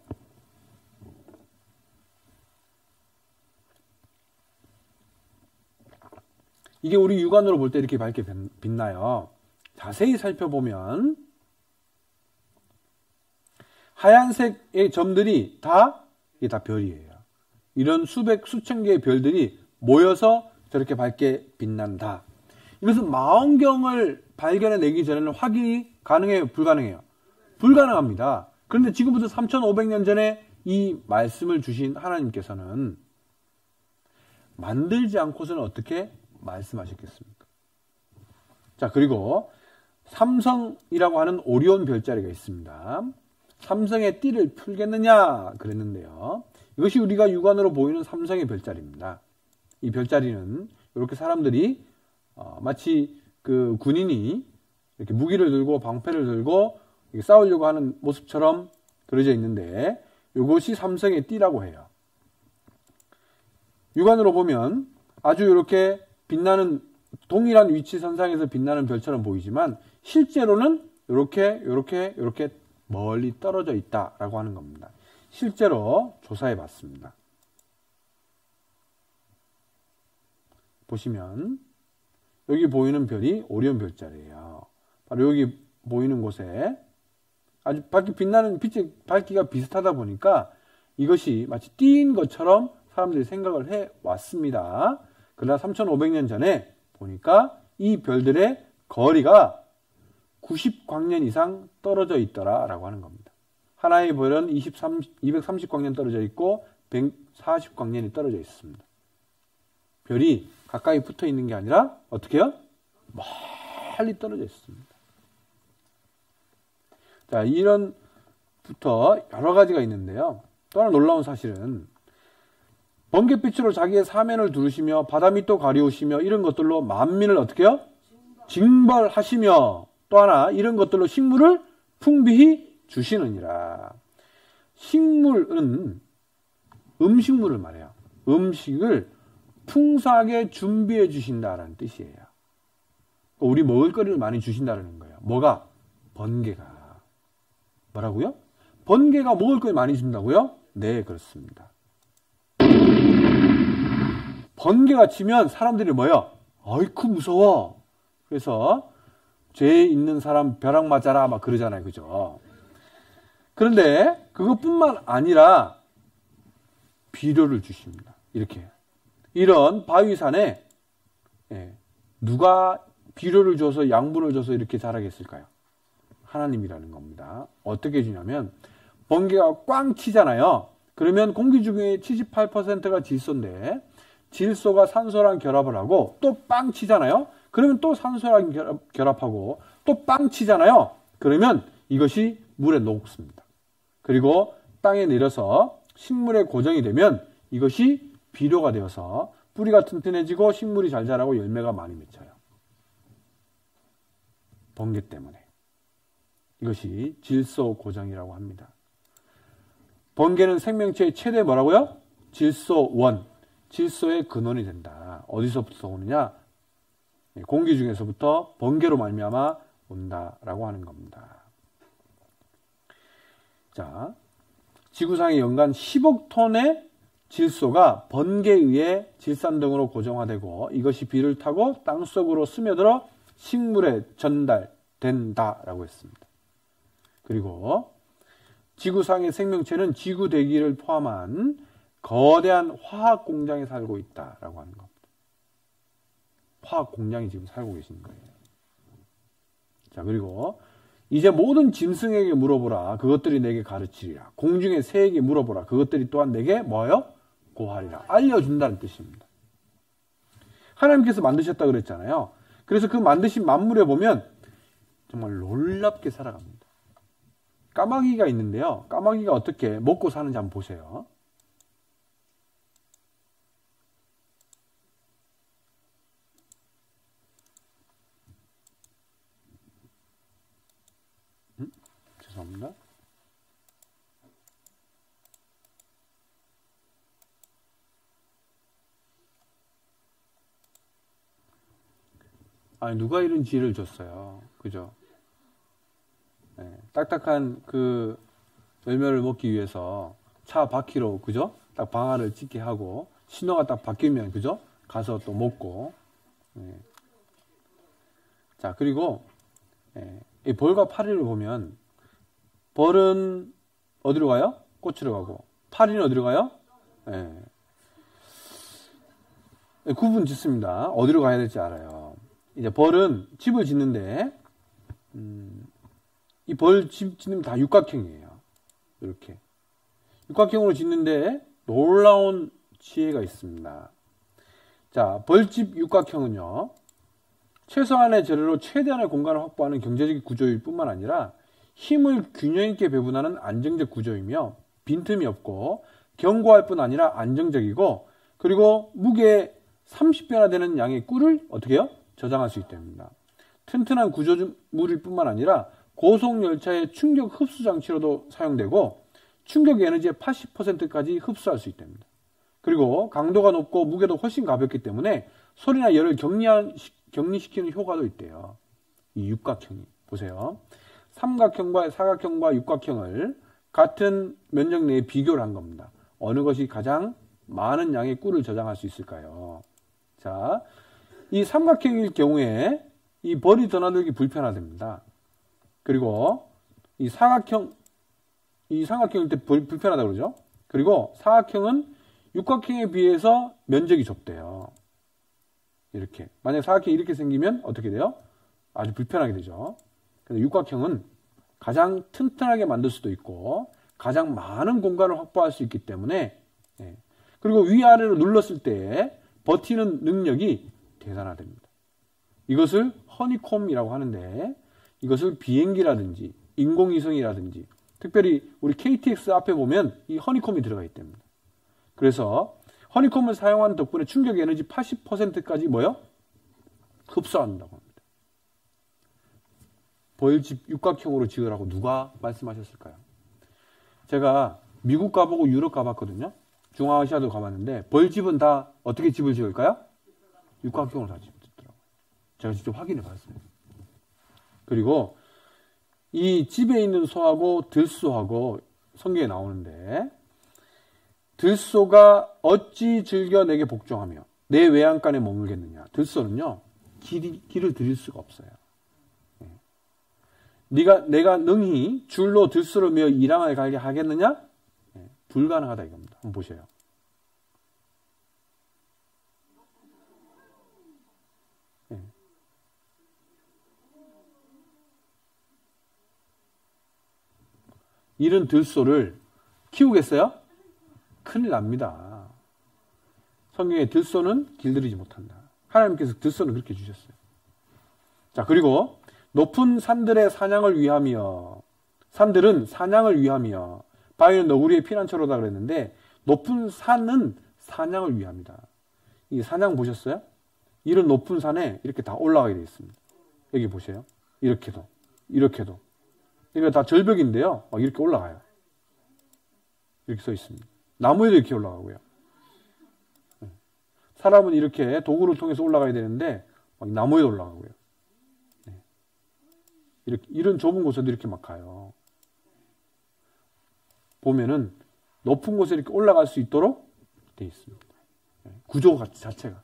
이게 우리 육안으로 볼 때 이렇게 밝게 빛나요. 자세히 살펴보면 하얀색의 점들이 다 이게 다 별이에요. 이런 수백 수천 개의 별들이 모여서 저렇게 밝게 빛난다. 이것은 망원경을 발견해내기 전에는 확인이 가능해요, 불가능해요? 불가능합니다. 그런데 지금부터 삼천오백 년 전에 이 말씀을 주신 하나님께서는 만들지 않고서는 어떻게 말씀하셨겠습니까? 자, 그리고 삼성이라고 하는 오리온 별자리가 있습니다. 삼성의 띠를 풀겠느냐 그랬는데요. 이것이 우리가 육안으로 보이는 삼성의 별자리입니다. 이 별자리는 이렇게 사람들이 어, 마치 그 군인이 이렇게 무기를 들고 방패를 들고 싸우려고 하는 모습처럼 그려져 있는데 이것이 삼성의 띠라고 해요. 육안으로 보면 아주 이렇게 빛나는 동일한 위치 선상에서 빛나는 별처럼 보이지만 실제로는 이렇게 이렇게 이렇게 멀리 떨어져 있다라고 하는 겁니다. 실제로 조사해 봤습니다. 보시면 여기 보이는 별이 오리온 별자리예요. 바로 여기 보이는 곳에 아주 밝게 빛나는 빛의 밝기가 비슷하다 보니까 이것이 마치 띠인 것처럼 사람들이 생각을 해 왔습니다. 그러나 삼천오백 년 전에 보니까 이 별들의 거리가 구십 광년 이상 떨어져 있더라라고 하는 겁니다. 하나의 별은 이십삼, 이백삼십 광년 떨어져 있고 백사십 광년이 떨어져 있습니다. 별이 가까이 붙어 있는 게 아니라 어떻게 해요? 멀리 떨어져 있습니다. 자, 이런부터 여러 가지가 있는데요. 또 하나 놀라운 사실은 번갯빛으로 자기의 사면을 두르시며 바다 밑도 가리우시며 이런 것들로 만민을 어떻게 해요? 징벌하시며 또 하나 이런 것들로 식물을 풍비히 주시느니라. 식물은 음식물을 말해요. 음식을 풍성하게 준비해 주신다라는 뜻이에요. 우리 먹을 거리를 많이 주신다는 거예요. 뭐가? 번개가. 뭐라고요? 번개가 먹을 거리 많이 준다고요? 네, 그렇습니다. 번개가 치면 사람들이 뭐요? 아이쿠 무서워. 그래서 죄 있는 사람 벼락 맞아라 막 그러잖아요. 그죠? 그런데 그것뿐만 아니라 비료를 주십니다. 이렇게 이런 바위산에 예, 누가 비료를 줘서 양분을 줘서 이렇게 자라겠을까요? 하나님이라는 겁니다. 어떻게 주냐면 번개가 꽝 치잖아요. 그러면 공기 중에 칠십팔 퍼센트가 질소인데 질소가 산소랑 결합을 하고 또 빵 치잖아요. 그러면 또 산소랑 결합, 결합하고 또 빵 치잖아요. 그러면 이것이 물에 녹습니다. 그리고 땅에 내려서 식물에 고정이 되면 이것이 비료가 되어서 뿌리가 튼튼해지고 식물이 잘 자라고 열매가 많이 맺혀요. 번개 때문에. 이것이 질소 고정이라고 합니다. 번개는 생명체의 최대 뭐라고요? 질소원. 질소의 근원이 된다. 어디서부터 오느냐? 공기 중에서부터 번개로 말미암아 온다라고 하는 겁니다. 자, 지구상에 연간 십억 톤의 질소가 번개에 의해 질산 등으로 고정화되고 이것이 비를 타고 땅속으로 스며들어 식물에 전달된다라고 했습니다. 그리고 지구상의 생명체는 지구 대기를 포함한 거대한 화학 공장에 살고 있다라고 하는 겁니다. 화학 공장이 지금 살고 계신 거예요. 자, 그리고 이제 모든 짐승에게 물어보라. 그것들이 내게 가르치리라. 공중의 새에게 물어보라. 그것들이 또한 내게 뭐요? 고하리라. 알려준다는 뜻입니다. 하나님께서 만드셨다 그랬잖아요. 그래서 그 만드신 만물에 보면 정말 놀랍게 살아갑니다. 까마귀가 있는데요. 까마귀가 어떻게 먹고 사는지 한번 보세요. 음? 죄송합니다. 아니, 누가 이런 지혜를 줬어요. 그죠? 네, 딱딱한 그 열매를 먹기 위해서 차 바퀴로, 그죠? 딱 방아를 찍게 하고, 신호가 딱 바뀌면, 그죠? 가서 또 먹고. 네. 자, 그리고, 네, 이 벌과 파리를 보면, 벌은 어디로 가요? 꽃으로 가고, 파리는 어디로 가요? 네. 네, 구분 짓습니다. 어디로 가야 될지 알아요. 이제 벌은 집을 짓는데, 음, 이 벌 집 짓는 다 육각형이에요. 이렇게. 육각형으로 짓는데 놀라운 지혜가 있습니다. 자, 벌집 육각형은요, 최소한의 재료로 최대한의 공간을 확보하는 경제적 구조일 뿐만 아니라 힘을 균형 있게 배분하는 안정적 구조이며 빈틈이 없고 견고할 뿐 아니라 안정적이고 그리고 무게 삼십 배나 되는 양의 꿀을 어떻게 해요? 저장할 수 있답니다. 튼튼한 구조물일 뿐만 아니라 고속열차의 충격 흡수 장치로도 사용되고 충격 에너지의 팔십 퍼센트까지 흡수할 수 있답니다. 그리고 강도가 높고 무게도 훨씬 가볍기 때문에 소리나 열을 격리한, 격리시키는 효과도 있대요. 이 육각형이. 보세요. 삼각형과 사각형과 육각형을 같은 면적 내에 비교를 한 겁니다. 어느 것이 가장 많은 양의 꿀을 저장할 수 있을까요? 자, 이 삼각형일 경우에 이 벌이 드나들기 불편하답니다. 그리고 이 사각형, 이 삼각형일 때 불편하다고 그러죠. 그리고 사각형은 육각형에 비해서 면적이 좁대요. 이렇게. 만약 사각형이 이렇게 생기면 어떻게 돼요? 아주 불편하게 되죠. 그래서 육각형은 가장 튼튼하게 만들 수도 있고 가장 많은 공간을 확보할 수 있기 때문에 예. 그리고 위아래로 눌렀을 때 버티는 능력이 대단하답니다. 이것을 허니콤이라고 하는데 이것을 비행기라든지 인공위성이라든지 특별히 우리 케이티엑스 앞에 보면 이 허니콤이 들어가 있답니다. 그래서 허니콤을 사용하는 덕분에 충격 에너지 팔십 퍼센트까지 뭐요? 흡수한다고 합니다. 벌집 육각형으로 지으라고 누가 말씀하셨을까요? 제가 미국 가보고 유럽 가봤거든요. 중앙아시아도 가봤는데 벌집은 다 어떻게 집을 지을까요? 육각형으로 다 짓더라고요. 제가 직접 확인해 봤어요. 그리고 이 집에 있는 소하고 들소하고 성경에 나오는데 들소가 어찌 즐겨 내게 복종하며 내 외양간에 머물겠느냐. 들소는요 길이, 길을 들일 수가 없어요. 네. 네가 내가 능히 줄로 들소를 메어 이랑을 갈게 하겠느냐? 네. 불가능하다 이겁니다. 한번 보세요. 이런 들소를 키우겠어요? 큰일 납니다. 성경에 들소는 길들이지 못한다. 하나님께서 들소는 그렇게 주셨어요. 자, 그리고 높은 산들의 사냥을 위하며, 산들은 사냥을 위하며, 바위는 너구리의 피난처로다 그랬는데, 높은 산은 사냥을 위합니다. 이 사냥 보셨어요? 이런 높은 산에 이렇게 다 올라가게 되어 있습니다. 여기 보세요. 이렇게도, 이렇게도. 이거 다 절벽인데요. 막 이렇게 올라가요. 이렇게 써 있습니다. 나무에도 이렇게 올라가고요. 사람은 이렇게 도구를 통해서 올라가야 되는데 막 나무에도 올라가고요. 이렇게 이런 좁은 곳에도 이렇게 막 가요. 보면은 높은 곳에 이렇게 올라갈 수 있도록 되어 있습니다. 구조 자체가.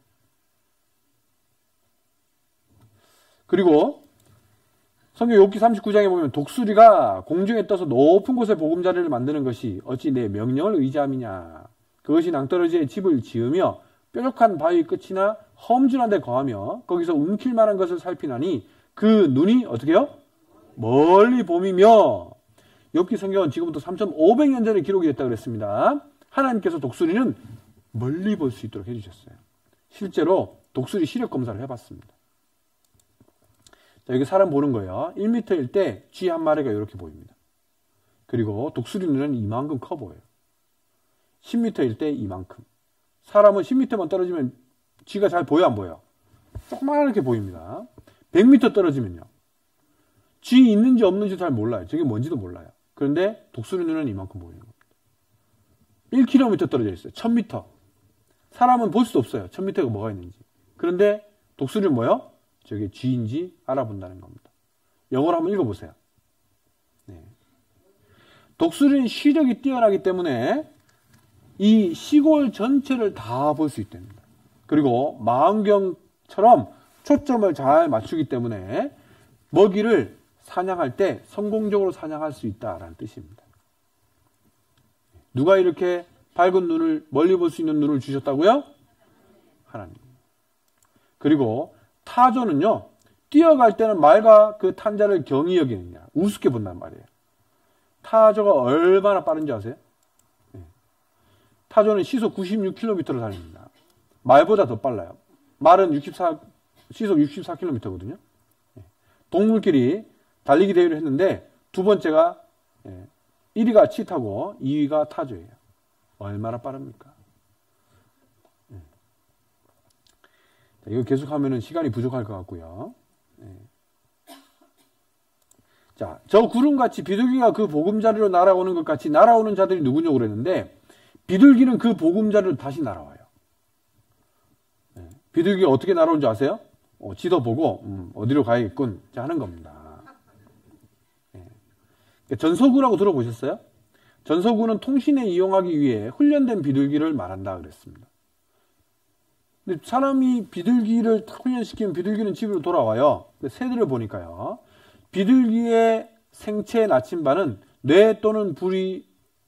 그리고 성경 욥기 삼십구 장에 보면 독수리가 공중에 떠서 높은 곳에 보금자리를 만드는 것이 어찌 내 명령을 의지함이냐. 그것이 낭떠러지에 집을 지으며 뾰족한 바위 끝이나 험준한 데 거하며 거기서 움킬 만한 것을 살피나니 그 눈이 어떻게 해요? 멀리 봄이며. 욥기 성경은 지금부터 삼천오백 년 전에 기록이 됐다고 그랬습니다. 하나님께서 독수리는 멀리 볼 수 있도록 해주셨어요. 실제로 독수리 시력 검사를 해봤습니다. 자, 여기 사람 보는 거예요. 일 미터일 때 쥐 한 마리가 이렇게 보입니다. 그리고 독수리 눈은 이만큼 커 보여요. 십 미터일 때 이만큼. 사람은 십 미터만 떨어지면 쥐가 잘 보여 안 보여? 조그맣게 보입니다. 백 미터 떨어지면요. 쥐 있는지 없는지 잘 몰라요. 저게 뭔지도 몰라요. 그런데 독수리 눈은 이만큼 보이는 겁니다. 일 킬로미터 떨어져 있어요. 천 미터. 사람은 볼 수 없어요. 천 미터가 뭐가 있는지. 그런데 독수리는 뭐요? 저게 쥐인지 알아본다는 겁니다. 영어로 한번 읽어보세요. 네. 독수리는 시력이 뛰어나기 때문에 이 시골 전체를 다 볼 수 있답니다. 그리고 망원경처럼 초점을 잘 맞추기 때문에 먹이를 사냥할 때 성공적으로 사냥할 수 있다라는 뜻입니다. 누가 이렇게 밝은 눈을, 멀리 볼 수 있는 눈을 주셨다고요? 하나님. 그리고 타조는요, 뛰어갈 때는 말과 그 탄자를 경히 여기느냐, 우습게 본단 말이에요. 타조가 얼마나 빠른지 아세요? 네. 타조는 시속 구십육 킬로미터를 달립니다. 말보다 더 빨라요. 말은 육십사, 시속 육십사 킬로미터거든요. 네. 동물끼리 달리기 대회를 했는데 두 번째가 네. 일 위가 치타고 이 위가 타조예요. 얼마나 빠릅니까? 네. 자, 이거 계속하면 시간이 부족할 것 같고요. 네. 자, 저 구름같이 비둘기가 그 보금자리로 날아오는 것 같이 날아오는 자들이 누구냐고 그랬는데 비둘기는 그 보금자리로 다시 날아와요. 네. 비둘기가 어떻게 날아오는지 아세요? 어, 지도 보고 음, 어디로 가야겠군 하는 겁니다. 네. 전서구라고 들어보셨어요? 전서구는 통신에 이용하기 위해 훈련된 비둘기를 말한다 그랬습니다. 근데 사람이 비둘기를 훈련시키면 비둘기는 집으로 돌아와요. 새들을 보니까요. 비둘기의 생체 나침반은 뇌 또는 부리에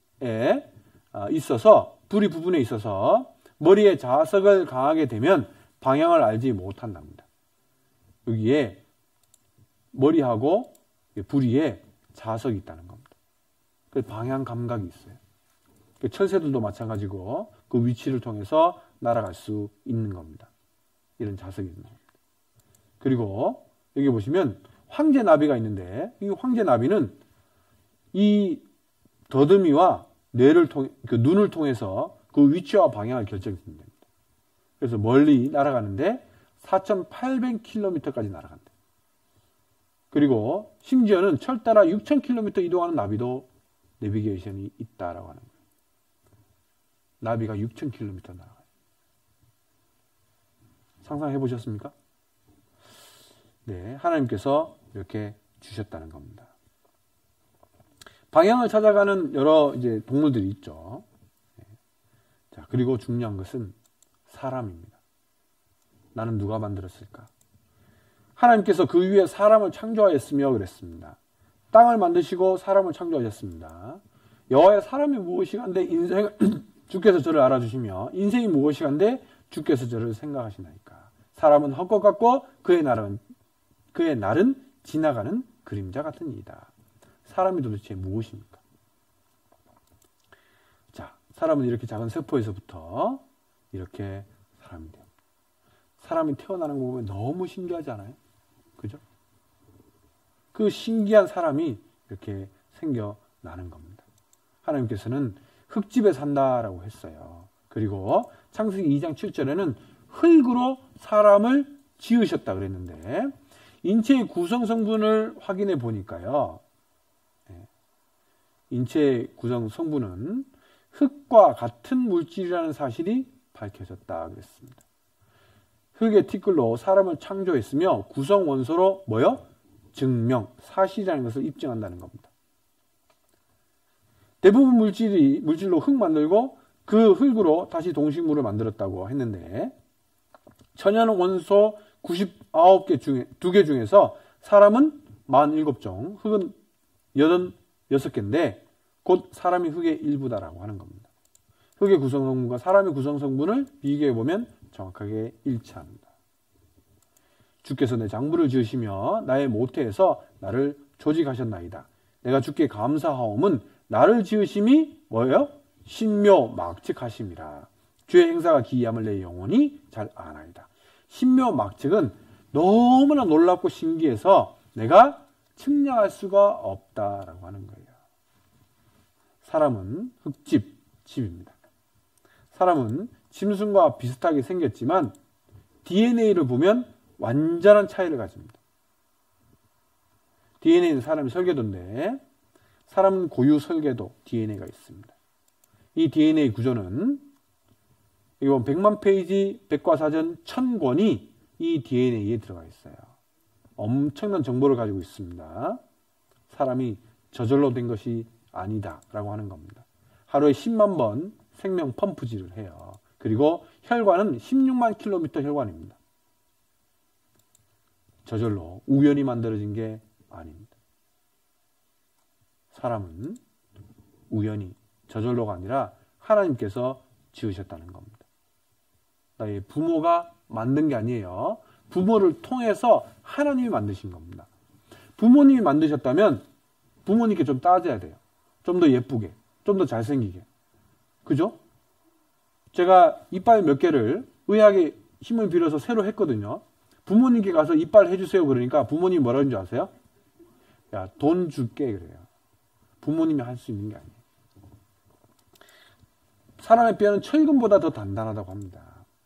있어서 부리 부분에 있어서 머리에 자석을 강하게 대면 방향을 알지 못한답니다. 여기에 머리하고 부리에 자석이 있다는 겁니다. 그래서 방향 감각이 있어요. 철새들도 마찬가지고 그 위치를 통해서 날아갈 수 있는 겁니다. 이런 자석이 있는 겁니다. 그리고 여기 보시면 황제 나비가 있는데 이 황제 나비는 이 더듬이와 뇌를 통해 그 눈을 통해서 그 위치와 방향을 결정해줍니다. 그래서 멀리 날아가는데 사천팔백 킬로미터까지 날아간다. 그리고 심지어는 철 따라 육천 킬로미터 이동하는 나비도 내비게이션이 있다라고 하는 거예요. 나비가 육천 킬로미터 날아가요. 상상해 보셨습니까? 네, 하나님께서 이렇게 주셨다는 겁니다. 방향을 찾아가는 여러 이제 동물들이 있죠. 네. 자, 그리고 중요한 것은 사람입니다. 나는 누가 만들었을까? 하나님께서 그 위에 사람을 창조하였으며 그랬습니다. 땅을 만드시고 사람을 창조하셨습니다. 여호와의 사람이 무엇이간데 인생 주께서 저를 알아주시며 인생이 무엇이간데 주께서 저를 생각하시나이까. 사람은 헛것 같고 그의 날은 그의 날은 지나가는 그림자 같은 이다. 사람이 도대체 무엇입니까? 사람은 이렇게 작은 세포에서부터 이렇게 사람이 돼요. 사람이 태어나는 거 보면 너무 신기하지 않아요? 그죠? 그 신기한 사람이 이렇게 생겨나는 겁니다. 하나님께서는 흙집에 산다라고 했어요. 그리고 창세기 이 장 칠 절에는 흙으로 사람을 지으셨다 그랬는데 인체의 구성 성분을 확인해 보니까요. 인체의 구성 성분은 흙과 같은 물질이라는 사실이 밝혀졌다 그랬습니다. 흙의 티끌로 사람을 창조했으며 구성 원소로 뭐요? 증명, 사실이라는 것을 입증한다는 겁니다. 대부분 물질이 물질로 흙 만들고 그 흙으로 다시 동식물을 만들었다고 했는데 천연 원소 구십구 개 중에 두 개 중에서 사람은 사십칠 종, 흙은 팔십육 개인데 곧 사람이 흙의 일부다라고 하는 겁니다. 흙의 구성 성분과 사람의 구성 성분을 비교해 보면 정확하게 일치합니다. 주께서 내 장부를 지으시며 나의 모태에서 나를 조직하셨나이다. 내가 주께 감사하옴은 나를 지으심이 뭐예요? 신묘막측하심이라. 주의 행사가 기이함을 내 영혼이 잘 아나이다. 신묘막측은 너무나 놀랍고 신기해서 내가 측량할 수가 없다라고 하는 거예요. 사람은 흙집, 집입니다. 사람은 짐승과 비슷하게 생겼지만 디엔에이를 보면 완전한 차이를 가집니다. 디엔에이는 사람의 설계도인데 사람은 고유 설계도 디엔에이가 있습니다. 이 디엔에이 구조는 이건 백만 페이지 백과사전 천 권이 이 디엔에이에 들어가 있어요. 엄청난 정보를 가지고 있습니다. 사람이 저절로 된 것이 아니다 라고 하는 겁니다. 하루에 십만 번 생명 펌프질을 해요. 그리고 혈관은 십육만 킬로미터 혈관입니다. 저절로 우연히 만들어진 게 아닙니다. 사람은 우연히 저절로가 아니라 하나님께서 지으셨다는 겁니다. 나의 부모가 만든 게 아니에요. 부모를 통해서 하나님이 만드신 겁니다. 부모님이 만드셨다면 부모님께 좀 따져야 돼요. 좀 더 예쁘게, 좀 더 잘생기게. 그죠? 제가 이빨 몇 개를 의학의 힘을 빌어서 새로 했거든요. 부모님께 가서 이빨 해주세요 그러니까 부모님이 뭐라는 줄 아세요? 야, 돈 줄게 그래요. 부모님이 할 수 있는 게 아니에요. 사람의 뼈는 철근보다 더 단단하다고 합니다.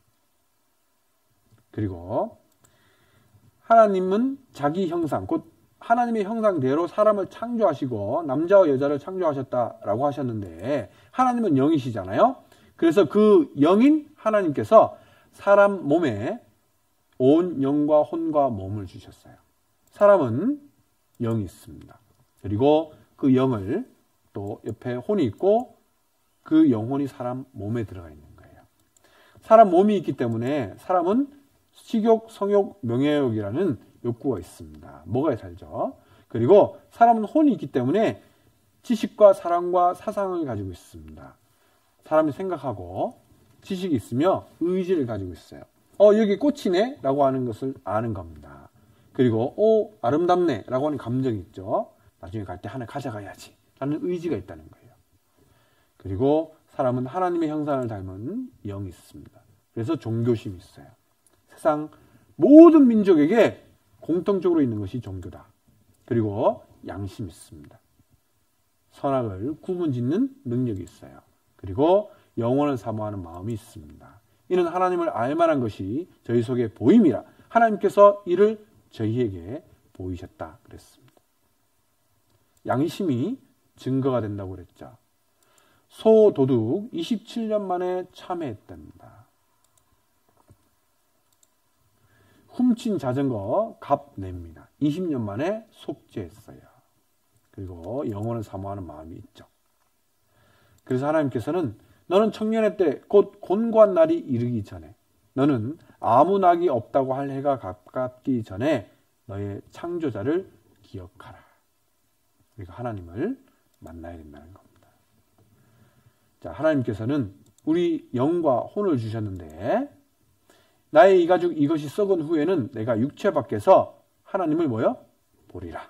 그리고 하나님은 자기 형상, 곧 하나님의 형상대로 사람을 창조하시고 남자와 여자를 창조하셨다라고 하셨는데 하나님은 영이시잖아요. 그래서 그 영인 하나님께서 사람 몸에 온 영과 혼과 몸을 주셨어요. 사람은 영이 있습니다. 그리고 그 영을 또 옆에 혼이 있고 그 영혼이 사람 몸에 들어가 있는 거예요. 사람 몸이 있기 때문에 사람은 식욕, 성욕, 명예욕이라는 욕구가 있습니다. 먹어야 살죠. 그리고 사람은 혼이 있기 때문에 지식과 사랑과 사상을 가지고 있습니다. 사람이 생각하고 지식이 있으며 의지를 가지고 있어요. 어, 여기 꽃이네 라고 하는 것을 아는 겁니다. 그리고 오, 아름답네 라고 하는 감정이 있죠. 나중에 갈 때 하나 가져가야지 라는 의지가 있다는 거예요. 그리고 사람은 하나님의 형상을 닮은 영이 있습니다. 그래서 종교심이 있어요. 세상 모든 민족에게 공통적으로 있는 것이 종교다. 그리고 양심이 있습니다. 선악을 구분짓는 능력이 있어요. 그리고 영원을 사모하는 마음이 있습니다. 이는 하나님을 알만한 것이 저희 속에 보임이라 하나님께서 이를 저희에게 보이셨다 그랬습니다. 양심이 증거가 된다고 그랬죠. 소도둑 이십칠 년 만에 참회했답니다. 훔친 자전거 값 냅니다. 이십 년 만에 속죄했어요. 그리고 영혼을 사모하는 마음이 있죠. 그래서 하나님께서는 너는 청년의 때 곧 곤고한 날이 이르기 전에 너는 아무 낙이 없다고 할 해가 가깝기 전에 너의 창조자를 기억하라. 그러니까 하나님을 만나야 된다는 겁니다. 자, 하나님께서는 우리 영과 혼을 주셨는데 나의 이 가죽 이것이 썩은 후에는 내가 육체 밖에서 하나님을 뭐요? 보리라.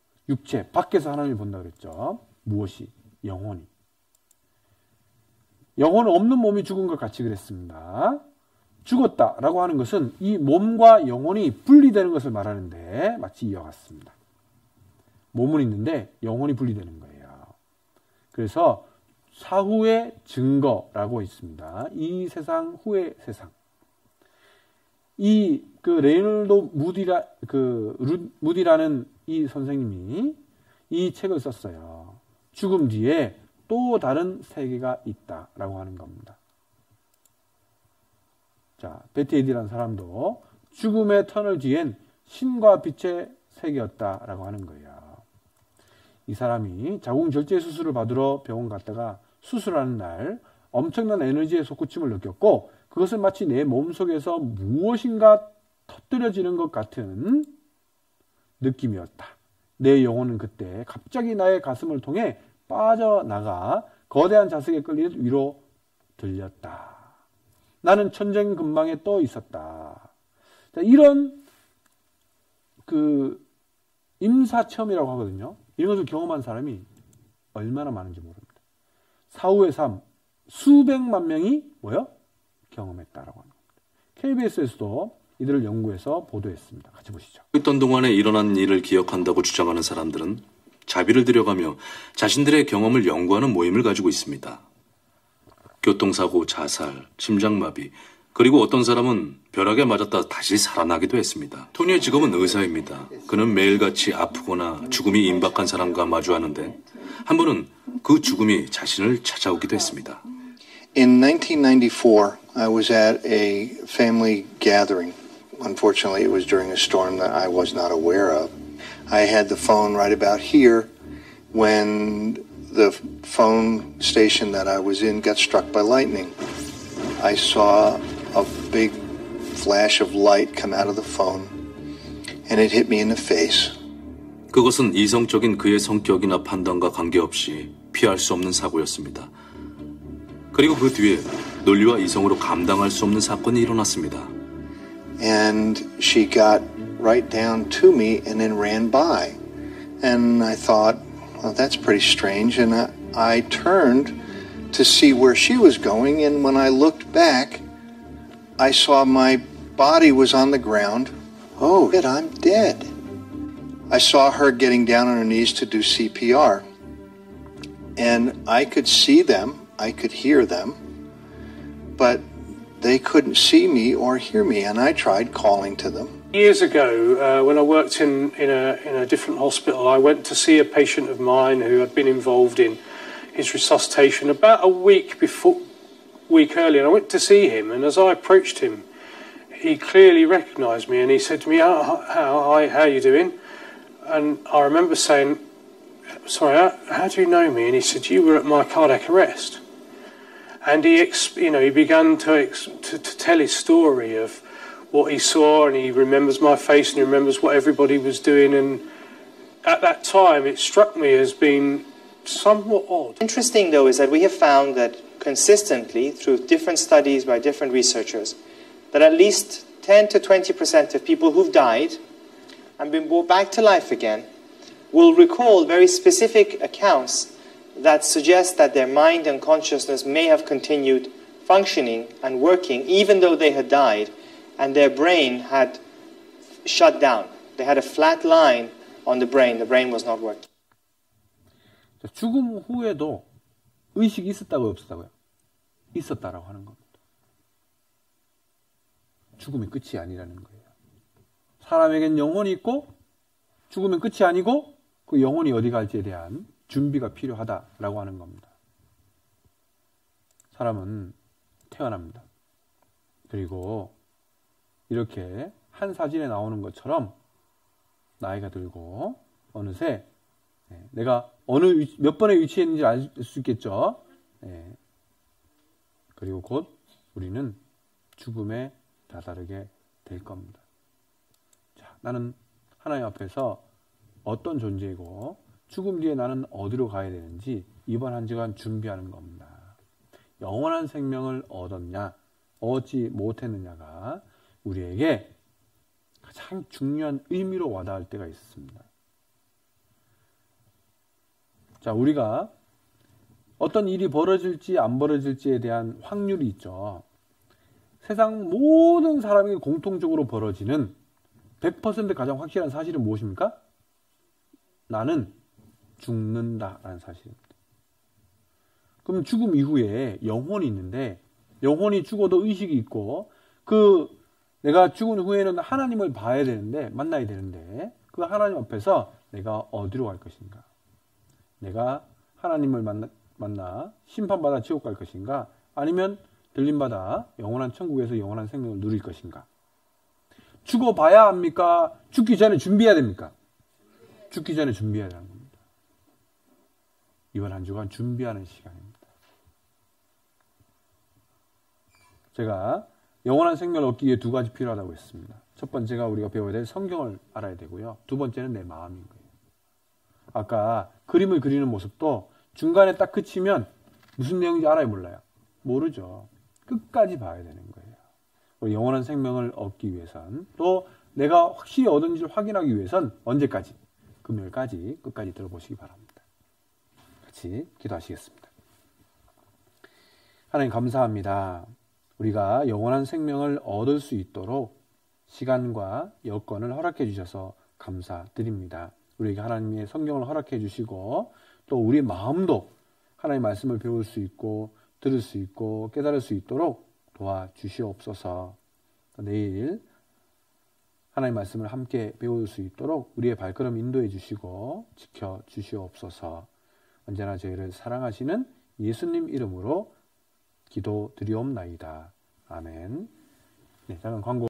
육체 밖에서 하나님을 본다 그랬죠. 무엇이? 영혼이. 영혼 없는 몸이 죽은 것 같이 그랬습니다. 죽었다라고 하는 것은 이 몸과 영혼이 분리되는 것을 말하는데 마치 이와 같습니다. 몸은 있는데 영혼이 분리되는 거예요. 그래서 사후의 증거라고 있습니다. 이 세상 후의 세상. 이 그 레이놀드 무디라 그 루, 무디라는 이 선생님이 이 책을 썼어요. 죽음 뒤에 또 다른 세계가 있다라고 하는 겁니다. 자, 베티 에디라는 사람도 죽음의 터널 뒤엔 신과 빛의 세계였다라고 하는 거예요. 이 사람이 자궁 절제 수술을 받으러 병원 갔다가 수술하는 날 엄청난 에너지의 솟구침을 느꼈고 그것은 마치 내 몸속에서 무엇인가 터뜨려지는 것 같은 느낌이었다. 내 영혼은 그때 갑자기 나의 가슴을 통해 빠져나가 거대한 자석에 끌리듯 위로 들렸다. 나는 천정 근방에 떠 있었다. 자, 이런 그 임사체험이라고 하거든요. 이런 것을 경험한 사람이 얼마나 많은지 모릅니다. 사후의 삶 수백만 명이 뭐요? 경험했다라고 하는 겁니다. 케이비에스에서도 이들을 연구해서 보도했습니다. 같이 보시죠. 있던 동안에 일어난 일을 기억한다고 주장하는 사람들은 자비를 들여가며 자신들의 경험을 연구하는 모임을 가지고 있습니다. 교통사고, 자살, 심장마비, 그리고 어떤 사람은 벼락에 맞았다 다시 살아나기도 했습니다. 토니의 직업은 의사입니다. 그는 매일같이 아프거나 죽음이 임박한 사람과 마주하는데 한 번은 그 죽음이 자신을 찾아오기도 했습니다. In nineteen ninety-four, I was at a family gathering. Unfortunately, it was during a storm that I was not aware of. I had the phone right about here when the phone station that I was in got struck by lightning. I saw a big flash of light come out of the phone, and it hit me in the face. 그것은 이성적인 그의 성격이나 판단과 관계없이 피할 수 없는 사고였습니다. 그리고 그 뒤에 논리와 이성으로 감당할 수 없는 사건이 일어났습니다. And she got right down to me and then ran by. And I thought, well, that's pretty strange. And I, I turned to see where she was going. And when I looked back, I saw my body was on the ground. Oh, shit, I'm dead. I saw her getting down on her knees to do C P R. And I could see them. I could hear them. But they couldn't see me or hear me, and I tried calling to them. Years ago, uh, when I worked in, in, a, in a different hospital, I went to see a patient of mine who had been involved in his resuscitation about a week before, week earlier. And I went to see him, and as I approached him, he clearly recognised me, and he said to me, "How, how, hi, how are you doing?" And I remember saying, "Sorry, how, how do you know me?" And he said, "You were at my cardiac arrest." And he, you know, he began to, to, to tell his story of what he saw, and he remembers my face, and he remembers what everybody was doing. And at that time, it struck me as being somewhat odd. Interesting, though, is that we have found that consistently, through different studies by different researchers, that at least ten to twenty percent of people who've died and been brought back to life again will recall very specific accounts that suggest that their mind and consciousness may have continued functioning and working even though they had died and their brain had shut down. They had a flat line on the brain. The brain was not working. 죽음 후에도 의식이 있었다고요, 없었다고요? 있었다라고 하는 겁니다. 죽음이 끝이 아니라는 거예요. 사람에겐 영혼이 있고 죽으면 끝이 아니고 그 영혼이 어디 갈지에 대한 준비가 필요하다라고 하는 겁니다. 사람은 태어납니다. 그리고 이렇게 한 사진에 나오는 것처럼 나이가 들고 어느새 내가 어느 위치, 몇 번에 위치했는지 알 수 있겠죠. 네. 그리고 곧 우리는 죽음에 다다르게 될 겁니다. 자, 나는 하나님 앞에서 어떤 존재이고 죽음 뒤에 나는 어디로 가야 되는지 이번 한 주간 준비하는 겁니다. 영원한 생명을 얻었냐, 얻지 못했느냐가 우리에게 가장 중요한 의미로 와닿을 때가 있습니다. 자, 우리가 어떤 일이 벌어질지 안 벌어질지에 대한 확률이 있죠. 세상 모든 사람에게 공통적으로 벌어지는 백 퍼센트 가장 확실한 사실은 무엇입니까? 나는 죽는다라는 사실입니다. 그럼 죽음 이후에 영혼이 있는데 영혼이 죽어도 의식이 있고 그 내가 죽은 후에는 하나님을 봐야 되는데 만나야 되는데 그 하나님 앞에서 내가 어디로 갈 것인가? 내가 하나님을 만나, 만나 심판받아 지옥 갈 것인가? 아니면 들림받아 영원한 천국에서 영원한 생명을 누릴 것인가? 죽어봐야 합니까? 죽기 전에 준비해야 됩니까? 죽기 전에 준비해야 하는 겁니다. 이번 한 주간 준비하는 시간입니다. 제가 영원한 생명을 얻기 위해 두 가지 필요하다고 했습니다. 첫 번째가 우리가 배워야 될 성경을 알아야 되고요. 두 번째는 내 마음인 거예요. 아까 그림을 그리는 모습도 중간에 딱 그치면 무슨 내용인지 알아요, 몰라요? 모르죠. 끝까지 봐야 되는 거예요. 영원한 생명을 얻기 위해선 또 내가 확실히 얻은지를 확인하기 위해선 언제까지? 금요일까지 끝까지 들어보시기 바랍니다. 같이 기도하시겠습니다. 하나님 감사합니다. 우리가 영원한 생명을 얻을 수 있도록 시간과 여건을 허락해 주셔서 감사드립니다. 우리에게 하나님의 성경을 허락해 주시고 또 우리의 마음도 하나님의 말씀을 배울 수 있고 들을 수 있고 깨달을 수 있도록 도와주시옵소서. 내일 하나님의 말씀을 함께 배울 수 있도록 우리의 발걸음 인도해 주시고 지켜 주시옵소서. 언제나 저희를 사랑하시는 예수님 이름으로 기도드리옵나이다. 아멘. 네, 잠깐 광고